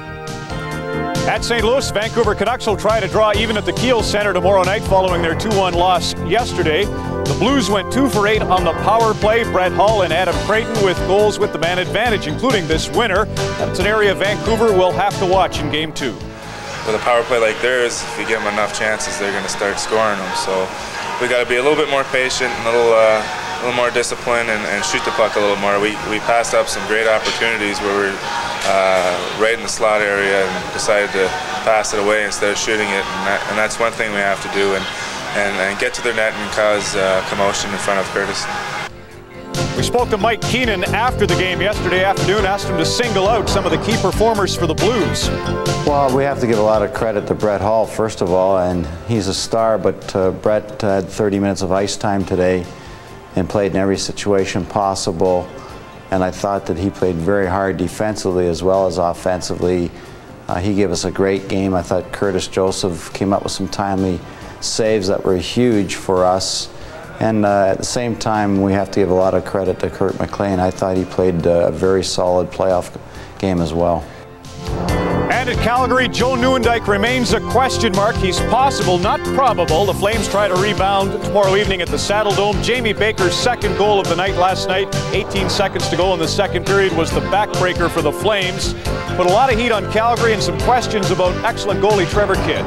At Saint Louis, Vancouver Canucks will try to draw even at the Kiel Center tomorrow night following their two one loss yesterday. The Blues went two for eight on the power play. Brett Hull and Adam Creighton with goals with the man advantage, including this winner. That's an area Vancouver will have to watch in game two. With a power play like theirs, if you give them enough chances, they're going to start scoring them. So we got to be a little bit more patient, and a little, uh, a little more disciplined, and, and shoot the puck a little more. We we passed up some great opportunities where we're uh, right in the slot area and decided to pass it away instead of shooting it, and, that, and that's one thing we have to do, and and, and get to their net and cause uh, commotion in front of Curtis. We spoke to Mike Keenan after the game yesterday afternoon, asked him to single out some of the key performers for the Blues. Well, we have to give a lot of credit to Brett Hull, first of all, and he's a star, but uh, Brett had thirty minutes of ice time today and played in every situation possible, and I thought that he played very hard defensively as well as offensively. Uh, he gave us a great game. I thought Curtis Joseph came up with some timely saves that were huge for us. And uh, at the same time, we have to give a lot of credit to Kurt McLean. I thought he played uh, a very solid playoff game as well. And at Calgary, Joe Nieuwendyk remains a question mark. He's possible, not probable. The Flames try to rebound tomorrow evening at the Saddle Dome. Jamie Baker's second goal of the night last night, eighteen seconds to go in the second period, was the backbreaker for the Flames. Put a lot of heat on Calgary and some questions about excellent goalie Trevor Kidd.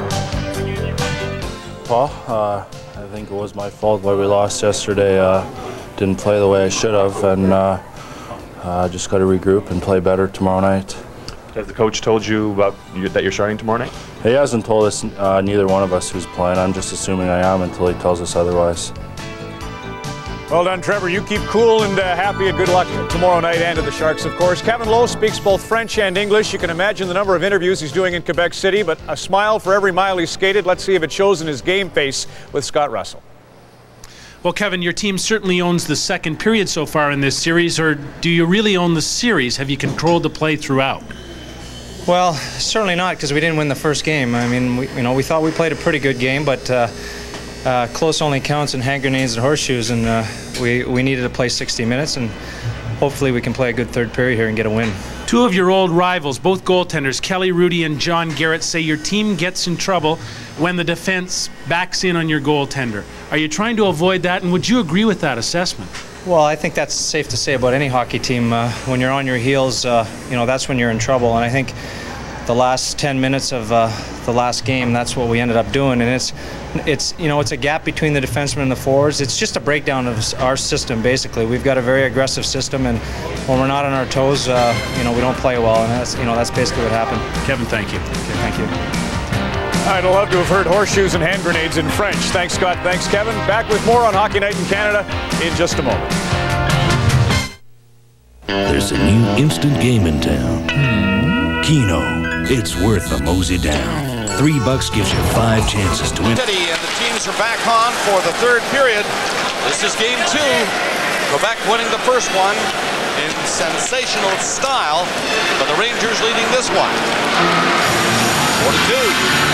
Well, uh, I think it was my fault why we lost yesterday. Uh, didn't play the way I should have, and uh, uh, just got to regroup and play better tomorrow night. Has the coach told you about you, that you're starting tomorrow night? He hasn't told us, uh, neither one of us who's playing. I'm just assuming I am until he tells us otherwise. Well done, Trevor. You keep cool and uh, happy, and good luck tomorrow night and to the Sharks, of course. Kevin Lowe speaks both French and English. You can imagine the number of interviews he's doing in Quebec City, but a smile for every mile he skated. Let's see if it shows in his game face with Scott Russell. Well, Kevin, your team certainly owns the second period so far in this series, or do you really own the series? Have you controlled the play throughout? Well, certainly not, because we didn't win the first game. I mean, we, you know, we thought we played a pretty good game, but uh, uh, close only counts in hand grenades and horseshoes, and uh, we, we needed to play sixty minutes, and hopefully we can play a good third period here and get a win. Two of your old rivals, both goaltenders, Kelly Rudy and John Garrett, say your team gets in trouble when the defense backs in on your goaltender. Are you trying to avoid that, and would you agree with that assessment? Well, I think that's safe to say about any hockey team. Uh, when you're on your heels, uh, you know, that's when you're in trouble. And I think the last ten minutes of uh, the last game, that's what we ended up doing. And it's, it's, you know, it's a gap between the defensemen and the forwards. It's just a breakdown of our system, basically. We've got a very aggressive system, and when we're not on our toes, uh, you know, we don't play well. And that's, you know, that's basically what happened. Kevin, thank you. Okay, thank you. I'd love to have heard horseshoes and hand grenades in French. Thanks, Scott. Thanks, Kevin. Back with more on Hockey Night in Canada in just a moment. There's a new instant game in town. Keno. It's worth the mosey down. Three bucks gives you five chances to win. And the teams are back on for the third period. This is game two. Quebec winning the first one in sensational style, but the Rangers leading this one. four to two.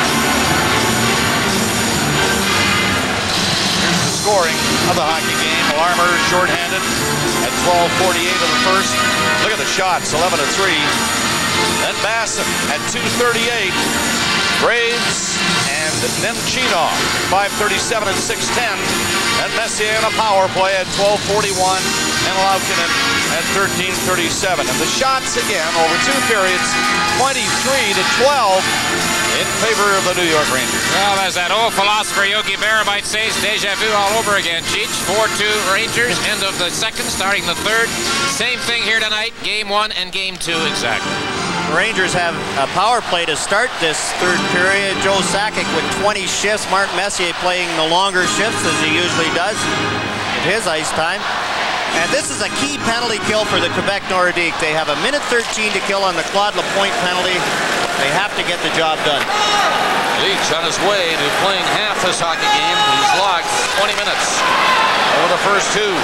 Here's the scoring of the hockey game. Larmer shorthanded at twelve forty-eight of the first. Look at the shots, eleven to three. Then Bassett at two thirty-eight. Graves and Nemchinov, five thirty-seven and six ten. And Messier on a power play at twelve forty-one. And Laukinen at thirteen thirty-seven. And the shots again over two periods, twenty-three to twelve in favor of the New York Rangers. Well, as that old philosopher Yogi Berra might say, it's deja vu all over again, Cheech. four two Rangers, end of the second, starting the third. Same thing here tonight, game one and game two exactly. The Rangers have a power play to start this third period. Joe Sakic with twenty shifts. Mark Messier playing the longer shifts as he usually does at his ice time. And this is a key penalty kill for the Quebec Nordiques. They have a minute thirteen to kill on the Claude Lapointe penalty. They have to get the job done. Leach on his way to playing half this hockey game. He's logged twenty minutes over the first two.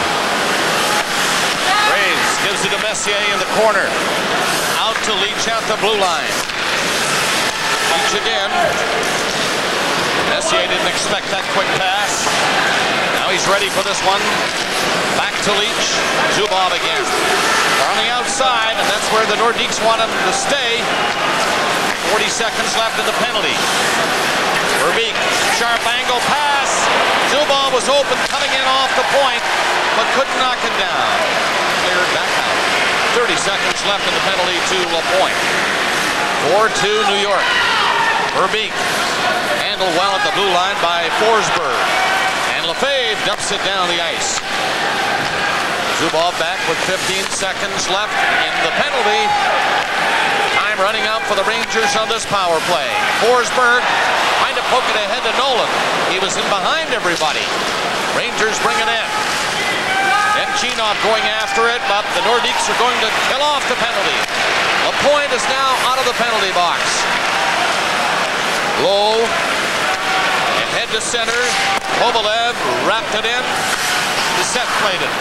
Graves gives it to Messier in the corner. Out to Leach at the blue line. Leach again. Messier didn't expect that quick pass. Now he's ready for this one. Back to Leach. Zubov again. They're on the outside, and that's where the Nordiques want him to stay. forty seconds left in the penalty. Verbeek, sharp angle pass. Zubov was open, coming in off the point, but couldn't knock it down. Cleared back out. thirty seconds left in the penalty to Lapointe. four two New York. Verbeek handled well at the blue line by Forsberg. And Lefebvre dumps it down the ice. Zubov back with fifteen seconds left in the penalty. Time running out for the Rangers on this power play. Forsberg trying to poke it ahead to Nolan. He was in behind everybody. Rangers bring it in. Nemchinov going after it, but the Nordiques are going to kill off the penalty. Lapointe is now out of the penalty box. Low, head to center. Kovalev wrapped it in. Bissett played it.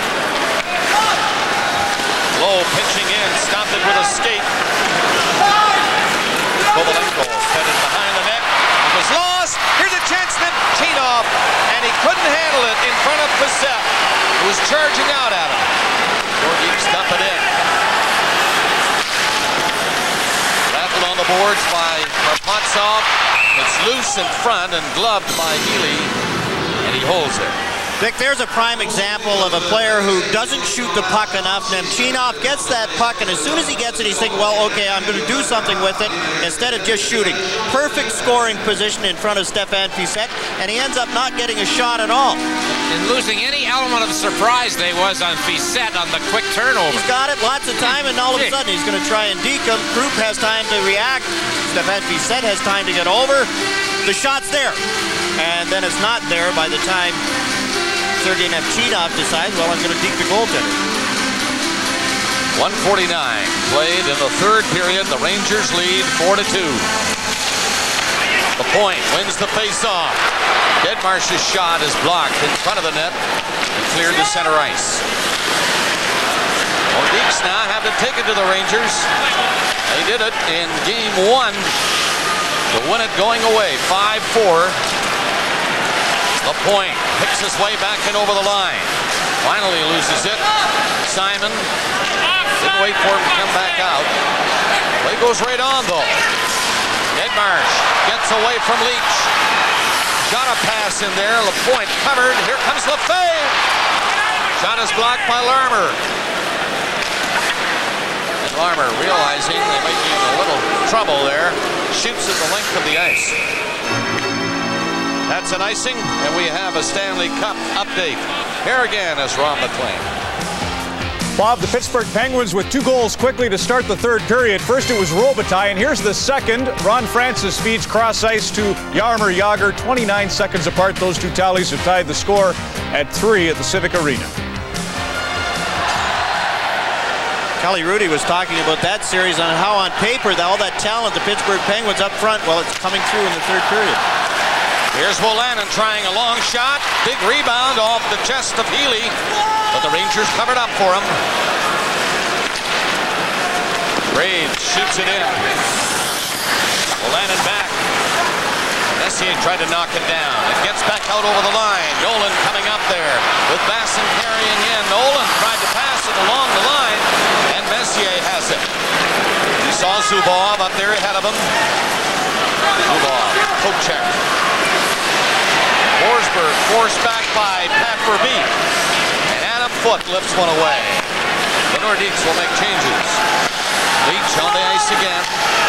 Low pitching in, stopped it with a skate. Kovalenko fed it behind the net. It was lost. Here's a chance, Nemchinov, and he couldn't handle it in front of Bissett, who was charging out at him. Nordiques dump it in. Rattled on the boards by Karpatsov. It's loose in front and gloved by Healy, and he holds it. Dick, there's a prime example of a player who doesn't shoot the puck enough. Nemchinov gets that puck, and as soon as he gets it, he's thinking, well, okay, I'm going to do something with it instead of just shooting. Perfect scoring position in front of Stefan Bissett, and he ends up not getting a shot at all. And losing any element of surprise they was on Bissett on the quick turnover. He's got it, lots of time, and all of a sudden he's going to try and deke him. Krupp has time to react. Stefan Bissett has time to get over. The shot's there, and then it's not there by the time Sergei Nemchinov decides, well, I'm going to deke the goaltender. one forty-nine played in the third period. The Rangers lead four to two. Lapointe wins the face-off. Deadmarsh's shot is blocked in front of the net and cleared to center ice. Nordiques now have to take it to the Rangers. They did it in game one to win it going away, five four. Lapointe picks his way back in over the line. Finally loses it. Simon didn't wait for him to come back out. Play goes right on though. Deadmarsh gets away from Leach. Got a pass in there. Lapointe covered. Here comes Lefebvre. Shot is blocked by Larmer. And Larmer, realizing they might be in a little trouble there, shoots at the length of the ice. That's an icing, and we have a Stanley Cup update. Here again is Ron McLean. Bob, the Pittsburgh Penguins with two goals quickly to start the third period. First it was Robitaille, and here's the second. Ron Francis feeds cross ice to Jaromir Jagr. twenty-nine seconds apart. Those two tallies have tied the score at three at the Civic Arena. Kelly Rudy was talking about that series on how on paper all that talent, the Pittsburgh Penguins up front, well, it's coming through in the third period. Here's Wolanin trying a long shot. Big rebound off the chest of Healy, but the Rangers covered up for him. Graves shoots it in. Wolanin back. Messier tried to knock it down. It gets back out over the line. Nolan coming up there with Basson carrying in. Nolan tried to pass it along the line, and Messier has it. He saw Zubov up there ahead of him. Zubov, poke check. Forsberg forced back by Pat Verbeek. And Adam Foote lifts one away. The Nordiques will make changes. Leach on the ice again.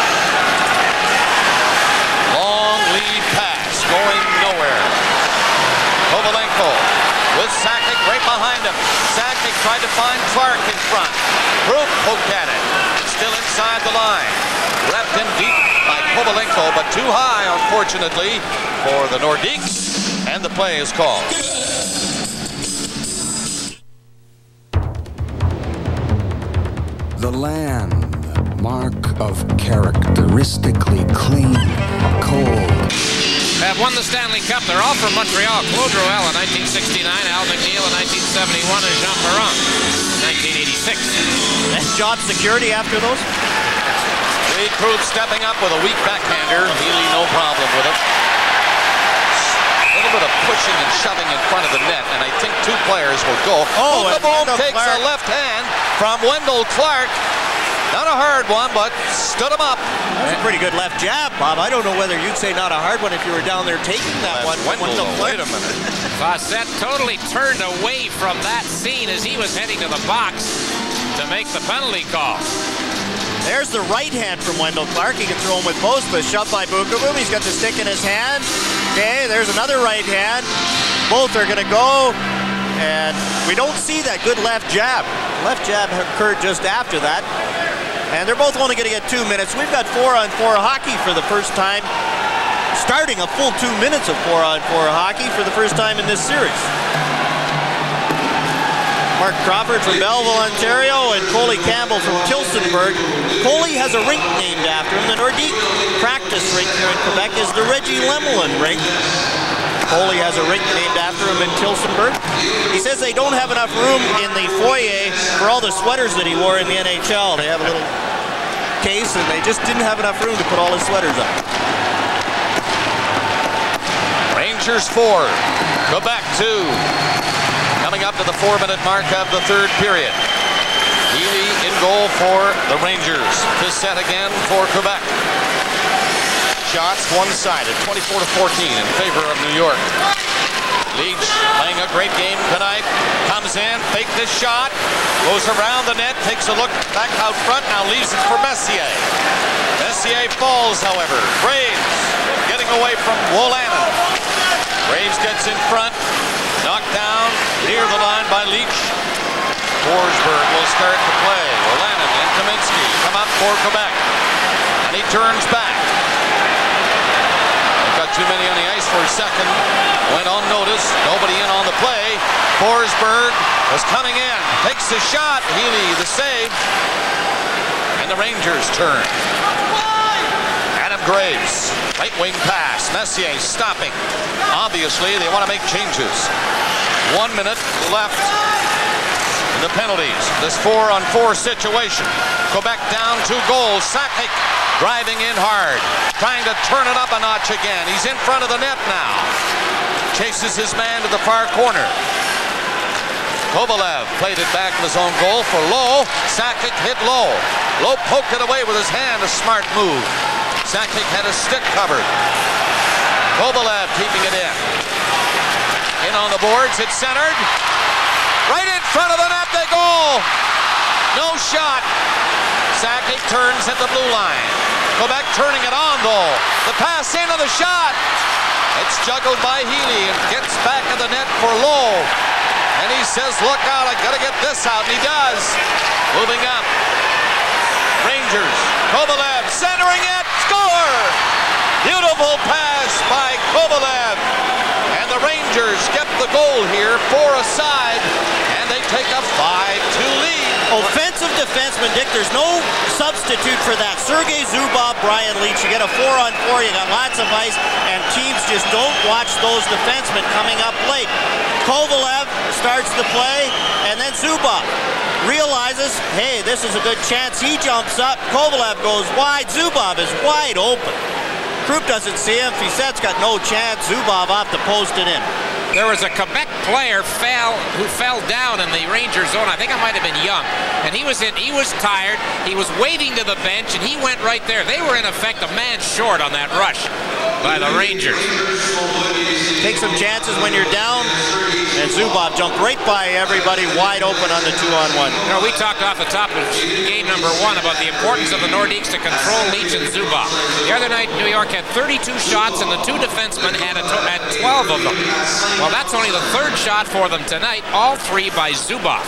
Long lead pass going nowhere. Kovalenko with Sakic right behind him. Sakic tried to find Clark in front. Krupp poked at it. Still inside the line. Wrapped in deep by Kovalenko, but too high, unfortunately, for the Nordiques. And the play is called. The land, mark of characteristically clean, cold. Have won the Stanley Cup. They're all from Montreal. Claude Roel in nineteen sixty-nine, Al McNeil in nineteen seventy-one, and Jean Perron in nineteen eighty-six. And job security after those? Lee Krupp stepping up with a weak backhander. Healy no problem with it. A little bit of pushing and shoving in front of the net, and I think two players will go. Oh, the ball takes Clark. a left hand from Wendell Clark. Not a hard one, but stood him up. That's a pretty good left jab, Bob. I don't know whether you'd say not a hard one if you were down there taking that That's one. Wendell, Wendell wait a minute. Fawcett totally turned away from that scene as he was heading to the box to make the penalty call. There's the right hand from Wendell Clark. He can throw him with both, but shoved by Bukovic. He's got the stick in his hand. Okay, there's another right hand. Both are going to go, and we don't see that good left jab. Left jab occurred just after that, and they're both only going to get two minutes. We've got four-on-four hockey for the first time, starting a full two minutes of four-on-four hockey for the first time in this series. Mark Crawford from Belleville, Ontario, and Coley Campbell from Tillsonburg. Coley has a rink named after him. The Nordique practice rink here in Quebec is the Reggie Lemelin rink. Coley has a rink named after him in Tillsonburg. He says they don't have enough room in the foyer for all the sweaters that he wore in the N H L. They have a little case, and they just didn't have enough room to put all his sweaters up. Rangers four, Quebec two. Coming up to the four-minute mark of the third period. Healy in goal for the Rangers. Bissett again for Quebec. Shots one-sided, twenty-four to fourteen in favor of New York. Leach playing a great game tonight. Comes in, faked this shot, goes around the net, takes a look back out front, now leaves it for Messier. Messier falls, however. Graves getting away from Wolanin. Graves gets in front. Knocked down near the line by Leach. Forsberg will start the play. Wolanin and Kaminsky come up for Quebec. And he turns back. They've got too many on the ice for a second. Went unnoticed. Nobody in on the play. Forsberg was coming in. Takes the shot. Healy the save. And the Rangers turn. Adam Graves. Right wing pass. Messier stopping. Obviously, they want to make changes. One minute left in the penalties. This four-on-four situation. Quebec down two goals. Sakic driving in hard. Trying to turn it up a notch again. He's in front of the net now. Chases his man to the far corner. Kovalev played it back in his own goal for Lowe. Sakic hit Lowe. Lowe poked it away with his hand. A smart move. Sakic had his stick covered. Kovalev keeping it in. In on the boards, it's centered. Right in front of the net, they go. No shot. Sakic turns at the blue line. Quebec turning it on, though. The pass in on the shot. It's juggled by Healy and gets back of the net for Lowe. And he says, look out, I gotta get this out, and he does. Moving up. Rangers, Kovalev centering it, score! Beautiful pass by Kovalev. And the Rangers get the goal here, four aside, and they take a five two lead. Offensive defenseman, Dick, there's no substitute for that. Sergei Zubov, Brian Leach, you get a four-on-four, you got lots of ice, and teams just don't watch those defensemen coming up late. Kovalev starts the play, and then Zubov realizes, hey, this is a good chance. He jumps up, Kovalev goes wide, Zubov is wide open. Krupp doesn't see him. Fisette's got no chance. Zubov off the post and in. There was a Quebec player fell who fell down in the Ranger zone. I think I might have been Young, and he was in. He was tired. He was waiting to the bench, and he went right there. They were in effect a man short on that rush by the Rangers. Take some chances when you're down, and Zubov jumped right by everybody, wide open on the two-on-one. You know, we talked off the top of game number one about the importance of the Nordiques to control Leach and Zubov. The other night, New York had thirty-two shots, and the two defensemen had, a had twelve of them. Well, that's only the third shot for them tonight, all three by Zubov.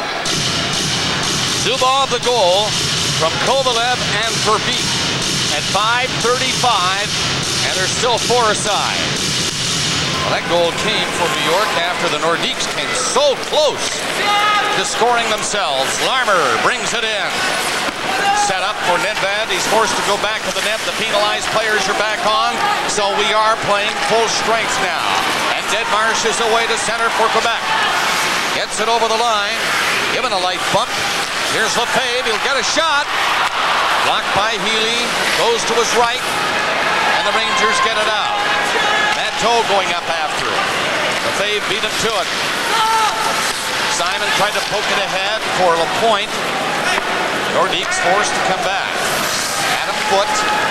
Zubov the goal from Kovalev and Verbeek at five thirty-five, and there's still four aside. Well, that goal came for New York after the Nordiques came so close to scoring themselves. Larmer brings it in. Set up for Nedved. He's forced to go back to the net. The penalized players are back on, so we are playing full strength now. And Deadmarsh is away to center for Quebec. Gets it over the line. Given a light bump. Here's Lefebvre. He'll get a shot. Blocked by Healy. Goes to his right. And the Rangers get it out. Toe going up after it. Lefebvre beat him to it. Simon tried to poke it ahead for LaPointe. Nordiques forced to come back. Adam Foote.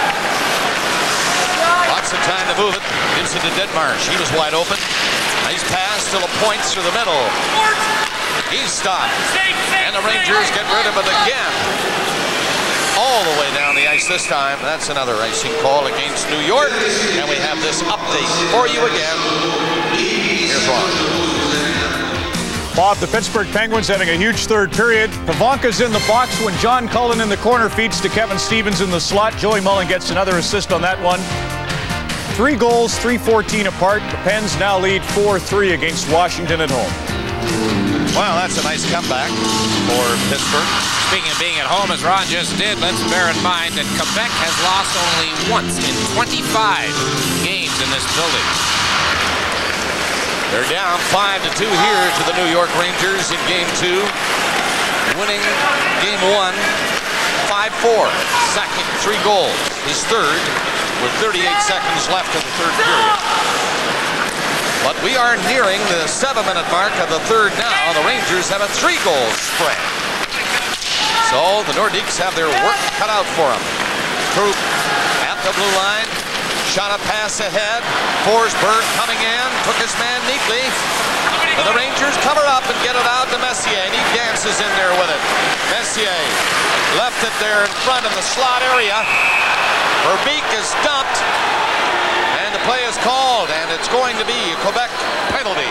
Lots of time to move it. Gives it to Deadmarsh. He was wide open. Nice pass to LaPointe through the middle. He's stopped. And the Rangers get rid of it again. All the way down the ice this time. That's another icing call against New York. And we have this update for you again. Here's Ron. Bob, the Pittsburgh Penguins having a huge third period. Pavanka's in the box when John Cullen in the corner feeds to Kevin Stevens in the slot. Joey Mullen gets another assist on that one. Three goals, three fourteen apart. The Pens now lead four three against Washington at home. Well, that's a nice comeback for Pittsburgh. Speaking of being at home, as Ron just did, let's bear in mind that Quebec has lost only once in twenty-five games in this building. They're down five to two here to the New York Rangers in game two. Winning game one, five four. Second, three goals. His third with thirty-eight seconds left in the third period. But we are nearing the seven-minute mark of the third now. The Rangers have a three-goal spread. So the Nordiques have their work cut out for them. Krupp at the blue line. Shot a pass ahead. Forsberg coming in. Took his man neatly. And the Rangers cover up and get it out to Messier. And he dances in there with it. Messier left it there in front of the slot area. Verbeek is dumped. And the play is called. And it's going to be a Quebec penalty.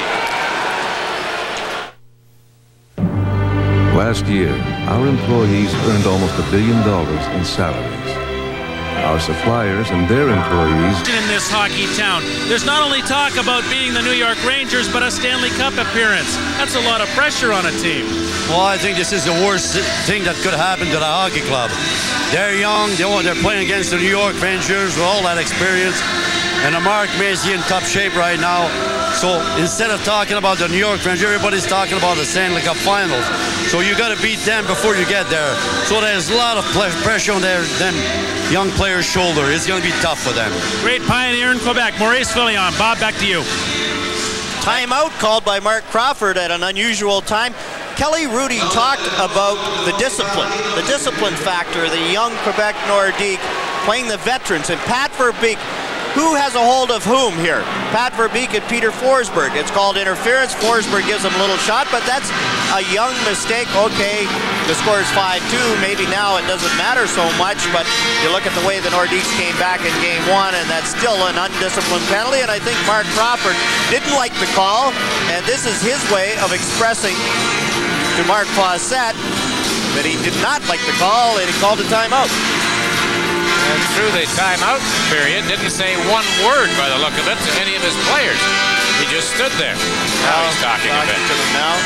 Last year, our employees earned almost a billion dollars in salaries. Our suppliers and their employees. In this hockey town, there's not only talk about being the New York Rangers, but a Stanley Cup appearance. That's a lot of pressure on a team. Well, I think this is the worst thing that could happen to the hockey club. They're young, they're playing against the New York Rangers with all that experience. And Mark Macy in top shape right now. So instead of talking about the New York Rangers, everybody's talking about the Stanley Cup Finals. So you got to beat them before you get there. So there's a lot of pressure on their them young players' shoulder. It's going to be tough for them. Great pioneer in Quebec, Maurice Fillion. Bob, back to you. Timeout called by Mark Crawford at an unusual time. Kelly Rudy talked about the discipline, the discipline factor, the young Quebec Nordique playing the veterans, and Pat Verbeek. Who has a hold of whom here? Pat Verbeek and Peter Forsberg. It's called interference. Forsberg gives him a little shot, but that's a young mistake. Okay, the score is five two. Maybe now it doesn't matter so much, but you look at the way the Nordiques came back in game one, and that's still an undisciplined penalty, and I think Mark Crawford didn't like the call, and this is his way of expressing to Mark Fawcett that he did not like the call, and he called a timeout. And through the timeout period, didn't say one word by the look of it to any of his players. He just stood there. Now he's talking, talking a bit. To them now.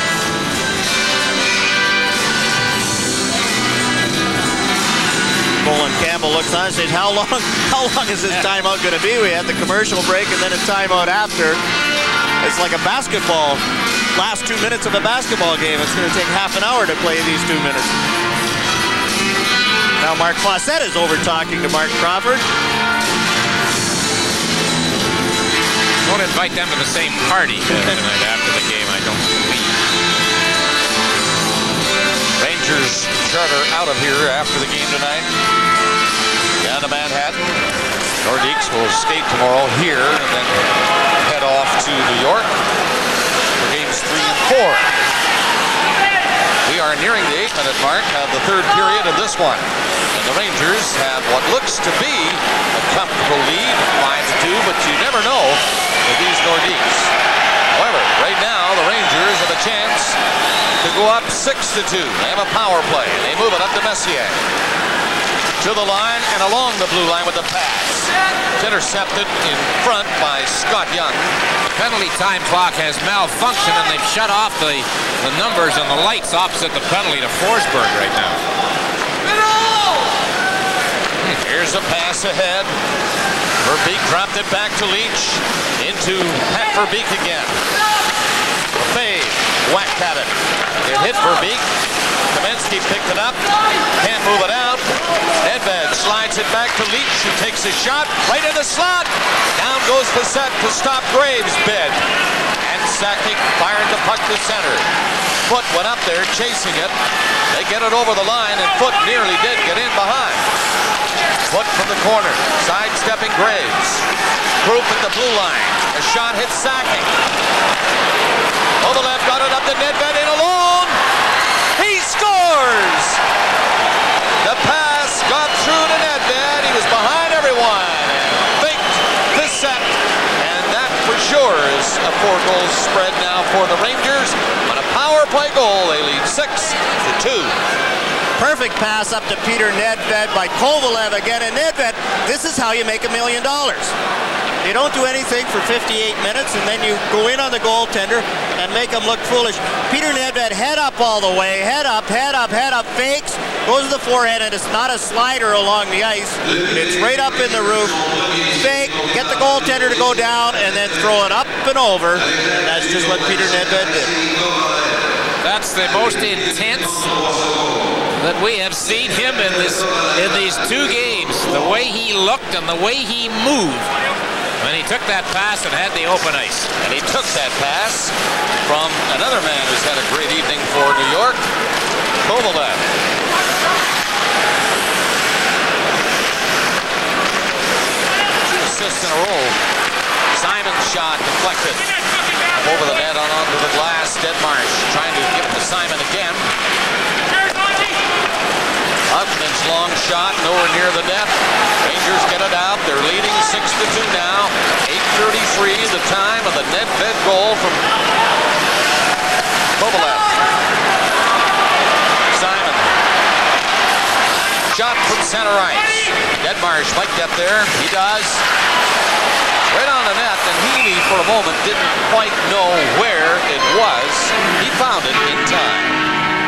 Colin Campbell looks on and says, how long, how long is this timeout going to be? We had the commercial break and then a timeout after. It's like a basketball, last two minutes of a basketball game. It's going to take half an hour to play these two minutes. Now Mark Fawcett is over talking to Mark Crawford. Don't invite them to the same party uh, tonight after the game, I don't believe. Rangers charter out of here after the game tonight. Down to Manhattan. Nordiques will skate tomorrow here and then head off to New York for games three and four. We are nearing the eight-minute mark of the third period of this one. And the Rangers have what looks to be a comfortable lead, five to two, but you never know with these Nordiques. However, right now, the Rangers have a chance to go up six to two. They have a power play. They move it up to Messier. To the line and along the blue line with the pass. It's intercepted in front by Scott Young. The penalty time clock has malfunctioned and they've shut off the, the numbers and the lights opposite the penalty to Forsberg right now. Here's a pass ahead. Verbeek dropped it back to Leach. Into Pat Verbeek again. Fade. Whacked at it. It hit Verbeek. Kaminsky picked it up. Can't move it out. Nedved slides it back to Leach, who takes a shot right in the slot. Down goes Bissett to stop Graves' bid. And Sakic fired the puck to center. Foot went up there chasing it. They get it over the line, and Foot nearly did get in behind. Foot from the corner, sidestepping Graves. Group at the blue line. A shot hits Sakic. Kovalev got it up to Nedved in alone. He scores! The pass got through to Nedved. He was behind everyone and faked Bissett. And that for sure is a four-goal spread now for the Rangers. On a power play goal, they lead six to two. Perfect pass up to Peter Nedved by Kovalev again. And Nedved, this is how you make a million dollars. You don't do anything for fifty-eight minutes, and then you go in on the goaltender and make him look foolish. Peter Nedved, head up all the way, head up, head up, head up, fakes, goes to the forehand, and it's not a slider along the ice. It's right up in the roof. Fake, get the goaltender to go down, and then throw it up and over. And that's just what Peter Nedved did. That's the most intense that we have seen him in this in these two games. The way he looked and the way he moved when he took that pass and had the open ice. And he took that pass from another man who's had a great evening for New York, Kovalev. Two assists in a row. Simon's shot deflected. Over the net on onto the glass. Deadmarsh trying to give it to Simon again. Hudman's long shot, nowhere near the net. Rangers get it out. They're leading six to two now. eight thirty-three, the time of the Nedved goal from Kovalev. Simon. Shot from center ice. Deadmarsh might get there. He does. Right on the net, and Healy for a moment didn't quite know where it was. He found it in time.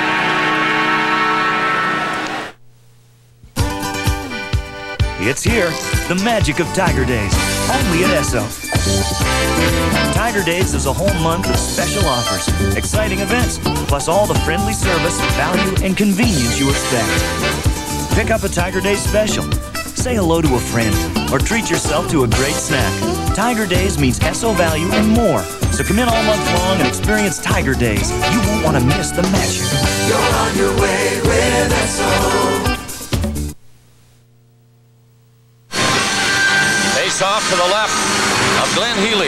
It's here, the magic of Tiger Days, only at Esso. Tiger Days is a whole month of special offers, exciting events, plus all the friendly service, value, and convenience you expect. Pick up a Tiger Days special, say hello to a friend, or treat yourself to a great snack. Tiger Days means Esso value and more. So come in all month long and experience Tiger Days. You won't want to miss the magic. You're on your way with Esso. Off to the left of Glenn Healy.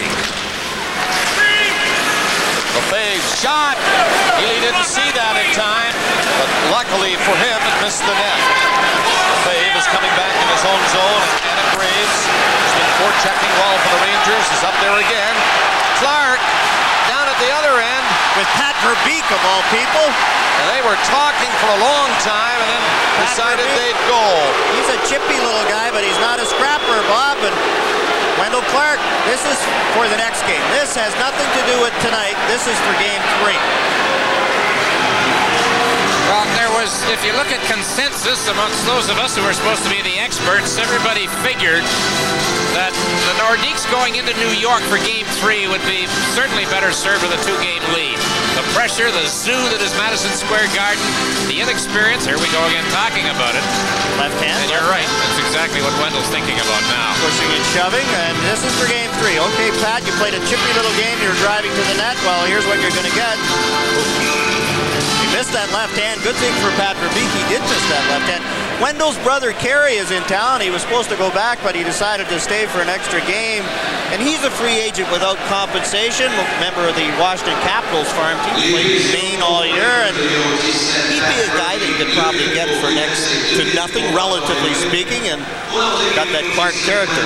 Lefebvre shot. Healy didn't see that in time, but luckily for him, it missed the net. Lefebvre is coming back in his own zone, and Anna Graves has been forechecking well for the Rangers. Is up there again. Clark down at the other end with Pat Verbeek of all people. And they were talking for a long time and then Pat decided Verbeek. They'd go. He's a chippy little guy, but he's not a scrapper, Bob. And Wendell Clark, this is for the next game. This has nothing to do with tonight. This is for game three. Well, there was was, if you look at consensus amongst those of us who are supposed to be the experts, everybody figured that the Nordiques going into New York for game three would be certainly better served with a two-game lead. The pressure, the zoo that is Madison Square Garden, the inexperience, here we go again talking about it. Left hand. And you're right, that's exactly what Wendell's thinking about now. Pushing and shoving, and this is for game three. Okay, Pat, you played a chippy little game, you're driving to the net. Well, here's what you're going to get. You missed that left hand. Good thing for Pat Verbeek, he did miss that left hand. Wendell's brother Kerry is in town. He was supposed to go back, but he decided to stay for an extra game. And he's a free agent without compensation, member of the Washington Capitals farm team. He played in Maine all year, and he'd be a guy that you could probably get for next to nothing, relatively speaking, and got that Clark character.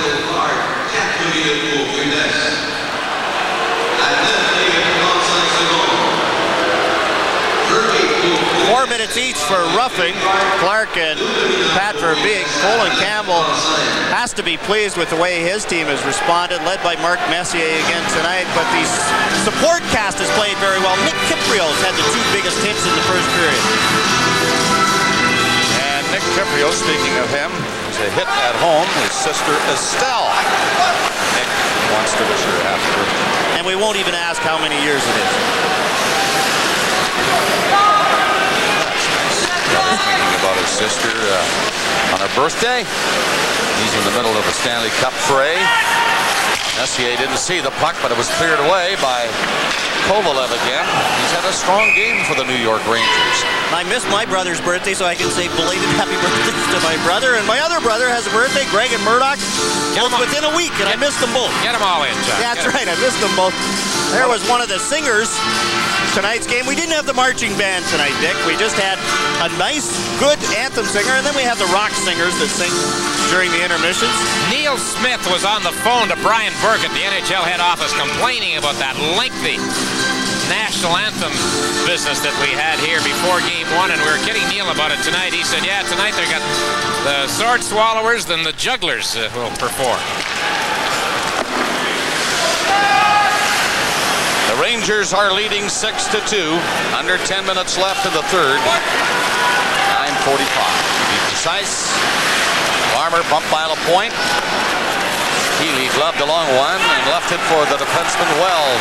Four minutes each for roughing. Clark and Pat Verbeek. Colin Campbell has to be pleased with the way his team has responded, led by Mark Messier again tonight. But the support cast has played very well. Nick Kiprios had the two biggest hits in the first period. And Nick Kiprios, speaking of him, is a hit at home. His sister Estelle. Nick wants to wish her a happy birthday. And we won't even ask how many years it is. Thinking about his sister uh, on her birthday. He's in the middle of the Stanley Cup fray. Messier didn't see the puck, but it was cleared away by Kovalev again. He's had a strong game for the New York Rangers. I missed my brother's birthday, so I can say belated happy birthday to my brother. And my other brother has a birthday, Greg and Murdoch, both within a week, and get, I missed them both. Get them all in, John. Yeah, that's right, I missed them both. There was one of the singers tonight's game. We didn't have the marching band tonight, Dick. We just had a nice, good anthem singer, and then we have the rock singers that sing during the intermissions. Neil Smith was on the phone to Brian Burke at the N H L head office complaining about that lengthy national anthem business that we had here before game one, and we were kidding Neil about it tonight. He said, yeah, tonight they got the sword swallowers, then the jugglers uh, will perform. The Rangers are leading six to two. Under ten minutes left in the third. nine forty-five. To be precise. Farmer bumped by LaPointe. Healy gloved a long one and left it for the defenseman Wells.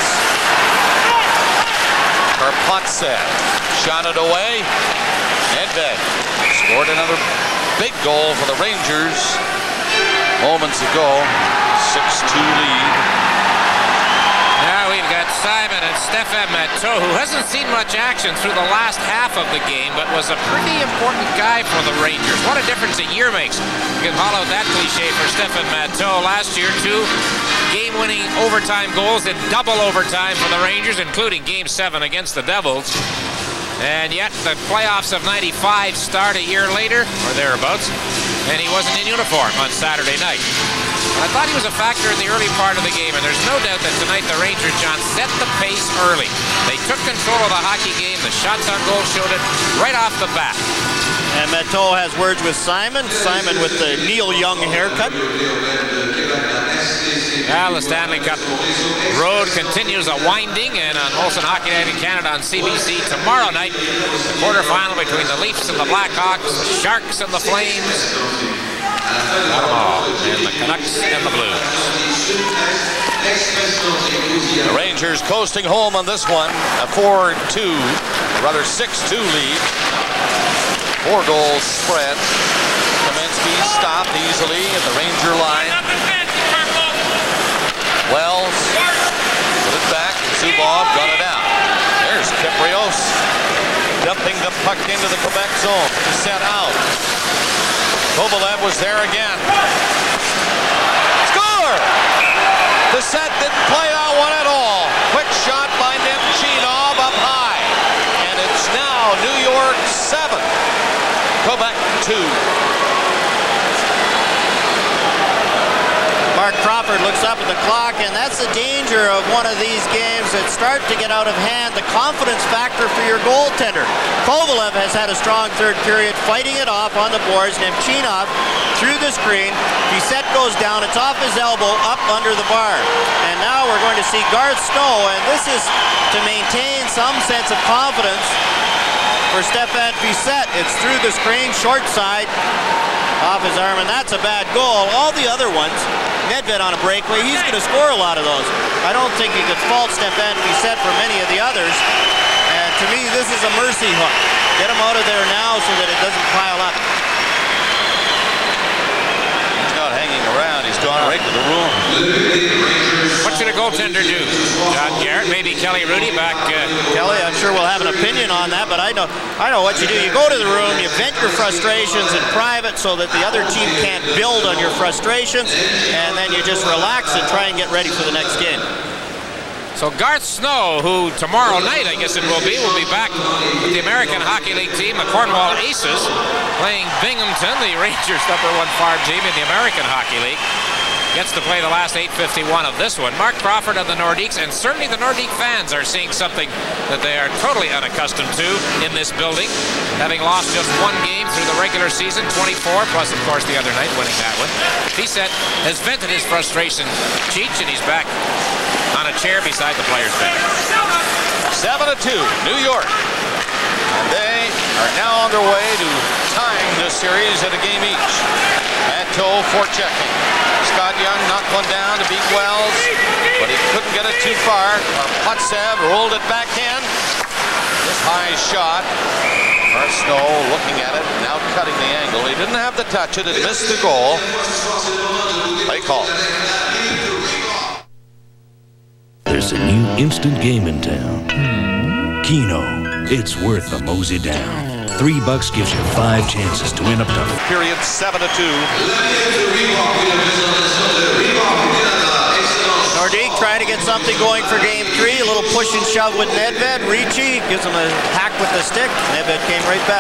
Karpatsev shot it away. Nedved scored another big goal for the Rangers moments ago. six two lead. Now we've got Simon and Stefan Matteau, who hasn't seen much action through the last half of the game, but was a pretty important guy for the Rangers. What a difference a year makes. You can hollow that cliche for Stefan Matteau. Last year, two game-winning overtime goals in double overtime for the Rangers, including Game seven against the Devils. And yet the playoffs of ninety-five start a year later, or thereabouts, and he wasn't in uniform on Saturday night. I thought he was a factor in the early part of the game, and there's no doubt that tonight the Rangers, John, set the pace early. They took control of the hockey game. The shots on goal showed it right off the bat. And Matteau has words with Simon. Simon with the Neil Young haircut. Well, the Stanley Cup road continues a winding, and on Molson Hockey Night in Canada on C B C tomorrow night, the quarterfinal between the Leafs and the Blackhawks, the Sharks and the Flames. Got them all, and the Canucks and the Blues. The Rangers coasting home on this one, a four two, rather six two lead. Four goals spread. Kaminsky stopped easily at the Ranger line. Wells put it back. Zubov got it out. There's Kiprios dumping the puck into the Quebec zone to set out. Kovalev was there again. Score! The set didn't play out one at all. Quick shot by Nemchinov up high. And it's now New York seven, Quebec two. Mark Crawford looks up at the clock, and that's the danger of one of these games that start to get out of hand, the confidence factor for your goaltender. Kovalev has had a strong third period, fighting it off on the boards. Nemchinov through the screen. Bissett goes down. It's off his elbow, up under the bar. And now we're going to see Garth Snow, and this is to maintain some sense of confidence for for Stefan Fiset. It's through the screen, short side, off his arm, and that's a bad goal. All the other ones, Nedved on a breakaway, he's going to score a lot of those. I don't think you could fault Stefan Fiset for many of the others. And to me, this is a mercy hook. Get him out of there now so that it doesn't pile up. He's not hanging around. He's gone right to the room. What should a goaltender do? John Garrett, maybe Kelly Rudy back. Uh, Kelly, I'm sure we'll have an opinion on that, but I know, I know what you do. You go to the room, you vent your frustrations in private so that the other team can't build on your frustrations, and then you just relax and try and get ready for the next game. So Garth Snow, who tomorrow night, I guess it will be, will be back with the American Hockey League team, the Cornwall Aces, playing Binghamton, the Rangers' number one farm team in the American Hockey League. Gets to play the last eight fifty-one of this one. Mark Crawford of the Nordiques, and certainly the Nordique fans are seeing something that they are totally unaccustomed to in this building, having lost just one game through the regular season, twenty-four, plus of course the other night winning that one. Fiset has vented his frustration, Cheech, and he's back on a chair beside the players' bench. seven to two, New York. And they are now on their way to tying this series at a game each. Manteau forechecking. Scott Young knocked one down to beat Wells, but he couldn't get it too far. Potsev rolled it back in. This high shot. Snow looking at it, now cutting the angle. He didn't have the touch, it had missed the goal. Play call. There's a new instant game in town. Keno. It's worth the mosey down. Three bucks gives you five chances to win up to... Period seven to two. Nordique trying to get something going for game three. A little push and shove with Nedved. Ricci gives him a hack with the stick. Nedved came right back.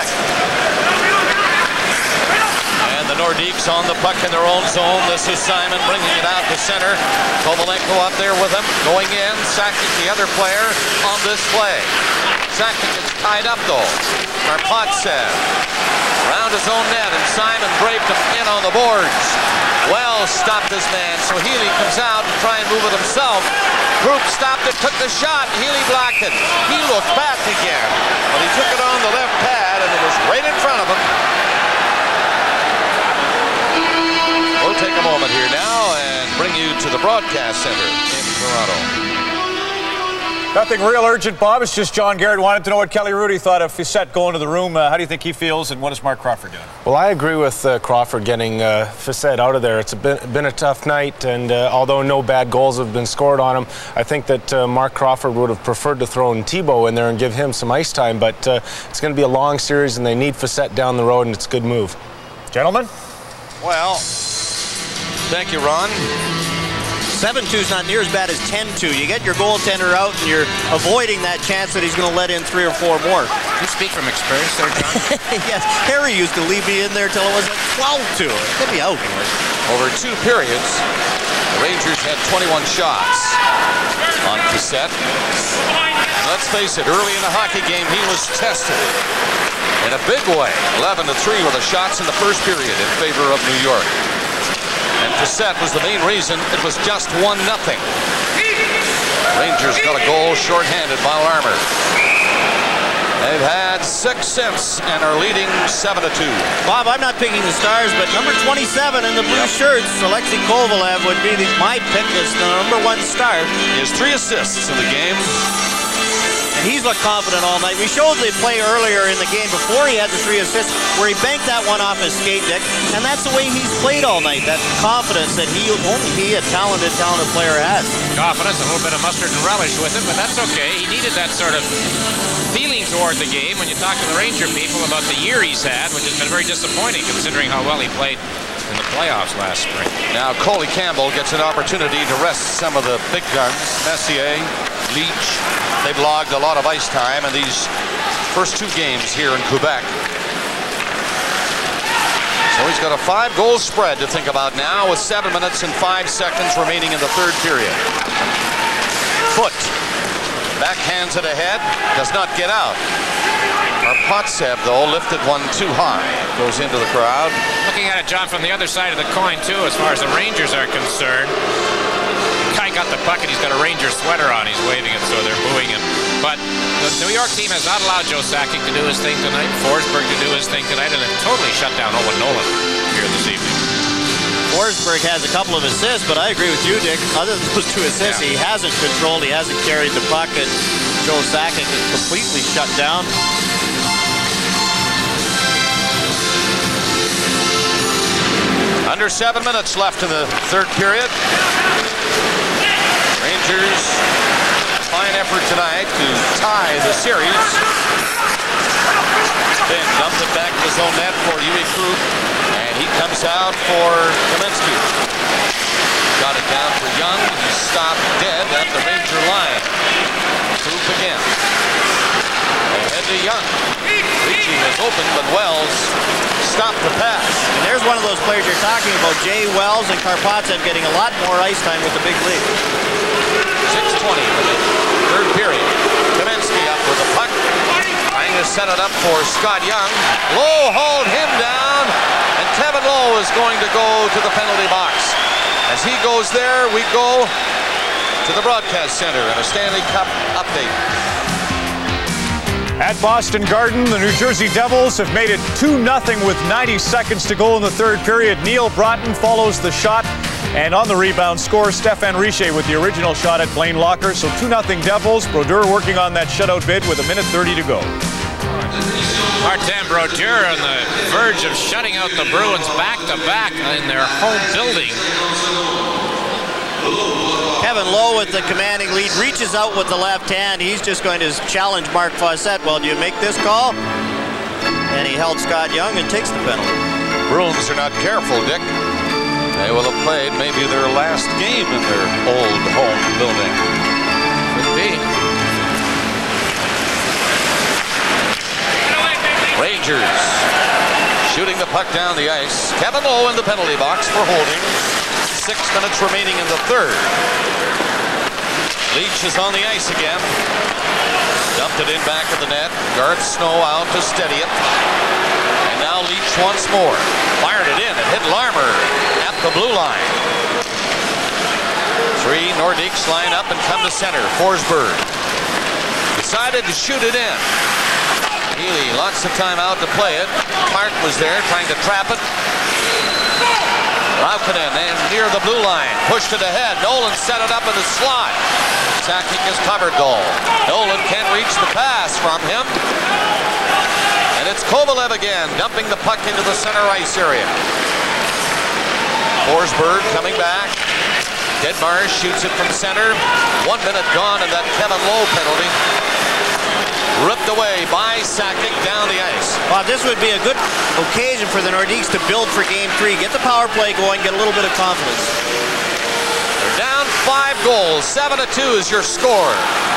And the Nordiques on the puck in their own zone. This is Simon bringing it out to center. Kovalenko up there with him. Going in. Sakic, the other player, on this play. Sakic gets tied up though. Karpatsev around his own net, and Simon braved him in on the boards. Wells stopped his man, so Healy comes out and try and move it himself. Group stopped it, took the shot. Healy blocked it. He looked back again, but he took it on the left pad, and it was right in front of him. We'll take a moment here now and bring you to the broadcast center in Toronto. Nothing real urgent, Bob. It's just John Garrett wanted to know what Kelly Rudy thought of Fiset going to the room. Uh, how do you think he feels, and what is Mark Crawford doing? Well, I agree with uh, Crawford getting uh, Fiset out of there. It's a been, been a tough night, and uh, although no bad goals have been scored on him, I think that uh, Mark Crawford would have preferred to throw in Thibault in there and give him some ice time, but uh, it's going to be a long series, and they need Fiset down the road, and it's a good move. Gentlemen? Well, thank you, Ron. seven two is not near as bad as ten two. You get your goaltender out and you're avoiding that chance that he's going to let in three or four more. You speak from experience there, John? Yes, Harry used to leave me in there till it was at twelve two. Get me out. Over two periods, the Rangers had twenty-one shots on Fiset. Let's face it, early in the hockey game, he was tested in a big way. eleven to three were the shots in the first period in favor of New York. And Fiset was the main reason it was just one nothing. Rangers got a goal shorthanded by Larmer. They've had six since and are leading seven to two. Bob, I'm not picking the Stars, but number twenty-seven in the blue yep. shirts, Alexei Kovalev, would be the, my pick as the number one star. He has three assists in the game. And he's looked confident all night. We showed the play earlier in the game before he had the three assists where he banked that one off his skate deck, and that's the way he's played all night. That confidence that he only he, a talented, talented player, has. Confidence, a little bit of mustard and relish with it, but that's okay. He needed that sort of feeling toward the game when you talk to the Ranger people about the year he's had, which has been very disappointing considering how well he played in the playoffs last spring. Now Coley Campbell gets an opportunity to rest some of the big guns. Messier, Leach, they've logged a lot of ice time in these first two games here in Quebec. So he's got a five-goal spread to think about now with seven minutes and five seconds remaining in the third period. Foot backhands it ahead, does not get out. Karpatsev, though, lifted one too high. Goes into the crowd. Looking at it, John, from the other side of the coin, too, as far as the Rangers are concerned. Guy got the puck and he's got a Ranger sweater on. He's waving it, so they're booing him. But the New York team has not allowed Joe Sakic to do his thing tonight, Forsberg to do his thing tonight, and it totally shut down Owen Nolan here this evening. Forsberg has a couple of assists, but I agree with you, Dick. Other than those two assists, yeah. he hasn't controlled, he hasn't carried the puck, and Joe Sakic is completely shut down. Under seven minutes left in the third period. Rangers, fine effort tonight to tie the series. Then dumps it back to his own net for Yui Krug, and he comes out for Kaminsky. Got it down for Young. He's stopped dead at the Ranger line. Krug again. Ahead to Young. Ricci is open, but Wells stopped the pass. And there's one of those players you're talking about, Jay Wells and Karpatsev getting a lot more ice time with the big league. six twenty in the third period. Kaminsky up with the puck. Trying to set it up for Scott Young. Lowe hauled him down, and Kevin Lowe is going to go to the penalty box. As he goes there, we go to the broadcast center and a Stanley Cup update. At Boston Garden, the New Jersey Devils have made it two nothing with ninety seconds to go in the third period. Neil Broughton follows the shot, and on the rebound score, Stefan Richer with the original shot at Blaine Locker. So two nothing Devils. Brodeur working on that shutout bid with a minute thirty to go. Martin Brodeur on the verge of shutting out the Bruins back-to-back in their home building. Kevin Lowe with the commanding lead, reaches out with the left hand. He's just going to challenge Mark Fawcett. Well, do you make this call? And he held Scott Young and takes the penalty. Bruins are not careful, Dick. They will have played maybe their last game in their old home building. Could be. Rangers shooting the puck down the ice. Kevin Lowe in the penalty box for holding. Six minutes remaining in the third. Leach is on the ice again. Dumped it in back of the net. Garth Snow out to steady it. And now Leach once more. Fired it in. It hit Larmer at the blue line. Three Nordiques line up and come to center. Forsberg decided to shoot it in. Healy lots of time out to play it. Clark was there trying to trap it. Laukkonen and near the blue line. Pushed it ahead. Nolan set it up in the slot. Sakic is covered goal. Nolan can't reach the pass from him. And it's Kovalev again, dumping the puck into the center ice area. Forsberg coming back. Deadmar shoots it from center. One minute gone in that Kevin Lowe penalty. Ripped away by Sakic down the ice. Well, this would be a good occasion for the Nordiques to build for game three. Get the power play going, get a little bit of confidence. They're down five goals. Seven to two is your score.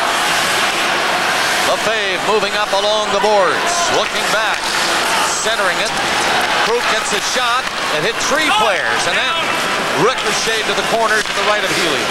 Lefebvre moving up along the boards. Looking back. Centering it. Krug gets a shot. It hit three players. And then ricocheted to the corner to the right of Healy.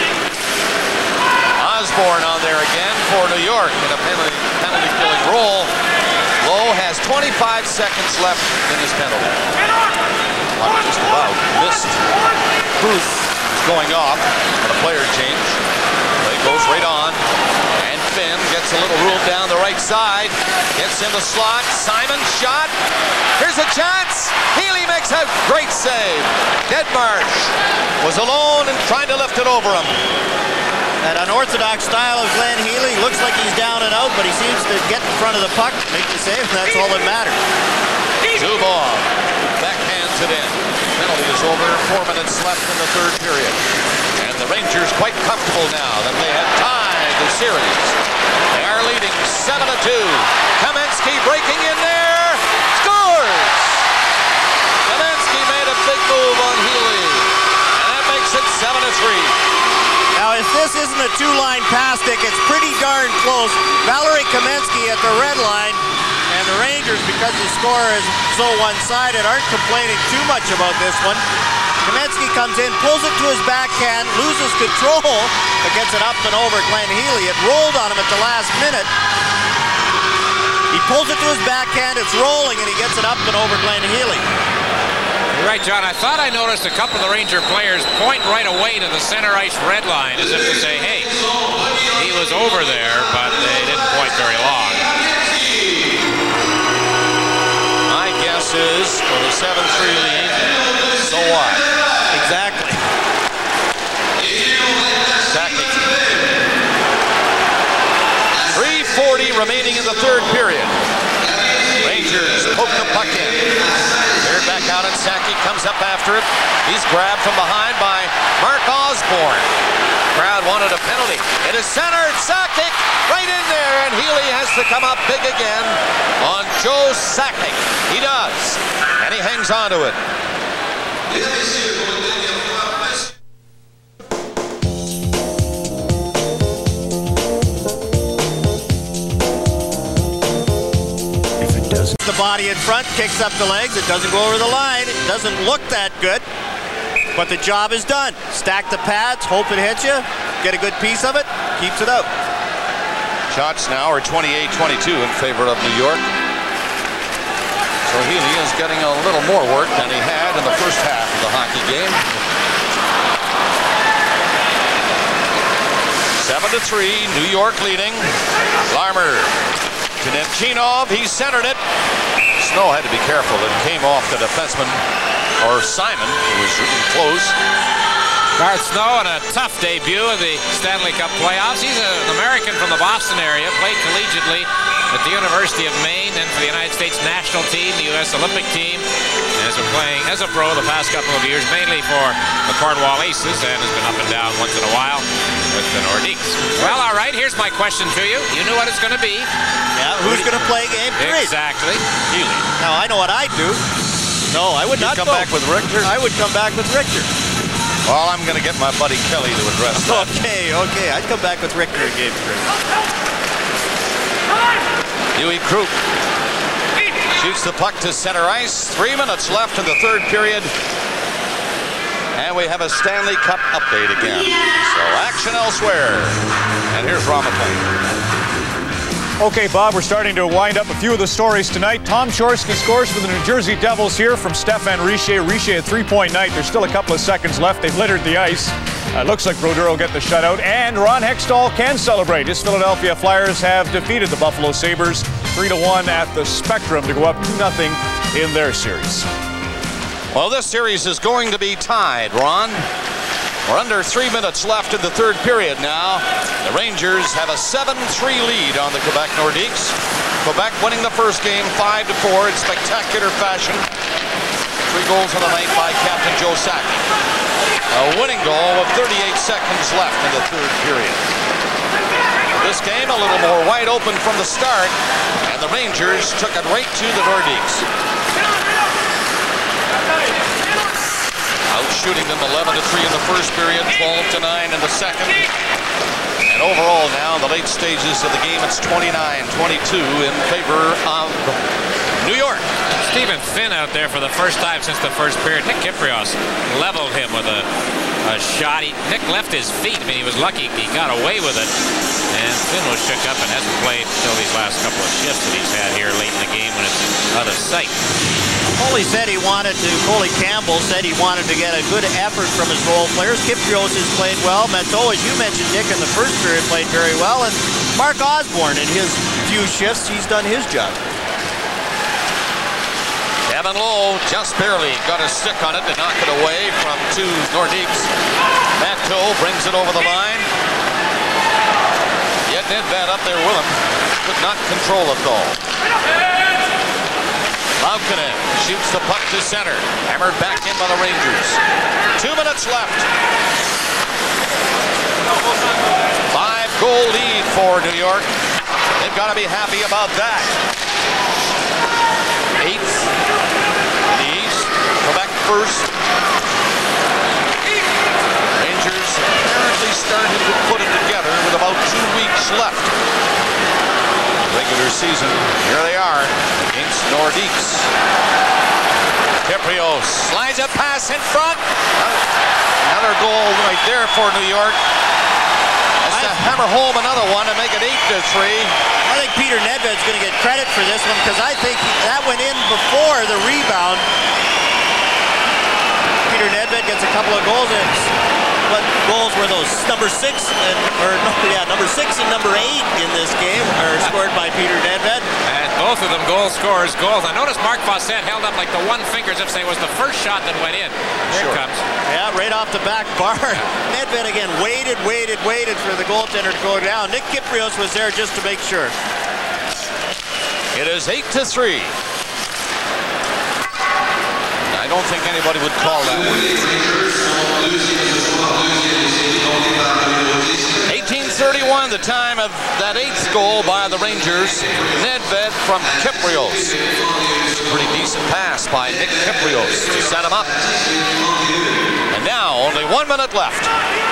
Osborne on there again for New York in a penalty, penalty killing roll. Lowe has twenty-five seconds left in his penalty. Not just about missed. Krug is going off on a player change. Play goes right on. And Finn gets a little room down the right side. Gets in the slot. Simon shot. Here's a chance. Healy makes a great save. Deadmarsh was alone and trying to lift it over him. That unorthodox style of Glenn Healy. Looks like he's down and out, but he seems to get in front of the puck, make the save, and that's all that matters. Zubov backhands it in. Penalty is over. Four minutes left in the third period. And the Rangers quite comfortable now that they have tied the series. They are leading seven to two. Kaminsky breaking in there. Scores! Kaminsky made a big move on Healy. And that makes it seven to three. Now, if this isn't a two-line pass, Dick, it's pretty darn close. Valery Kaminsky at the red line, and the Rangers, because the score is so one-sided, aren't complaining too much about this one. Kaminsky comes in, pulls it to his backhand, loses control, but gets it up and over Glenn Healy. It rolled on him at the last minute. He pulls it to his backhand, it's rolling, and he gets it up and over Glenn Healy. You're right, John. I thought I noticed a couple of the Ranger players point right away to the center ice red line as if to say, hey, he was over there, but they didn't point very long. My guess is for the seven three lead, so what? Exactly. Sakic. three forty remaining in the third period. Rangers poke the puck in. Cleared back out, and Sakic comes up after it. He's grabbed from behind by Mark Osborne. Crowd wanted a penalty. It is centered. Sakic right in there, and Healy has to come up big again on Joe Sakic. He does, and he hangs on to it. The body in front, kicks up the legs. It doesn't go over the line. It doesn't look that good, but the job is done. Stack the pads, hope it hits you, get a good piece of it, keeps it out. Shots now are twenty-eight twenty-two in favor of New York. So Healy is getting a little more work than he had in the first half of the hockey game. Seven to three, New York leading. Larmer to Nemchinov, he centered it. Snow had to be careful. It came off the defenseman, or Simon, who was really close. Garth Snow on a tough debut in the Stanley Cup playoffs. He's an American from the Boston area, played collegiately at the University of Maine, then for the United States national team, the U S Olympic team, and has been playing as a pro the past couple of years, mainly for the Cornwall Aces, and has been up and down once in a while with the Nordiques. Well, all right, here's my question to you. You knew what it's going to be. Yeah, who's going to play game three? Exactly. Healy. Now, I know what I'd do. No, I would You'd not come go. back with Richter? I would come back with Richter. Well, I'm going to get my buddy Kelly to address that. Okay, okay. I'd come back with Richter in game three. Huey Krupp shoots the puck to center ice. Three minutes left in the third period. And we have a Stanley Cup update again. So action elsewhere. And here's Ron McLean. Okay, Bob, we're starting to wind up a few of the stories tonight. Tom Shorsky scores for the New Jersey Devils here from Stefan Richer. Richer, a three-point night. There's still a couple of seconds left. They've littered the ice. Uh, looks like Brodeur will get the shutout. And Ron Hextall can celebrate. His Philadelphia Flyers have defeated the Buffalo Sabres three to one at the Spectrum to go up two nothing in their series. Well, this series is going to be tied, Ron. We're under three minutes left in the third period now. The Rangers have a seven three lead on the Quebec Nordiques. Quebec winning the first game five to four in spectacular fashion. Three goals on the night by Captain Joe Sakic. A winning goal with thirty-eight seconds left in the third period. This game a little more wide open from the start, and the Rangers took it right to the Nordiques. Out shooting them eleven to three in the first period, twelve to nine in the second. And overall now, in the late stages of the game, it's twenty-nine twenty-two in favor of New York. Stephen Finn out there for the first time since the first period. Nick Kyprios leveled him with a, a shot. He, Nick left his feet. I mean, he was lucky he got away with it. And Finn was shook up and hasn't played until these last couple of shifts that he's had here late in the game when it's out of sight. Coley said he wanted to, Coley Campbell said he wanted to get a good effort from his role players. Kyprios has played well. Menteau, as you mentioned, Dick, in the first period played very well. And Mark Osborne, in his few shifts, he's done his job. Kevin Lowe just barely got a stick on it to knock it away from two Nordiques. Menteau brings it over the line. Yet Nedved up there with him. Could not control it though. Laukkonen shoots the puck to center. Hammered back in by the Rangers. Two minutes left. Five goal lead for New York. They've got to be happy about that. Eighth in the East. Quebec first. Rangers apparently started to put it together with about two weeks left. Regular season, here they are against Nordiques. Kyprios slides a pass in front. Another goal right there for New York. Has to hammer home another one and make it eight to three. I think Peter Nedved's going to get credit for this one because I think that went in before the rebound. Peter Nedved gets a couple of goals. And what goals were those? Number six and or no, yeah, number six and number eight in this game are scored by Peter Nedved. And both of them goal scorers goals. I noticed Mark Fawcett held up like the one finger as if say it was the first shot that went in. Here Sure. it comes. Yeah, right off the back bar. Nedved again waited, waited, waited for the goaltender to go down. Nick Kyprios was there just to make sure. It is eight to three. I don't think anybody would call that one. eighteen thirty-one, the time of that eighth goal by the Rangers. Nedved from Kyprios. Pretty decent pass by Nick Kyprios to set him up. And now only one minute left.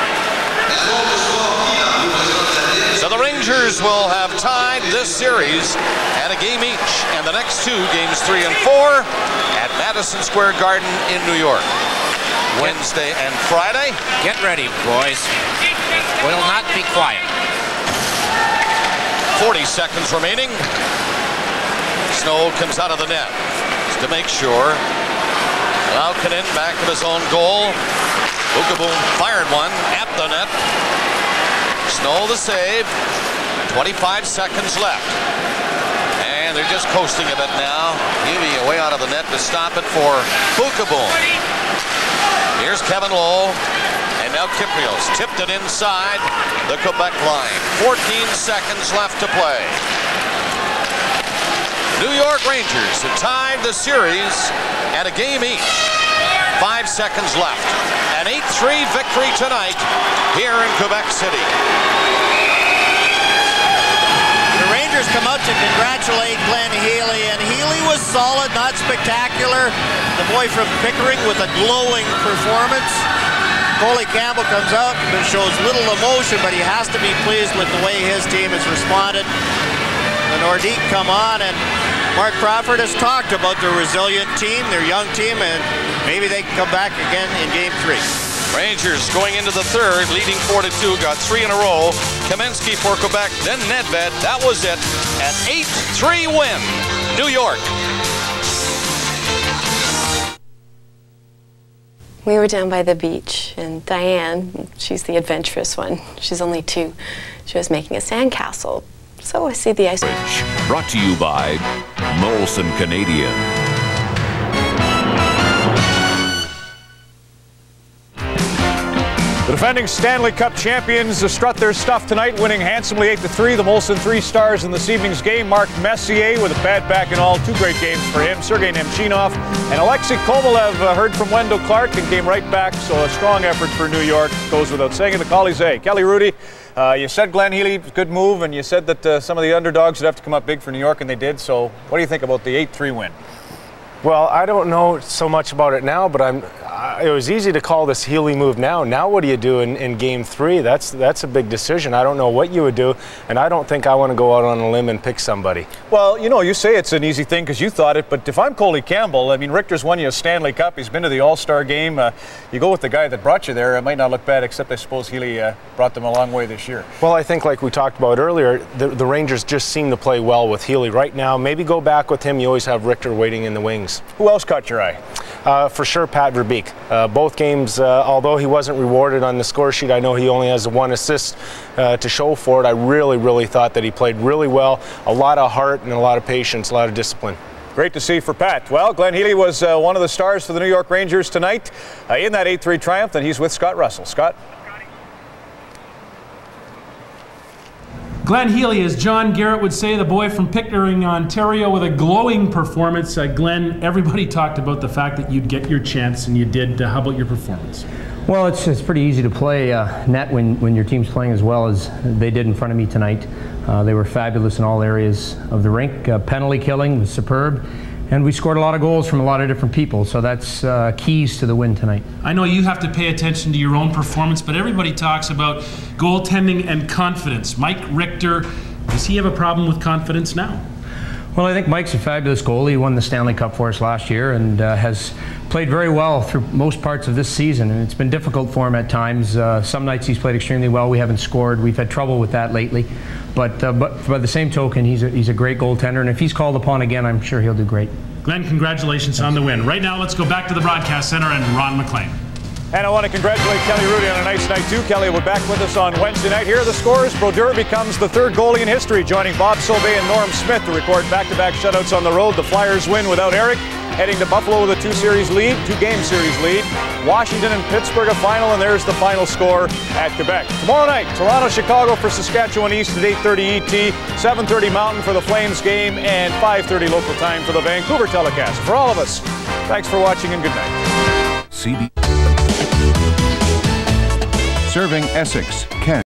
So the Rangers will have tied this series at a game each, and the next two, games three and four, at Madison Square Garden in New York. Wednesday and Friday. Get ready, boys. Will not be quiet. forty seconds remaining. Snow comes out of the net to make sure. Laukkanen back to his own goal. Bukaboom fired one at the net. Snow the save. twenty-five seconds left. And they're just coasting a bit now. Heavy away out of the net to stop it for Bukaboom. Here's Kevin Lowe. And now Kyprios tipped it inside the Quebec line. fourteen seconds left to play. New York Rangers have tied the series at a game each. Five seconds left. An eight three victory tonight here in Quebec City. The Rangers come out to congratulate Glenn Healy, and Healy was solid, not spectacular. The boy from Pickering with a glowing performance. Coley Campbell comes out and shows little emotion, but he has to be pleased with the way his team has responded. The Nordiques come on, and Mark Crawford has talked about their resilient team, their young team, and maybe they can come back again in game three. Rangers going into the third, leading four to two, got three in a row. Kaminsky for Quebec, then Nedved. That was it. An eight three win, New York. We were down by the beach, and Diane, she's the adventurous one. She's only two. She was making a sandcastle. So I see the ice. Brought to you by Molson Canadian. The defending Stanley Cup champions strut their stuff tonight, winning handsomely eight to three. The Molson Three Stars in this evening's game. Mark Messier with a bad back and all. Two great games for him. Sergei Nemchinov and Alexei Kovalev uh, heard from Wendell Clark and came right back. So a strong effort for New York. Goes without saying in the Colisée. Kelly Rudy, uh, you said Glenn Healy, good move, and you said that uh, some of the underdogs would have to come up big for New York, and they did. So what do you think about the eight three win? Well, I don't know so much about it now, but I'm. Uh, it was easy to call this Healy move now. Now, what do you do in, in Game Three? That's that's a big decision. I don't know what you would do, and I don't think I want to go out on a limb and pick somebody. Well, you know, you say it's an easy thing because you thought it, but if I'm Coley Campbell, I mean, Richter's won you a Stanley Cup. He's been to the All-Star game. Uh, you go with the guy that brought you there. It might not look bad, except I suppose Healy uh, brought them a long way this year. Well, I think like we talked about earlier, the, the Rangers just seem to play well with Healy right now. Maybe go back with him. You always have Richter waiting in the wings. Who else caught your eye? Uh, for sure, Pat Verbeek. Uh, both games, uh, although he wasn't rewarded on the score sheet, I know he only has one assist uh, to show for it. I really, really thought that he played really well. A lot of heart and a lot of patience, a lot of discipline. Great to see for Pat. Well, Glenn Healy was uh, one of the stars for the New York Rangers tonight uh, in that eight three triumph, and he's with Scott Russell. Scott? Glenn Healy, as John Garrett would say, the boy from Pickering, Ontario, with a glowing performance. Uh, Glenn, everybody talked about the fact that you'd get your chance, and you did. Uh, how about your performance? Well, it's, it's pretty easy to play uh, net when, when your team's playing as well as they did in front of me tonight. Uh, they were fabulous in all areas of the rink. Uh, penalty killing was superb. And we scored a lot of goals from a lot of different people, so that's uh, keys to the win tonight. I know you have to pay attention to your own performance, but everybody talks about goaltending and confidence. Mike Richter, does he have a problem with confidence now? Well, I think Mike's a fabulous goalie. He won the Stanley Cup for us last year and uh, has played very well through most parts of this season, and it's been difficult for him at times. Uh, some nights he's played extremely well. We haven't scored. We've had trouble with that lately. But, uh, but by the same token, he's a, he's a great goaltender, and if he's called upon again, I'm sure he'll do great. Glenn, congratulations on the win. Right now, let's go back to the broadcast center and Ron McLean. And I want to congratulate Kelly Rudy on a nice night, too. Kelly will be back with us on Wednesday night. Here are the scores. Brodeur becomes the third goalie in history, joining Bob Solvay and Norm Smith to record back-to-back shutouts on the road. The Flyers win without Eric, heading to Buffalo with a two-series lead, two-game series lead. Washington and Pittsburgh a final, and there's the final score at Quebec. Tomorrow night, Toronto, Chicago for Saskatchewan East at eight thirty E T, seven thirty Mountain for the Flames game, and five thirty local time for the Vancouver telecast. For all of us, thanks for watching and good night. C B Serving Essex, Kent,